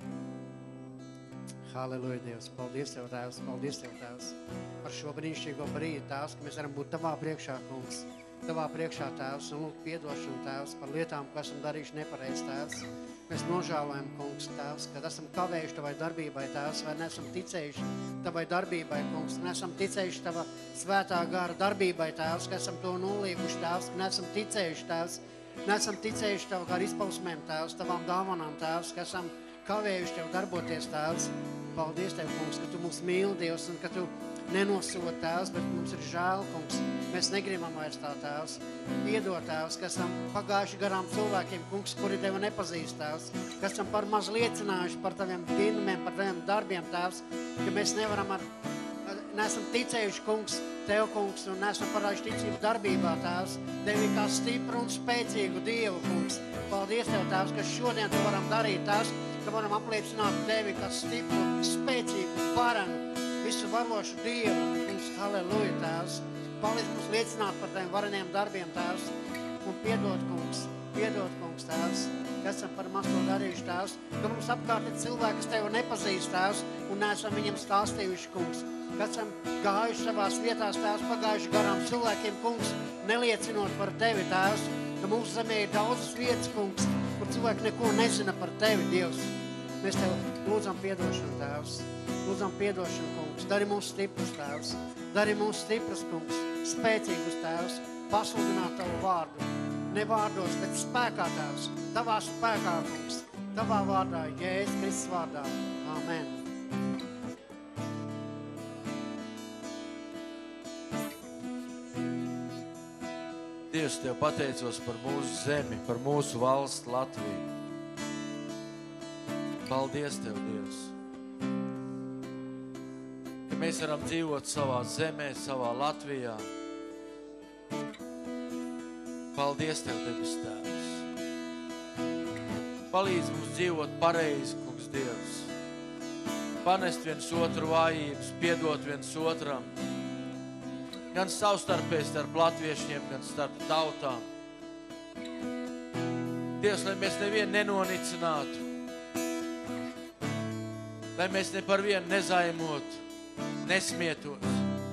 Halleluja, Dievs, paldies Tev, Tēvs, paldies Tev, Tēvs, par šo brīnišķīgo brīdi, Tēvs, ka mēs varam būt Tavā priekšā, kungs, Tavā priekšā, Tēvs, un lūk piedošanu, Tēvs, par lietām, ko esam darījuši nepareizi, Tēvs. Mēs nožēlojam, kungs, Tēvs, kad esam kavējuši Tavai darbībai, Tēvs, vai nesam ticējuši Tavai darbībai, kungs, nesam ticējuši Tava svētā gara darbībai, Tēvs, ka esam to nolīguši, Tēvs, ka nesam ticējuši, Tēvs, nesam ticējuši Tava gara izpausmēm, Tēvs, Tavām dāvanām, Tēvs, ka esam kavējuši Tev darboties, Tēvs. Paldies Tev, kungs, ka Tu mūs mīli, Dievs, un ka Tu nenosod, Tēvs, bet mums ir žēl, kungs. Mēs negribam vairs tā, Tēvs. Piedod, Tēvs, ka esam pagājuši garām cilvēkiem, kungs, kuri Tevi nepazīst, Tēvs. Ka esam par maz liecinājuši par Taviem dienumiem, par Taviem darbiem, Tēvs. Ka mēs nevaram ar, neesam ticējuši, kungs, Tev, kungs, un neesam parājuši ticību darbībā, Tēvs. Tevi kā stipru un spēcīgu Dievu, kungs. Paldies Tev, Tēvs, ka šodien to varam darīt, Tēvs, ka varam apliecināt Tevi kā stipru, spēcīgu, varenu, visu varošu Dievu, kungs, halleluja, Tēvs. Paldies mums liecināt par Taviem vareniem darbiem, Tēvs, un piedod, kungs, piedod, kungs, Tēvs, ka esam par maz to darījuši, Tēvs, ka mums apkārt ir cilvēki, kas Tevi nepazīst, Tēvs, un neesam viņiem stāstījuši, kungs, ka esam gājuši savās vietās, Tēvs, pagājuši garām cilvēkiem, kungs, neliecinot par Tevi, Tēvs, ka mūsu zemē ir daudzas vietas, kungs, kur cilvēki neko nezina par Tevi, Dievs. Mēs Tev lūdzam piedošanu, Tēvs, lūdzam piedošanu, kungs, dari mūs stiprus, Tēvs, dari mūs stiprus, kungs, spēcīgus, Tēvs, pasludināt Tavu vārdu, ne vārdos, bet spēkā, Tēvs, Tavā spēkā, kungs, Tavā vārdā, Jēzus Kristus vārdā, amen. Dievs, Tev pateicos par mūsu zemi, par mūsu valsts Latviju. Paldies Tev, Dievs, ka mēs varam dzīvot savā zemē, savā Latvijā. Paldies Tev, debes Tēvs. Palīdz mums dzīvot pareizi, kungs, Dievs. Panest viens otru vājības, piedot viens otram. Gan savstarpēji starp latviešiem, gan starp tautām. Dievs, lai mēs nevienu nenonicinātu, lai mēs ne par vienu nezaimotu, nesmietos.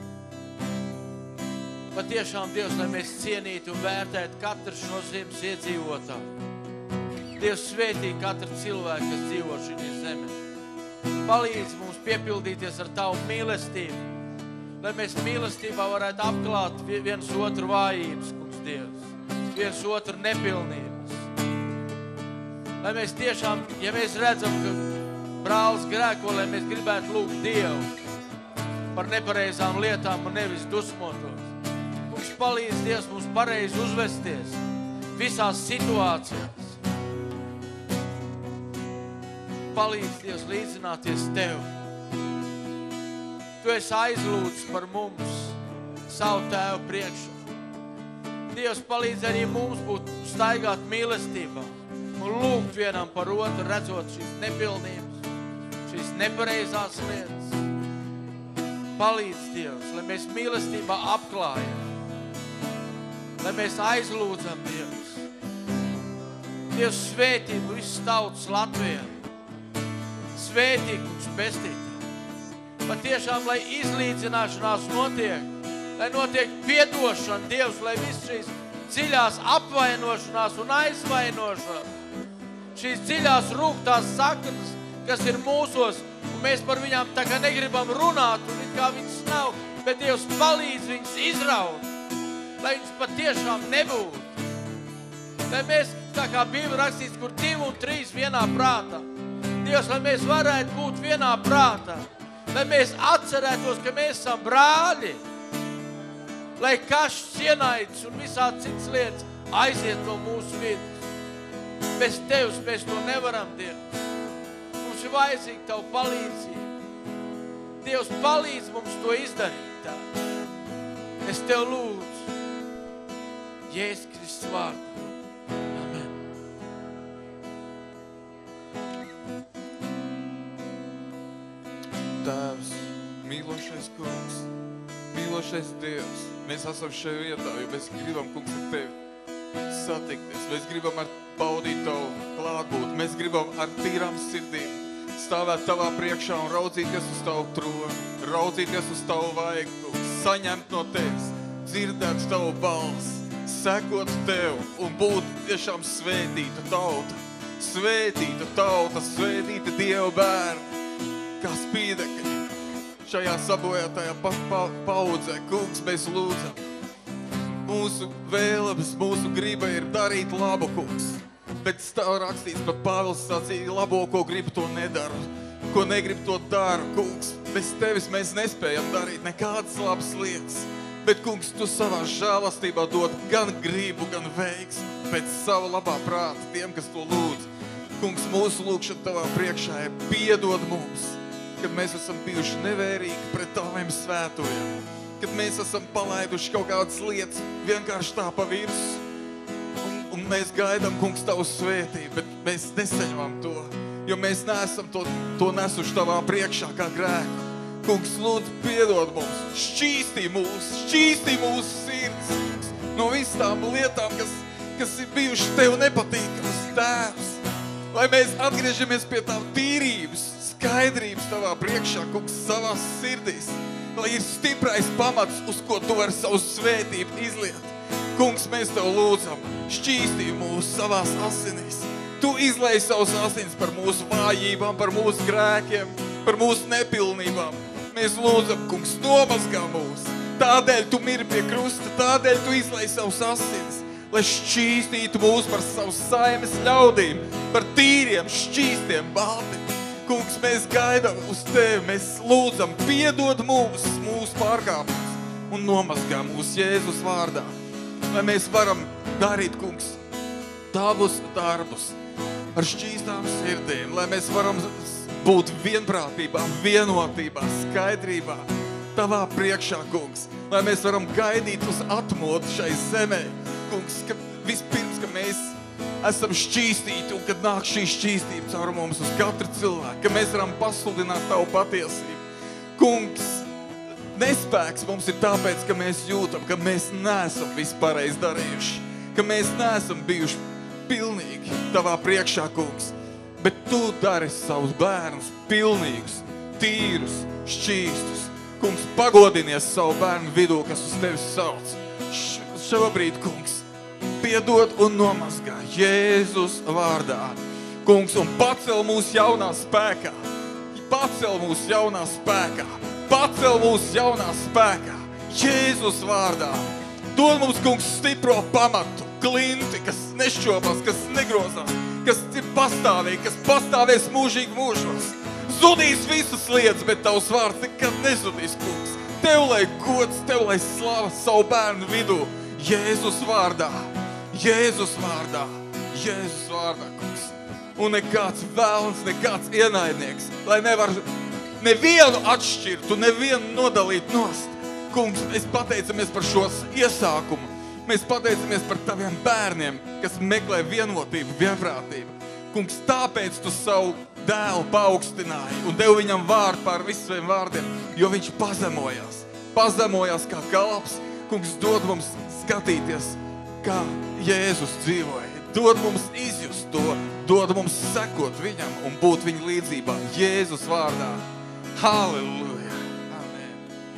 Patiešām, Dievs, lai mēs cienītu un vērtētu katru no zemes iedzīvotāju. Dievs, svētī katru cilvēku, kas dzīvo šajā zemē. Palīdz mums piepildīties ar Tavu mīlestību, lai mēs mīlestībā varētu apklāt viens otru vājības, kungs, Dievs, viens otru nepilnības. Lai mēs tiešām, ja mēs redzam, ka brālis grēko, lai mēs gribētu lūgt Dievu par nepareizām lietām un nevis dusmotos. Kungs, palīdz, Dievs, mums pareizi uzvesties visās situācijās. Palīdz, Dievs, līdzināties Tev. Tu esi aizlūdzis par mums savu Tēvu priekšā. Dievs, palīdz arī mums būt staigāt mīlestībā un lūgt vienam par otru, redzot šīs nepilnības, šīs nepareizās lietas. Palīdz, Dievs, lai mēs mīlestībā apklājam, lai mēs aizlūdzam, Dievs. Dievs, svētību viss tautas Latvijā. Svētī, kungs, pestītā. Patiešām, lai izlīdzināšanās notiek, lai notiek piedošana, Dievs, lai viss šīs dziļās apvainošanās un aizvainošanās, šīs dziļās rūgtās saknes, kas ir mūsos, un mēs par viņām tā kā negribam runāt, un it kā viņas nav, bet Dievs palīdz viņas izraut, lai viņas patiešām nebūtu. Lai mēs, tā kā Bībele rakstīts, kur divi un trīs vienā prātā, Dievs, lai mēs varētu būt vienā prātā, lai mēs atcerētos, ka mēs esam brāļi, lai kašs, ienaids un visādi cits lietas aiziet no mūsu vidus. Bez Tevs mēs to nevaram, Dievs. Mums ir vajadzīga Tavu palīdzību. Dievs, palīdz mums to izdarīt tā. Es Tev lūdzu, Jēzus Kristus vārdā. Amen. Tēvs, mīlošais kungs, mīlošais Dievs, mēs esam šajā vietā, jo mēs gribam, kungs, ar Tevi satikties. Mēs gribam ar baudīt Tavu klātbūt. Mēs gribam ar tīrām sirdīm stāvēt Tavā priekšā un raudzīties uz Tavu troni, raudzīties uz Tavu vaigu, saņemt no Tevis, dzirdēt Tavu balsi, sekot Tev un būt tiešām svētīta tauta, svētīta tauta, svētīta Dieva bērni, kā spīdekļi. Šajā sabojātajā pa, pa, paudzē, kungs, mēs lūdzam. Mūsu vēlības, mūsu griba ir darīt labu, kungs. Bet stāv rakstīts, pat Pāvils sacīja, labo, ko gribu, to nedaru. Ko negribu, to daru, kungs. Bez Tevis mēs nespējam darīt nekādas labas lietas. Bet, kungs, Tu savā žēlastībā dod gan gribu, gan veiksmi pēc sava labā prāta tiem, kas to lūdz. Kungs, mūsu lūgšana Tavā priekšā ir piedod mums, kad mēs esam bijuši nevērīgi pret Taviem svētojiem, kad mēs esam palaiduši kaut kādas lietas vienkārši tā pa virsmu, un, un mēs gaidām, kungs, Tavu svētību, bet mēs nesaņemam to, jo mēs neesam to, to nesuši Tavā priekšā kā grēku. Kungs, lūdzu, piedod mums, šķīstī mūs, šķīstī mūsu sirds no visām lietām, kas, kas ir bijuši Tev nepatīkams, Tēvs, lai mēs atgriežamies pie Tava tīrības, skaidrības Tavā priekšā, kungs, savās sirdīs, lai ir stiprais pamats, uz ko Tu vari savu svētību izliet. Kungs, mēs Tev lūdzam, šķīstī mūs savās asinīs. Tu izlej savus asins par mūsu vājībām, par mūsu grēkiem, par mūsu nepilnībām. Mēs lūdzam, kungs, nomazgā mūs. Tādēļ Tu miri pie krusta, tādēļ Tu izlej savus asins, lai šķīstītu mūs par savu saimes ļaudīm, par tīriem, šķīstiem baltiem. Kungs, mēs gaidām uz Tevi, mēs lūdzam, piedod mūs, mūsu pārkāpumus un nomazgā mūs Jēzus vārdā, lai mēs varam darīt, kungs, Tavus darbus ar šķīstām sirdīm, lai mēs varam būt vienprātībā, vienotībā, skaidrībā Tavā priekšā, kungs, lai mēs varam gaidīt uz atmodu šai zemē, kungs, ka vispirms, ka mēs esam šķīstīti, un kad nāk šī šķīstība caur mums uz katru cilvēku, ka mēs varam pasludināt Tavu patiesību. Kungs, nespēks mums ir tāpēc, ka mēs jūtam, ka mēs neesam vispareiz darījuši, ka mēs neesam bijuši pilnīgi Tavā priekšā, kungs, bet Tu dari savus bērnus pilnīgus, tīrus, šķīstus. Kungs, pagodinies savu bērnu vidū, kas uz Tevis sauc. Š- šobrīd, kungs, piedod un nomazgā Jēzus vārdā. Kungs, un pacel mūs jaunā spēkā. Pacel mūs jaunā spēkā. Pacel mūs jaunā spēkā. Jēzus vārdā. Dod mums, kungs, stipro pamatu, klinti, kas nešķobās, kas negrozās, kas ir pastāvīgi, kas pastāvēs mūžīgi mūžos. Zudīs visas lietas, bet Tavs vārds nekad nezudīs, kungs. Tev lai gods, Tev lai slava savu bērnu vidū. Jēzus vārdā. Jēzus vārdā, Jēzus vārdā, kungs. Un nekāds vēlns, nekāds ienaidnieks, lai nevar nevienu atšķirt un nevienu nodalīt nost. Kungs, mēs pateicamies par šo iesākumu, Mēs pateicamies par taviem bērniem, kas meklē vienotību, vienprātību. Kungs, tāpēc tu savu dēlu paaugstināji un devi viņam vārdu pār visiem vārdiem, jo viņš pazemojās. Pazemojās kā kalps. Kungs, dod mums skatīties, kā Jēzus dzīvoja. Dod mums izjust to, dod mums sekot viņam un būt viņa līdzībā. Jēzus vārdā. Halleluja. Amen.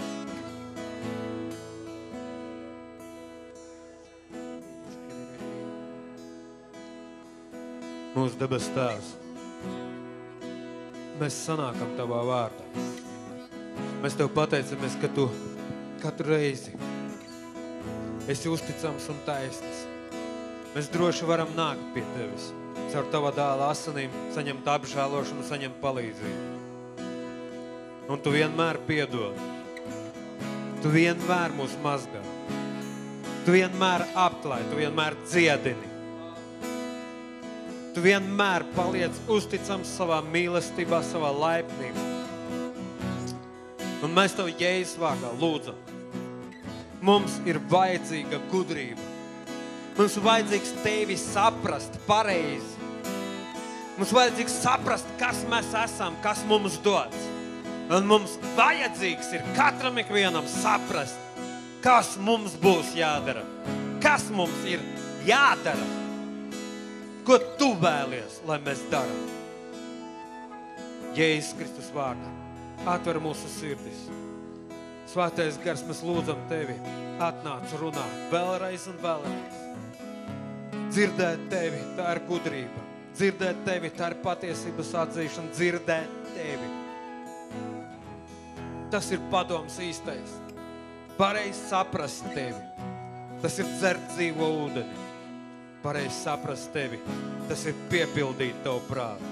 Mūsu debes tēvs, mēs sanākam tavā vārdā. Mēs tev pateicamies, ka tu katru reizi esi uzticams un taisns. Mēs droši varam nākt pie tevis. Caur tava dēla asinīm saņemt apžēlošanu, saņemt palīdzību. Un tu vienmēr piedod. Tu vienmēr mūs mazgā. Tu vienmēr apklāj, tu vienmēr dziedini. Tu vienmēr paliec uzticams savā mīlestībā, savā laipnībā. Un mēs tev Jēzus vārdā lūdzam. Mums ir vajadzīga gudrība. Mums ir vajadzīgs tevi saprast pareizi. Mums vajadzīgs saprast, kas mēs esam, kas mums dots. Un mums vajadzīgs ir katram ikvienam saprast, kas mums būs jādara. Kas mums ir jādara. Ko tu vēlies, lai mēs daram? Jēzus Kristus vārdā. Atver mūsu sirdis. Svētais gars, mēs lūdzam tevi. Atnāc runā vēlreiz un vēlreiz. Dzirdēt tevi, tā ir gudrība. Dzirdēt tevi, tā ir patiesības atzīšana. Dzirdēt tevi. Tas ir padoms īstais. Pareizi saprast tevi. Tas ir dzert dzīvo ūdeni. Pareizi saprast tevi. Tas ir piepildīt tavu prātu.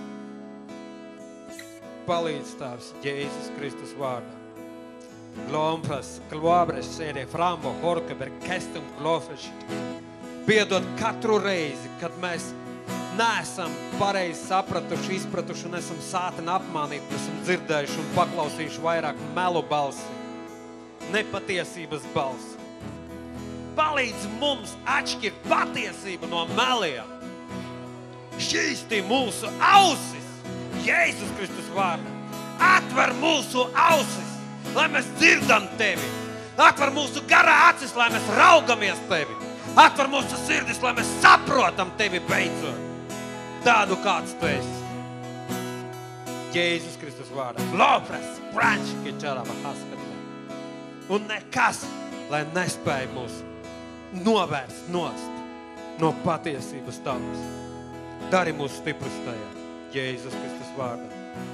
Palīdz tavs Jēzus Kristus vārdā. Glompras, globres, sēdē, frambo, horkeber, kestum, glofreši. Piedod katru reizi, kad mēs neesam pareizi sapratuši, izpratuši un esam sātini apmānīti, esam dzirdējuši un paklausījuši vairāk melu balsi, nepatiesības balsi. Palīdz mums atšķirt patiesību no meliem. Šķīsti mūsu ausis, Jēzus Kristus vārdā. Atver mūsu ausis, lai mēs dzirdam tevi. Atver mūsu garā acis, lai mēs raugamies tevi. Atver mūsu sirdis, lai mēs saprotam tevi beidzot. Tādu kāds tu esi. Jēzus Kristus vārdā. Lopras, prančki, čaraba, haskatā. Un nekas, lai nespēj mūs novērst nost no patiesības tavas. Dari mūs stiprus tajā. Jēzus Kristus vārdā.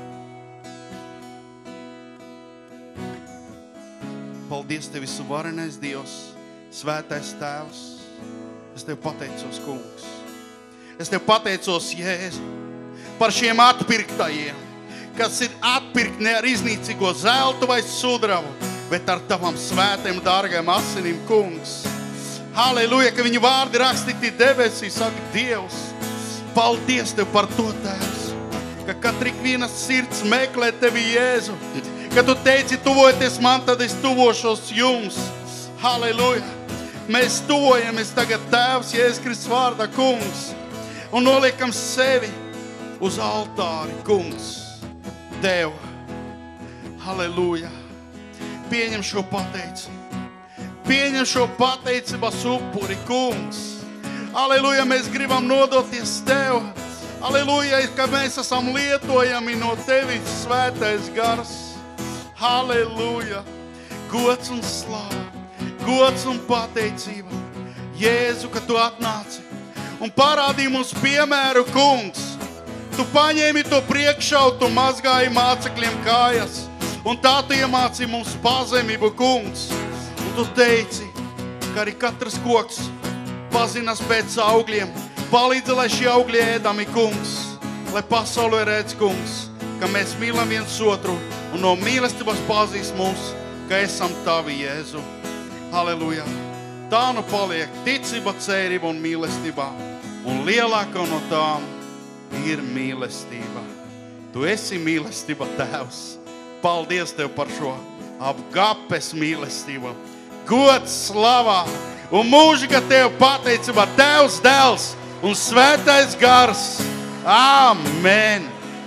Paldies Tev visu varenais Dievs, svētais Tēvs. Es Tev pateicos, kungs. Es Tev pateicos, Jēzu, par šiem atpirktajiem, kas ir atpirkt ne ar iznīcīgo zeltu vai sudravu, bet ar Tavam svētiem, dārgiem asinim, kungs. Halleluja, ka viņu vārdi rakstīti debesīs, saka Dievs. Paldies Tev par to, Tēvs, ka katra ikviena sirds meklē Tevi, Jēzu. Ka Tu teici, tuvojoties man, tad es tuvošos jums. Halleluja. Mēs tuvojamies tagad, Tēvs, Jēzus Kristus vārdā, kungs, un noliekam sevi uz altāri, kungs, Tev. Halleluja. Pieņem šo pateicību. Pieņem šo pateicības upuri, kungs. Halleluja, mēs gribam nodoties Tev. Halleluja, ka mēs esam lietojami no Tevis, svētais gars. Halleluja. Gods un slāva, gods un pateicība. Jēzu, ka Tu atnāci un parādīji mums piemēru, kungs. Tu paņēmi to priekšā, Tu mazgāji mācekļiem kājas, un tā Tu iemācīji mums pazemību, kungs. Un Tu teici, ka arī katrs koks pazinas pēc augļiem. Palīdzi, lai šie augļi ēdami, kungs, lai pasaulē redz, kungs, ka mēs mīlam viens otru un no mīlestības pazīst mūs, ka esam Tavi, Jēzu. Halleluja. Tā nu paliek ticība, cerība un mīlestība, un lielākā no tām ir mīlestība. Tu esi mīlestība, Tēvs. Paldies Tev par šo apgapes mīlestību. Gods, slavā un mūžīga Tev pateicība, Tevs, Dēls un Svētais Gars. Amen!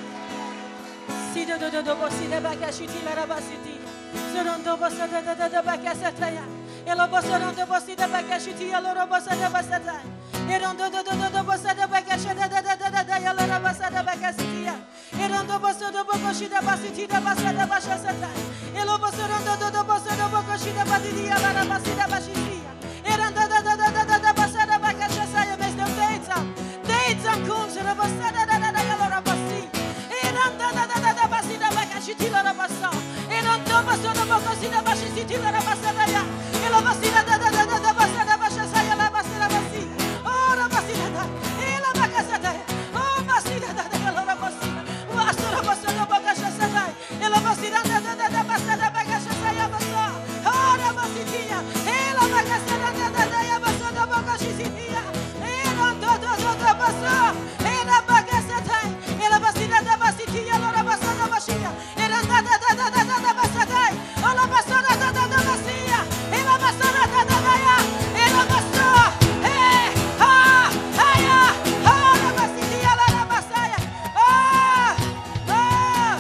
Sida do do do bo sida bakashiti la rabasiti. Sorondo bo sada da da da bakasataya. Elo bo sorondo bo sida bakashiti elo robo sada basata. Erondo do do do do bo sada bakashada da da da da da elo robo sada bakasiti. Erondo bo sodo bo koshida basiti da basada bashasata. Elo bo sorondo do do bo sodo bo koshida basiti elo rabasida bashiti. Erondo da da da da da da basada bakashasaya mes dem teitsam. Teitsam kungs robo sada da da da elo rabasi. Eranda da da da da basida bakashiti la rabasa. Erando basada bakashida bashiti la rabasa da ya. Elo basida da da da da da basada bashasaya la basida basi. Oh rabasida da. Ela bakasada. Oh basida da da elo rabasi. Wasura basada bakashasada. Elo basida da da da da basada bakashasaya basa. Oh rabasitia. Ela bakasada da da da ya basada bakashisitia. Erando da da da basa. Ela bakasada. Ela basida da basitia la rabasada bashia. Eranda da da da da da basada. Ela basada da da da basia. Ela basada da da da ya. Ela basa. Hey ha ha ya. Ha rabasitia la rabasaya. Ah ah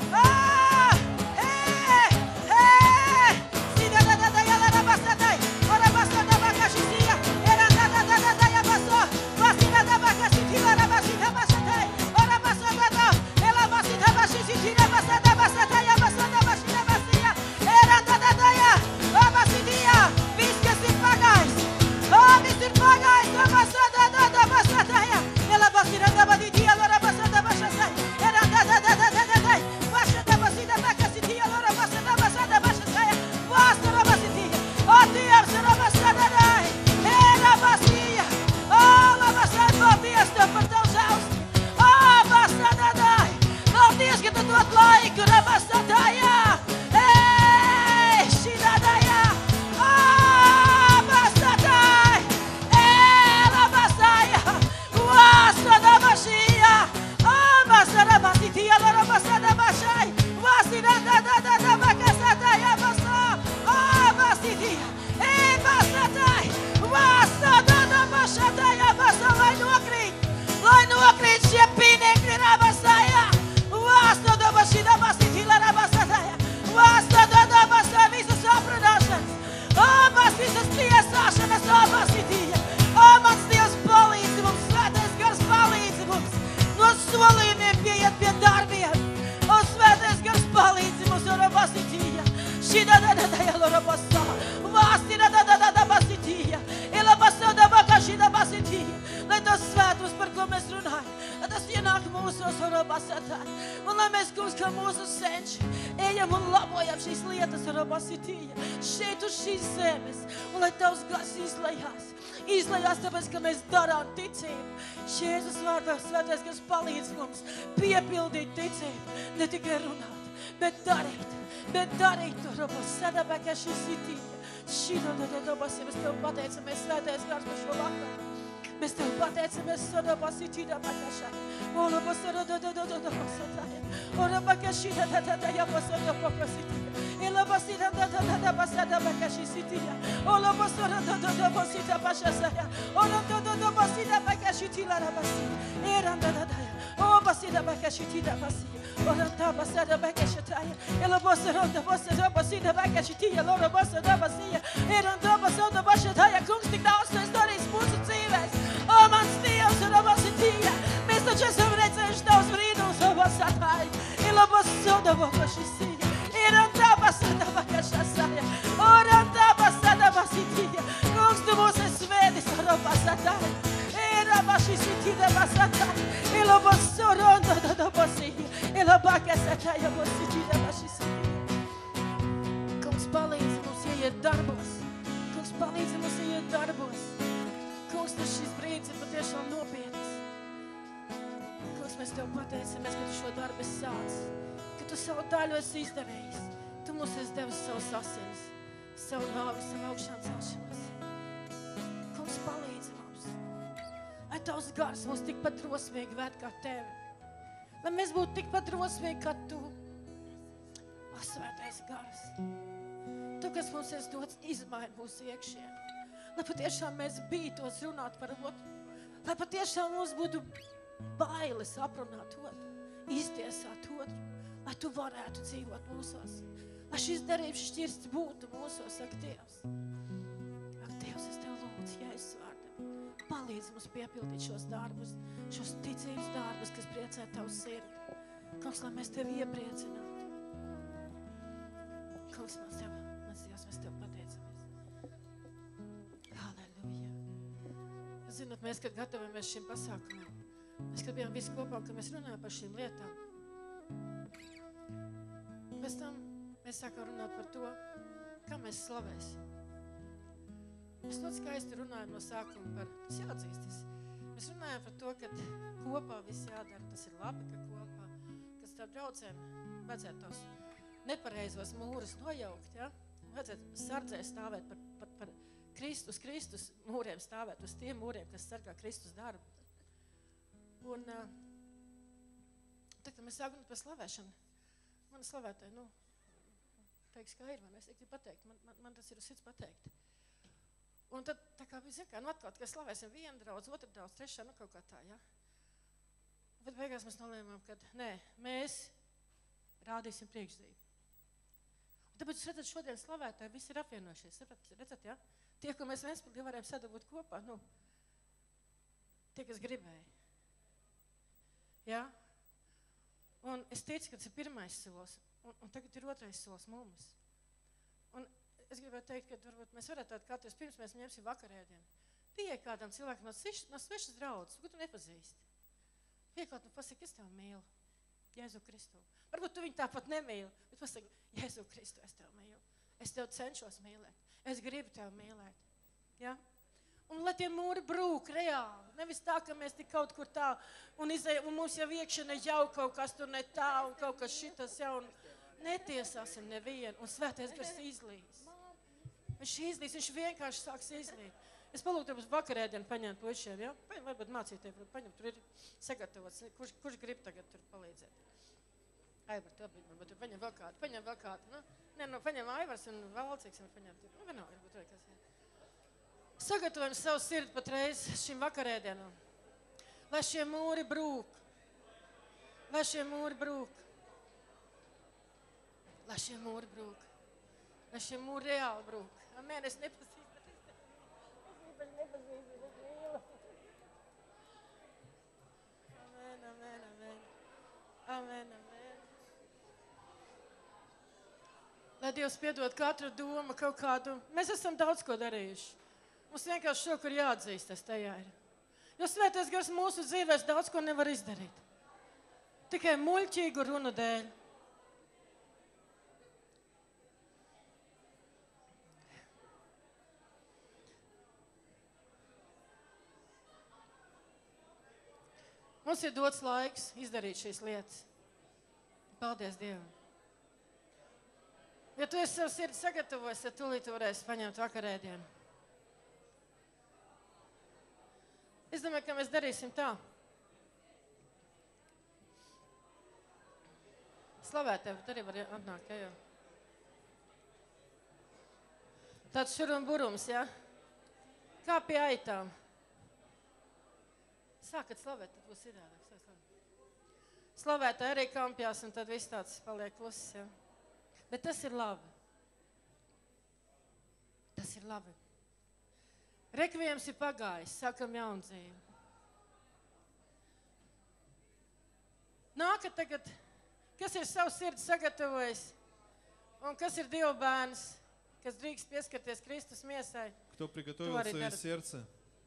ah. Hey hey. Sida da da da ya la rabasada. Ora basada bakashisia. Eranda da da da da ya basa. Basida da bakashiti la rabasida basada. Ora basada da. Ela basida bashiti la basada basada ya basada bashida basia. Eranda da da ya. Oh basidia. Viskas ir pagājis. Oh viss ir pagājis. Da basada da da basada ya. Ela basida da badidia la rabasada basada. Eranda da da da da da da. Basada basida bakasitia la rabasada basada basada. Basada basidia. Oh Dievs rabasada da. Ela basia. Oh la basada paldies Tev par Tavu žēlstību. Oh basada da. Paldies, ka Tu dod laiku rabasada ya. Ei, šitā da ya. Oh basada. Ela basaya. Basada bashia. Oh basada basitia la rabasada bashai. Basida da da da da bakasada ya basa. Oh basitia. Ei basada. Basada da bashada ya basa lai nokrīt. Lai nokrīt šie pīnekļi rabasaya. Basada bashida basiti la rabasada ya. Basada da basa visas aprunāšanas. Oh bas visas tiesāšanas. Oh basitia. Oh mans Dievs palīdzi mums. Svētais Gars palīdzi mums. No solījumiem pieiet pie darbiem. O Svētais Gars palīdzi mums. O rabasitia. Šida da da da ya la rabasa. Vastina da da da da basitia. Ela basada bakashida basitia. Lai tas svētums, par ko mēs runājam, lai tas ienāk mūsos, o rabasata. Un lai mēs, kungs, kā mūsu senči, ejam un labojam šīs lietas, o rabasitia. Šeit uz šīs zemes. Un lai Tavs Gars izlejās. Izlejās tāpēc, ka mēs darām ticību. Jēzus vārdā Svētais Gars palīdz mums piepildīt ticību. Ne tikai runāt, bet darīt. Bet darīt to rabasada bakashisitia. Šīdo do do do basim. Mēs Tev pateicamies, Svētais Gars, par šo vakaru. Mēs Tev pateicamies, soda basitida bakasha. Ola basara do do do do do basata. Ora bakashida da da da ya basada bakasitia. Ela basida da da da da basada bakashisitia. Ola basara do do do basita bashasaya. Ola do do do basida bakashitila rabasi. Era da da da. O basida bakashitida basi. Ora da basada bakashataya. Ela basara da basada basida bakashitia. Ora basada basia. Era da basada bashataya. Kungs tik daudz tu esi darījis mūsu dzīvēs. O mans Dievs, rabasitia. Mēs taču esam redzējuši Tavs brīnums, rabasatāji. Ela basada bakashisia. Era da basada bakashasaya. Ora da basada basitia. Kungs, Tu mūs esi svētis, rabasatāji. Era bashisitida basatāji. Ela basara da da da basia. Ela bakasataya basitida bashisitia. Kungs, palīdzi mums ieiet darbos. Kungs, palīdzi mums ieiet darbos. Kungs, tas šis brīdis ir patiešām nopietns. Kungs, mēs Tev pateicamies, ka Tu šo darbu esi sācis, ka Tu savu daļu esi izdarījis. Tu mums esi devis savus asinis, savu nāvi, savu augšām celšanos. Kungs, palīdzi mums. Lai Tavs Gars mūs tikpat drosmīgi ved kā Tevi. Lai mēs būtu tikpat drosmīgi kā Tu. O Svētais Gars. Tu, kas mums esi dots, izmaini mūsu iekšienu. lai patiešām mēs bītos runāt par otru, lai patiešām mums būtu bailes aprunāt otru, iztiesāt otru, lai tu varētu dzīvot mūsos, lai šis derības šķirsts būtu mūsos, ak, Dievs. Ak, Dievs, es Tev lūdzu, Jēzus vārdā, palīdz mums piepildīt šos darbus, šos ticības darbus, kas priecē Tavu sirdi. Kungs, lai mēs Tevi iepriecinātu. Kungs, mans Tev, mans Dievs, mēs Tev pateicamies. Halleluja. Zinot, mēs, kad gatavojamies šim pasākumam, mēs, kad bijām visi kopā, kad mēs runājam par šīm lietām, pēc tam mēs sākam runāt par to, kā mēs slavēsim. Mēs ļoti skaisti runājam no sākuma par, tas jāatzīstas, mēs runājam par to, ka kopā viss jādara, tas ir labi, ka kopā, ka starp draudzēm vajadzētu tos nepareizos mūrus nojaukt, ja? Vajadzētu sardzē stāvēt par, par, par Kristus, Kristus mūriem stāvēt, uz tiem mūriem, kas sargā Kristus darbu. Un tad, kad mēs sākam par slavēšanu, mana slavētāja, nu, teiks, kā ir, vai mēs tik pateikt, man, man, man tas ir uz sirds pateikt. Un tad, tā kā bija, zin kā, nu atkal, ka slavēsim vienu draudz, otru draudz, trešā, nu kaut kā tā, ja? Bet beigās mēs nolēmām, ka nē, mēs rādīsim priekšzību. Un tāpēc jūs redzat, šodien slavētāji visi ir apvienojušies, redzat, ja? Tie, ko mēs Ventspilī varējām sadabūt kopā, nu, tie, kas gribēja. Ja? Un es teicu, ka tas ir pirmais solis, un, un tagad ir otrais solis mums. Un es gribētu teikt, ka varbūt mēs varētu tādu katrs, pirms mēs ņemsim vakarēdienu. Pieeja kādam cilvēkam no svešas, no svešas draudzes, ko tu nepazīsti. Pieklāt, nu pasaki, es tev mīlu, Jēzu Kristu. Varbūt tu viņu tāpat nemīli, bet pasaki, Jēzu Kristu, es tev mīlu. Es tev cenšos mīlēt. Es gribu tev mīlēt. Ja? Un lai tie mūri brūk reāli. Nevis tā, ka mēs tik kaut kur tā un, izēj, un mums jau iekšienē jau kaut kas tur ne tā un kaut kas šitas jau un netiesāsim nevienu. Un svētais gars izlīs. Viņš izlīs, viņš vienkārši sāks izlīt. Es palūgtu jums vakarēdienu paņemt puišiem, ja? Paņem, varbūt mācīties, paņem, tur ir sagatavots. Kurš, kurš grib tagad tur palīdzēt? Aivar, to bija, varbūt paņem vēl kādu, paņem vēl kādu. Nu, ne, nu, paņem Aivars un Valcīgs un paņem tur. Nu, vienalga, varbūt vai kas ir. Sagatavojam savu sirdi patreiz šim vakarēdienam. Lai šie mūri brūk. Lai šie mūri brūk. Lai šie mūri brūk. Lai šie mūri reāli brūk. Amen, es nepazīstu. Es nepazīstu, es mīlu. Amen, amen, amen. Amen, amen. Lai Dievs piedod katru domu, kaut kādu. Mēs esam daudz ko darījuši. Mums vienkārši šokar jāatzīstas tajā ir. Jo svētais gars mūsu dzīvēs daudz ko nevar izdarīt. Tikai muļķīgu runu dēļ. Mums ir dots laiks izdarīt šīs lietas. Paldies Dievam. Ja tu esi savu sirdi sagatavojis, tad tūlīt varēsi paņemt vakarēdienu. Es domāju, ka mēs darīsim tā. Slavēt tev, tad arī var atnākt, ja jau. Tāds šur un burums, ja? Kā pie aitām. Sākat slavēt, tad būs ideālāk. Sāk slavēt. Slavēt arī kampjās, un tad viss tāds paliek klusis, ja? Bet tas ir labi. Tas ir labi. Rekvijams ir pagājis, sākam jaunu dzīvi. Nākat tagad, kas ir savu sirdi sagatavojis, un kas ir Dieva bērns, kas drīkst pieskarties Kristus miesai. Кто приготовил свое сердце?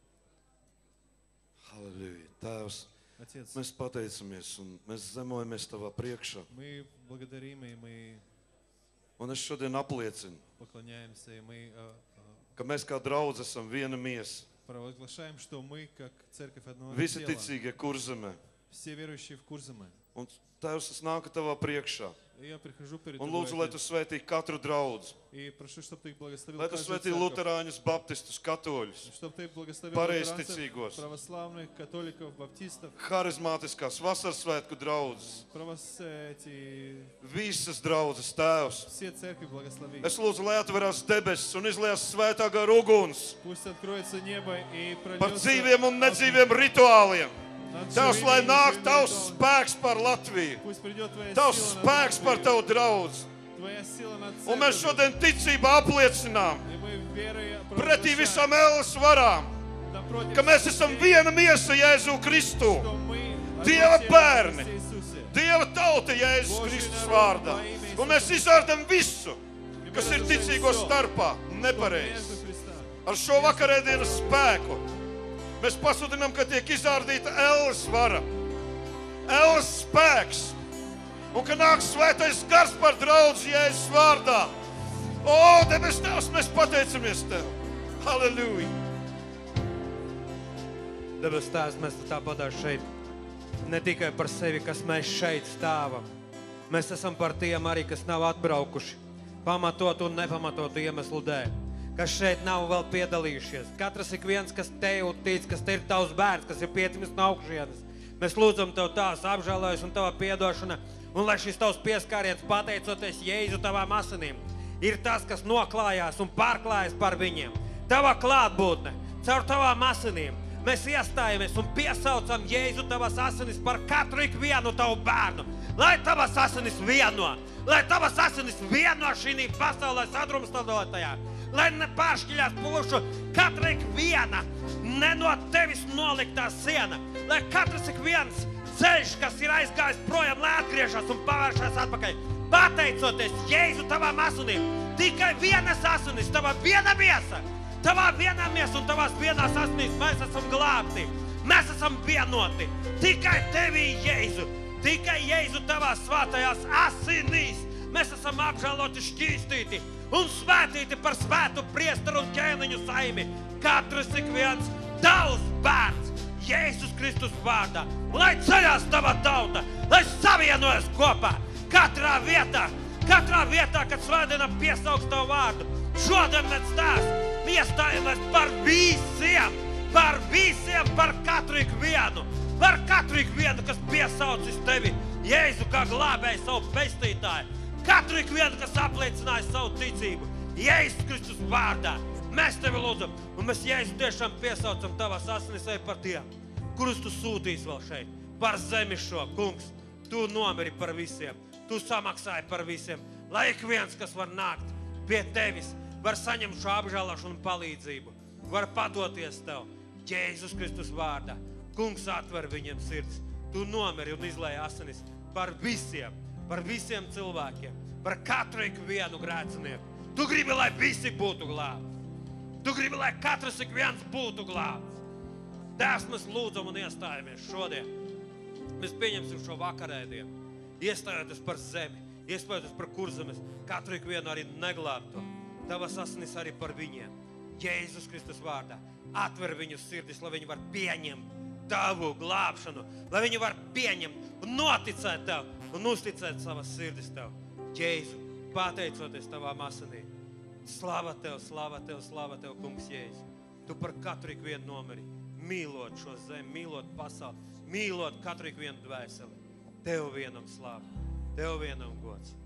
Halleluja, Tēvs, Отец, mēs pateicamies un mēs zemojamies Tavā priekšā. мы благодарим и мы Un es šodien apliecinu, поклоняемся, и мы а, а, ka mēs kā draudz esam viena miesa. провозглашаем, что мы, как церковь одного Visi тела, ticīgie Kurzemē, все верующие в Курзаме. Un, Tēvs, es nāku Tavā priekšā. И я прихожу перед Un Тобой, lūdzu, lai Tu Отец, svētī katru draudzi. и прошу, чтобы Ты их благословил Lai Tu каждую svētī церковь, luterāņus, baptistus, katoļus, чтобы Ты благословил Pareizticīgos. лютеранцев, православных, католиков, баптистов, harizmātiskās vasarsvētku draudzes, правос- эти, visas draudzes, Tēvs. все церкви благослови. Es lūdzu, lai atverās debesis un izliejas svētā gara uguns Пусть откроется небо и par прольется dzīviem un nedzīviem rituāliem. над Tavs, живыми lai и nāk неживыми Tavs ритуалами. spēks par Latviju, Пусть придет Твоя Tavs сила над spēks par Латвией, Tavu draudzi. Твоя сила над Un mēs церковью. šodien ticībā apliecinām И мы верой pretī провозглашаем, visam ēlas varām, напротив ka mēs всех esam людей, viena miesa Jēzu Kristu, что мы Dieva одно тело bērni, Христа Иисусе. Dieva tauta Jēzus Kristus vārdā. Un mēs izārdam visu, kas ir ticīgo starpā, nepareizi. Ar šo vakarēdienas spēku mēs pasludinām, ka tiek izārdīta ēlas vara, ēlas spēks, un ka nāk svētais gars par draudzi Jēzus vārdā. O, debes Tēvs, mēs pateicamies Tev. Halleluja! Debes Tēvs, mēs tāpat šeit ne tikai par sevi, kas mēs šeit stāvam. Mēs esam par tiem arī, kas nav atbraukuši, pamatot un nepamatot iemeslu dēļ, kas šeit nav vēl piedalījušies. Katrs ik viens, kas tev tic, kas te ir tavs bērns, kas ir piecimis no augšienes. Mēs lūdzam Tev tās apžēlojas un Tava piedošana, un lai šis Tavs pieskāriens, pateicoties Jēzu Tavām asinīm, ir tas, kas noklājās un pārklājas par viņiem. Tava klātbūtne, caur Tavām asinīm, mēs iestājamies un piesaucam Jēzu Tavas asinis par katru ikvienu Tavu bērnu. Lai Tavas asinis vieno, lai Tavas asinis vieno šī pasaulē sadrumstalotajā, lai nepāršķiļās pušu katra ikviena ne no Tevis noliktā siena, lai katrs ikviens ceļš, kas ir aizgājis projām, lai atgriežas un pavēršās atpakaļ. Pateicoties Jēzu Tavām asinīm, tikai vienas asinis, Tava viena miesa, Tavā vienā miesa un Tavās vienās asinīs mēs esam glābti. Mēs esam vienoti. Tikai Tevī, Jēzu, tikai Jēzu Tavās svātajās asinīs. Mēs esam apžēloti, šķīstīti un svētīti par svētu priesteru un ķēniņu saimi. Katrs ik viens Tavs bērns, Jēzus Kristus vārdā. Lai ceļās Tava tauta, lai savienojas kopā. Katrā vietā, katrā vietā, kad svētdienā piesauks Tavu vārdu. Šodien mēs tās iestājamies par visiem, par visiem, par katru ikvienu, par katru ikvienu, kas piesaucis Tevi, Jēzu kā glābēju savu pestītāju, katru ikvienu, kas apliecināja savu ticību, Jēzus Kristus vārdā. Mēs Tevi lūdzam, un mēs Jēzu tiešām piesaucam Tavās asinis par tiem, kurus Tu sūtīsi vēl šeit, par zemi šo, kungs, Tu nomiri par visiem, Tu samaksāji par visiem, lai ik viens, kas var nākt pie Tevis, var saņemt šo apžēlošanu un palīdzību, var padoties Tev, Jēzus Kristus vārdā. Kungs atver viņiem sirds, Tu nomiri un izlēji asinis par visiem, par visiem cilvēkiem, par katru ikvienu grēcinieku. Tu gribi, lai visi būtu glābti. Tu gribi, lai katrs ik viens būtu glābts. Tēvs, mēs lūdzam un iestājamies šodien. Mēs pieņemsim šo vakarēdienu, iestājoties par zemi, iestājoties par Kurzemes, katru ikvienu arī neglābto. Tavas asinis arī par viņiem. Jēzus Kristus vārdā. Atver viņu sirdis, lai viņi var pieņemt Tavu glābšanu, lai viņi var pieņemt un noticēt Tev un uzticēt savas sirdis Tev. Jēzu, pateicoties Tavām asinīm. Slava Tev, slava Tev, slava Tev, kungs Jēzu. Tu par katru ikvienu nomiri, mīlot šo zemi, mīlot pasauli, mīlot katru ikvienu dvēseli. Tev vienam slava, Tev vienam gods.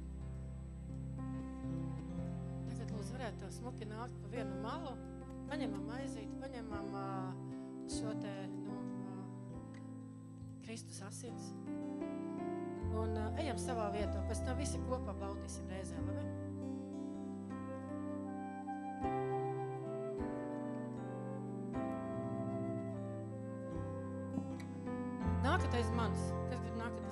Tagad lūdzu varētu tā smuki nākt pa vienu malu, paņemam aizīti, paņemam uh, šo te, nu, uh, Kristus asins un uh, ejam savā vietā, pēc tam visi kopā baudīsim reizē, labi? Nākat aiz manis, kas grib nākat